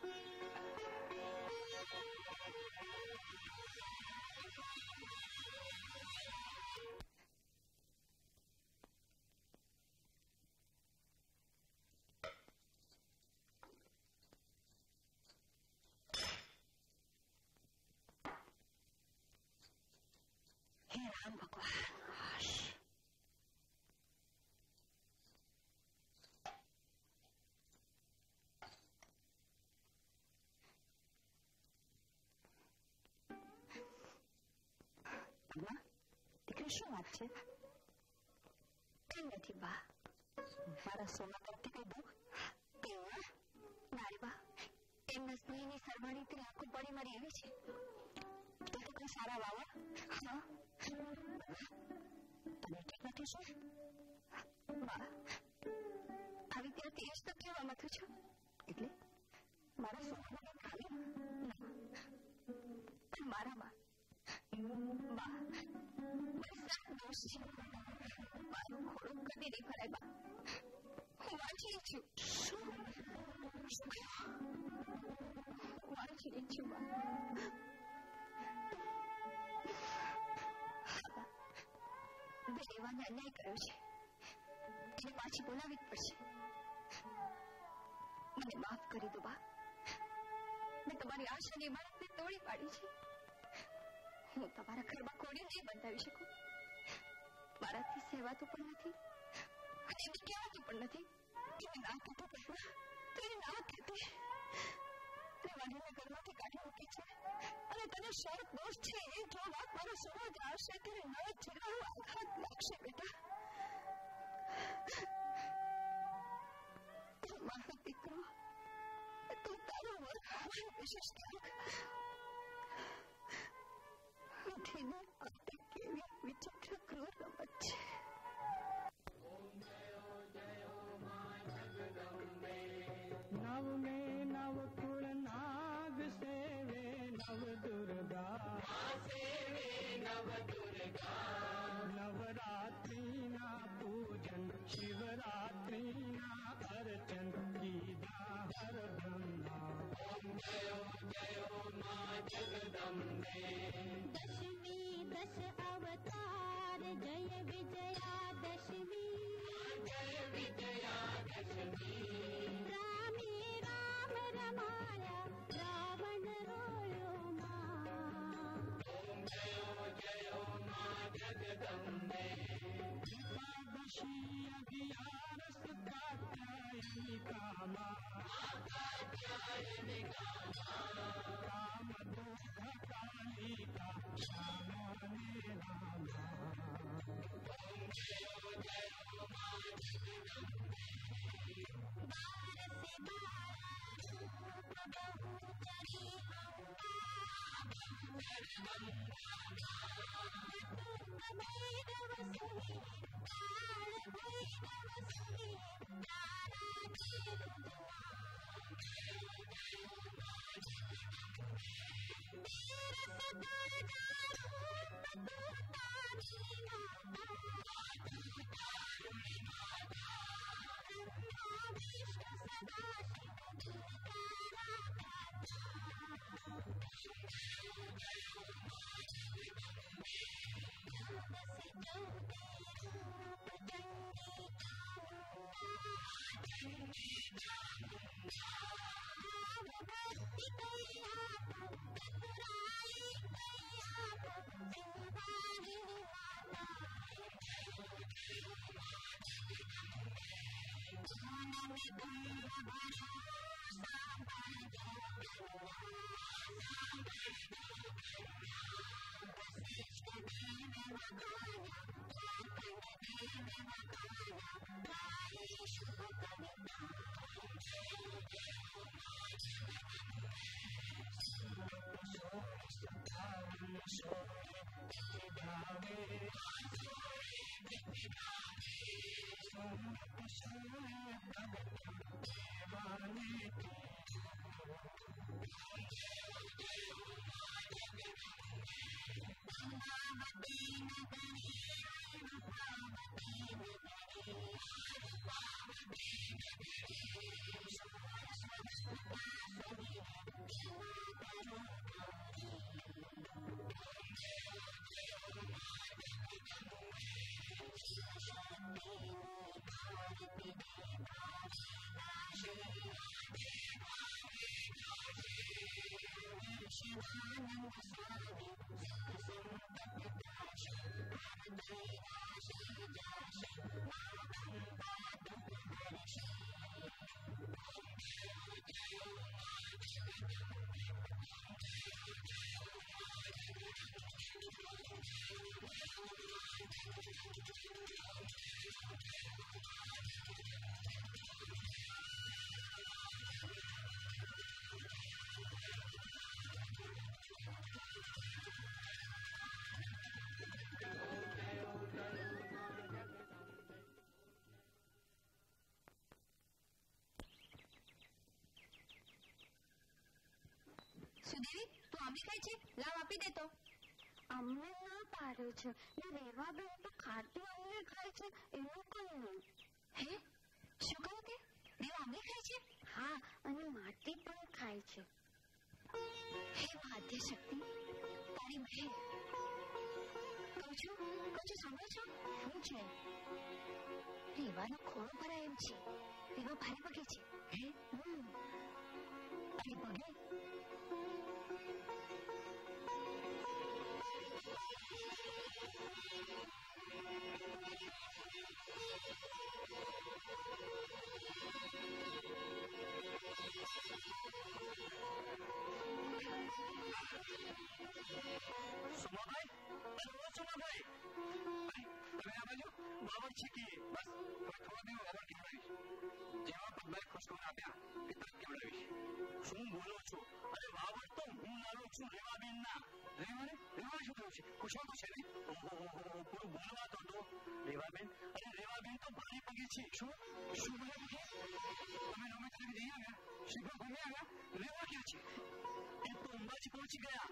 રામ ભગવાન, દીકરી શું વાત છે? કઈ નથી બા, મારા સોના તરફથી કઈ દુઃખ? ના રે બા, એમના સ્ત્રીની સરવાણીથી આંખો પડી મારી એવી છે. તો તો કઈ સારા વાવા? હા, તમે ઠીક નથી શું? બા, આવી ત્યાંથી એ જ તો કહેવા માંગુ છું. એટલે મારા સોનામાં ખાલી પણ મારામાં બા મારી સાત દોષ છે. મારું ખોડું કદી નહીં ભરાય બા. હું વાંચી છું. શું વાંચી છું બા? દેવાને અન્યાય કર્યો છે, એને પાછી બોલાવી જ પડશે. મને માફ કરી દો બા. મેં તમારી આશાની ઇમારતને તોડી પાડી છે. હું તમારા ઘરમાં કોડી નહીં બંધાવી શકું. મારાથી સેવાતું પણ નથી અને એમને કહેવાતું પણ નથી. એને ના કહેતું પહેલા તો એને ના કહેતી. વડીલને ઘરમાંથી કાઢી મૂકી છે અને તને શરત દોષ છે એ જો વાત મારો સમજ આવશે ત્યારે નવો જન્મ આઘાત લાગશે બેટા. મારો દીકરો, તું તારો વર્ગ વિશેષતા કેવી વિચિત્ર ક્રૂર રમત છે. નવ મે નવ કુળ નાગ સેવે નવ દુર્ગા સેવે નવ દુર્ગા. નવરાત્રી ના પૂજન શિવરાત્રી ના અર્ચન કીધા હર બ્રહ્મા. ઓમ જયો જયો મા જગદંબે. દશમી દશ અવતાર જય વિજયા સુદેવી તું આંબી ખાય છે? લાવ આપી દે તો. અમને ના પાડે છે ને રેવા બેન તો ખાટી અમને ખાય છે એવું કઈ નહીં. હે શું કહ્યું તે? રેવા આંબી ખાય છે? હા અને માટી પણ ખાય છે. હે આદ્ય શક્તિ તારી બહેન કહું છું કહું છું સાંભળો છો શું છે? રેવાનો ખોળો ભરાય એમ છે. રેવા ભારે પગે છે. હે હમ અને પગે સુમાભાઈ અરે સુમાભાઈ તમે આ બાજુ વાવડ છે કે બસ થોડા દિવસ વાવડ કેવડાવીશ. જેવા પગલાં ખુશખબર આપ્યા કે તરત કેવડાવીશ. શું બોલો છો? અરે વાવડ તો હું લાવું છું રેવાબેન ના. રેવાને રેવા શું થયું છે? કુશળ છે ને? ઓહો પૂરું બોલવા તો દો. રેવાબેન અરે રેવાબેન તો ભારે પગે છે. શું શું બોલે છે? તમે નમે તારી જઈ આવ્યા શીખવા ભણી આવ્યા. રેવા ક્યાં છે? એ તો અંબાજી પહોંચી ગયા.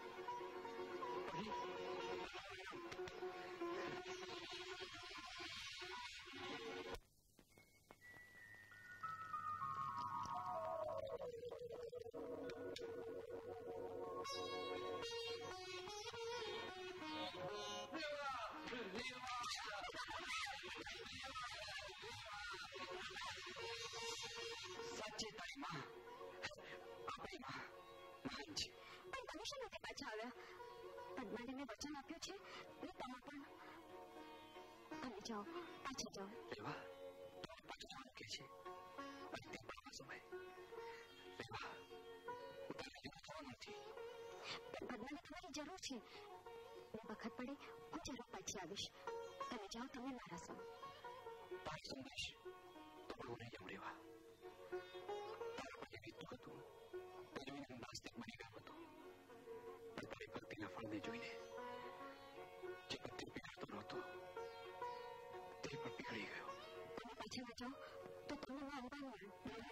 સાચી તારી માં આપણી માં મહાન છે. પણ તમે શા માટે પાછા આવ્યા? પદ્માને મેં વચન આપ્યું છે ને તમે પણ. તમે જાઓ પાછા જાઓ. રેવા તમારે પાછું જવાનું કે છે? અને તે પણ સમય રેવા તારે લેવા જવાનું નથી. પણ પદ્માને તમારી જરૂર છે. ને વખત પડે હું જરૂર પાછી આવીશ. તમે જાઓ, તમે મારા સૌ. તારી સંદેશ તો બહુ નહીં એમ રેવા. તારા પર વીતતું હતું તે જોઈને હું નાસ્તિક બની ગયો હતો. પણ તારી ભક્તિના ફળને જોઈને જે ભક્તિ પીગળતો નહોતો તે પણ પીગળી ગયો. તમે પાછા ન જાઓ તો તમને ના અંબાનું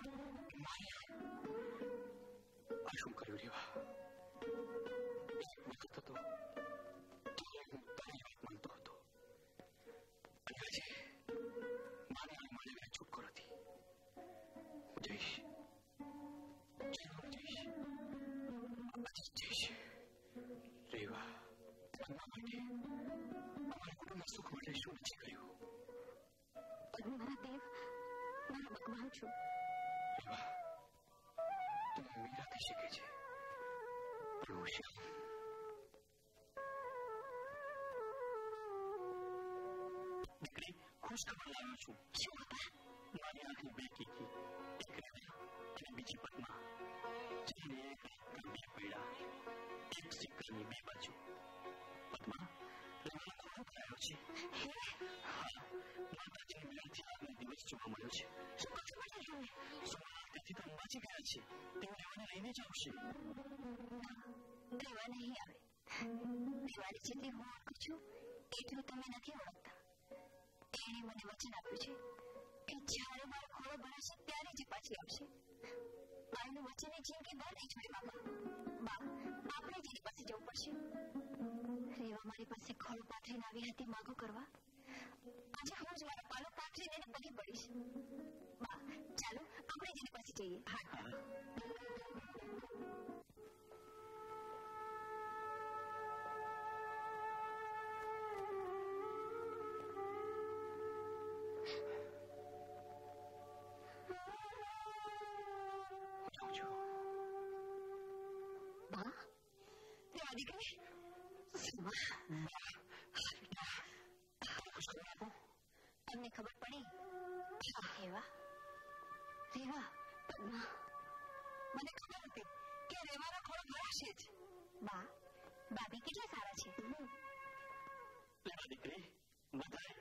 આ શું કર્યું રેવા? એક વખત હતો ત્યારે હું તારી વાત માનતો હતો અને આજે મારી આ મારી વિના ચૂપ કરો હતી. હું જઈશ, જરૂર જઈશ, આજે જ જઈશ. રેવા, પદ્મા માટે, અમારા કુટુંબના સુખ માટે શું નથી કર્યું? તમે મારા દેવ, મારા ભગવાન છો. રેવા, તું મીરાથી શીખે છે પણ હું શ્યામ. દીકરી, ખુશ ખબર લાવ્યો છું. શું બાપા? મારી આંખની બે કીકી, એક રેવા અને બીજી પદ્મા. જેને એક રાતના બે પૈડા, એક સિક્કાની બે બાજુ. પદ્મા, રેવાનો ખોળો કરાયો છે. હા, માતાજીની મીરાથી આગનો દિવસ જોવા મળ્યો છે. શું કહો છો માતાજી? સોમનાથ તેથી તો અંબાજી ગયા છે. તેઓ રેવાને લઈને જ આવશે. રેવા નહીં આવે. રેવાની જેટલી હું ઓળખું છું એટલું તમે નથી ઓળખતા. એણે મને વચન આપ્યું છે કે જ્યારે મારો ખોળો ભરાશે ત્યારે જ પાછી આવશે. મારું વચન એ જિંદગી ભર નહીં છોડે બાપા. બા, આપણે જ એની પાસે જવું પડશે. રેવા મારી પાસે ખોળો પાથરીને આવી હતી માગો કરવા. આજે હું જ મારો પાલો પાથરીને એને પગે પડીશ. બા, ચાલો આપણે જ એની પાસે જઈએ. હા. બા, રેવા દીકરી. તમને ખબર પડી? રેવા, રેવા, પદ્મા, મને ખબર હતી કે રેવાનો ખોળો ભરાશે જ. બા, ભાભી કેટલા સારા છે. રેવા દીકરી, બધાય.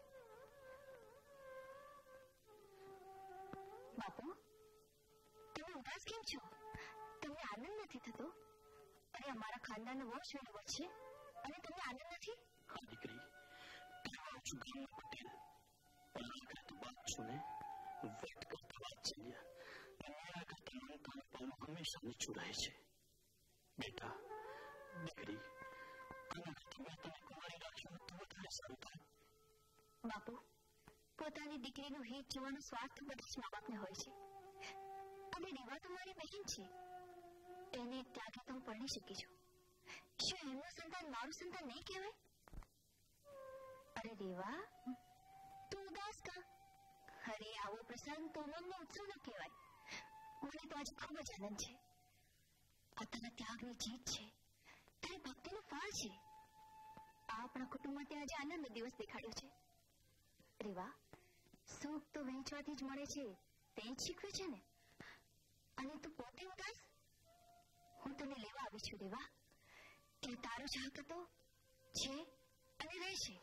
બાપુ, તમે ઉદાસ કેમ છો? તમને આનંદ નથી થતો? અરે અમારા ખાનદાનનો વંશ વેલો છે અને તમને આનંદ નથી? હા દીકરી, કહેવાઉં છું ગામનો પટેલ, પણ આ કરતા વાત છું ને, વટ કરતા વાત ચાલ્યા. મારા કરતા મમતાનો પાલો હંમેશા નીચું રહે છે. બેટા, દીકરી, આના કરતા મેં તને કુંવારી રાખ્યું તો વધારે સારું થાય. બાપુ, પોતાની દીકરીનું હિત જોવાનો સ્વાર્થ બધા જ મા બાપને હોય છે. અને રેવા તો મારી બહેન છે. એને ત્યાગે તો હું પરણી શકી છું. શું એમનું સંતાન મારું સંતાન નહીં કહેવાય? અરે રેવા, તું ઉદાસ કા? અરે આવો પ્રસંગ તો મનનો ઉત્સવ ન કહેવાય. મને તો આજે ખૂબ જ આનંદ છે. આ તારા ત્યાગની જીત છે, તારી ભક્તિનું ફળ છે. આ આપણા કુટુંબમાં તે આજે આનંદનો દિવસ દેખાડ્યો છે. રેવા, સુખ તો વહેંચવાથી જ મળે છે, તે જ શીખવ્યું છે ને. અને તું પોતે ઉદાસ? હું તને લેવા આવી છું રેવા. એ તારો જ હક હતો, છે અને રહેશે.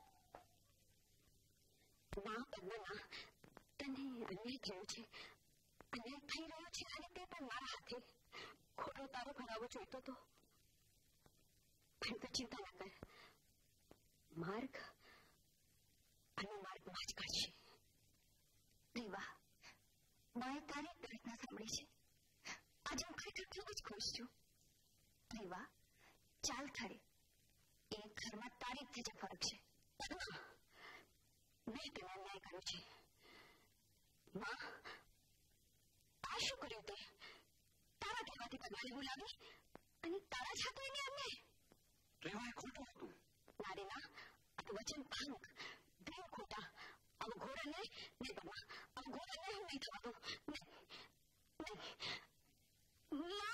ના પદ્મા, ના, તને અન્યાય થયો છે. અન્યાય થઈ રહ્યો છે અને તે પણ મારા હાથે. ખોટો તારો ભરાવો જોઈતો તો. પણ તો ચિંતા ન કર, માર્ગ અને માર્ગમાં જ કાઢશે. રેવા, માએ તારી પ્રાર્થના સાંભળી છે. આજે હું ખરેખર ખૂબ જ ખુશ છું. રેવા, ચાલ ખરે. એ ઘરમાં તારી જ જે ફરક છે. મેં તને અન્યાય કર્યો છે. માં, આ શું કર્યું તે? તારા કહેવાથી પગલાને બોલાવી અને તારા જ હાથે એને અન્યાય. રેવા, એ ખોટું હતું. ના રે ના, આ તો વચન ભંગ, દેવ ખોટા. આવું ઘોડા નહીં, નહીં પગલા, આવું ઘોડા નહીં, હું નહીં થવા દઉં. નહીં, નહીં.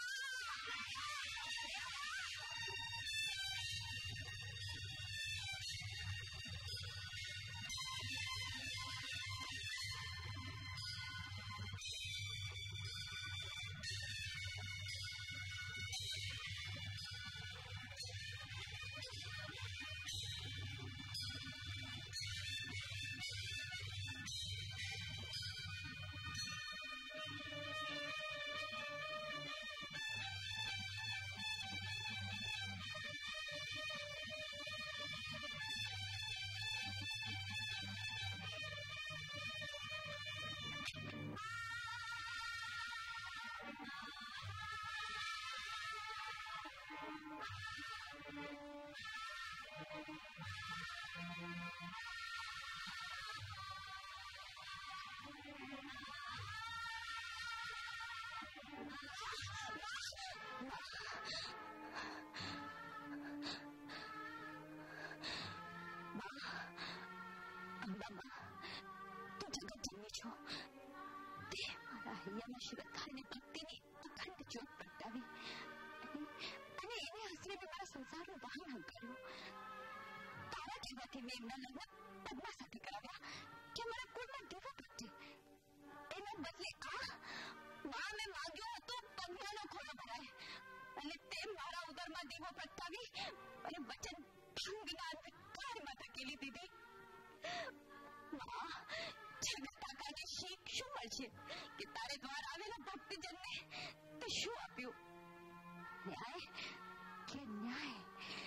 એમના લગ્ન પદ્મા સાથે કરાવ્યા કે મારા કુળમાં દીવો પ્રગટે. એના બદલે આ માં મેં માંગ્યો હતો પદ્માનો ખોળો ભરાય અને તે મારા ઉદરમાં દીવો પ્રગટાવી અને વચન ભંગના અંધકારમાં ધકેલી દીધી. માં જગત આકાને શીખ શું મળશે કે તારે દ્વારા આવેલા ભક્તજનને તે શું આપ્યું? ન્યાય કે ન્યાય?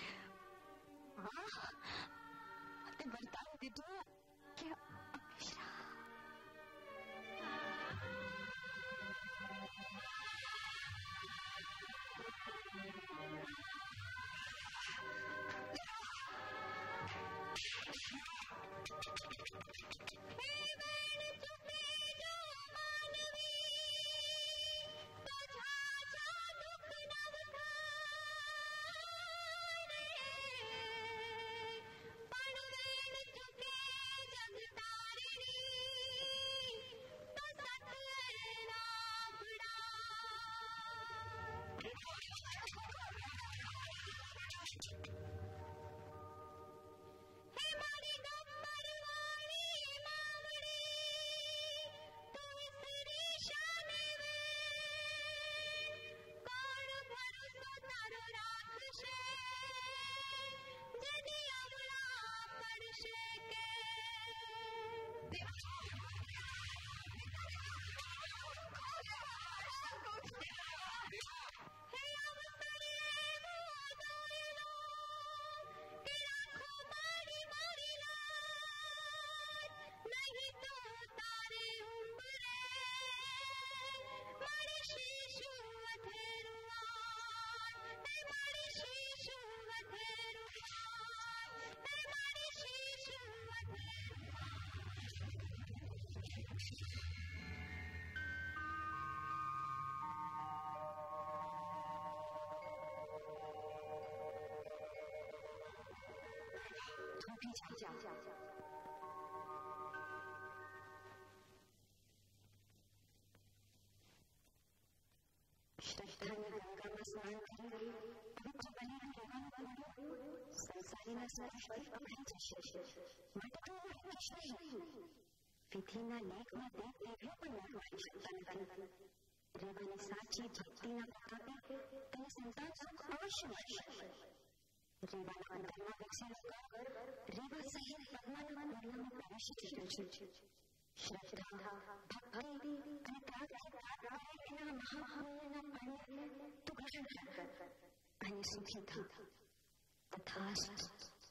હા તે વર્તાવ દીધું કે અક્ષરા? શ્રદ્ધાની ગંગામાં સ્નાન કરી પવિત્ર બનીને રહેવાનું સંસારીના સ્પર્શ અમળી જશે. માટે વિધિના લેખમાં દેવ દેવીઓ પણ ન મળી શકતા નથી. રેવાની સાચી ભક્તિના પ્રતાપે તેને સંતાન સુખ અવશ્ય મળશે. રેવાના અંતરમાં વિકસેલું ઘર રેવા સહિત પદ્માના દુનિયામાં પ્રવેશી ચૂક્યું છે. શ્રદ્ધા, ભક્તિ અને ત્યાગ એના મહાભાવના પાણીને તું ગ્રહણ કર અને સુખી થા. તથાસ્તુ.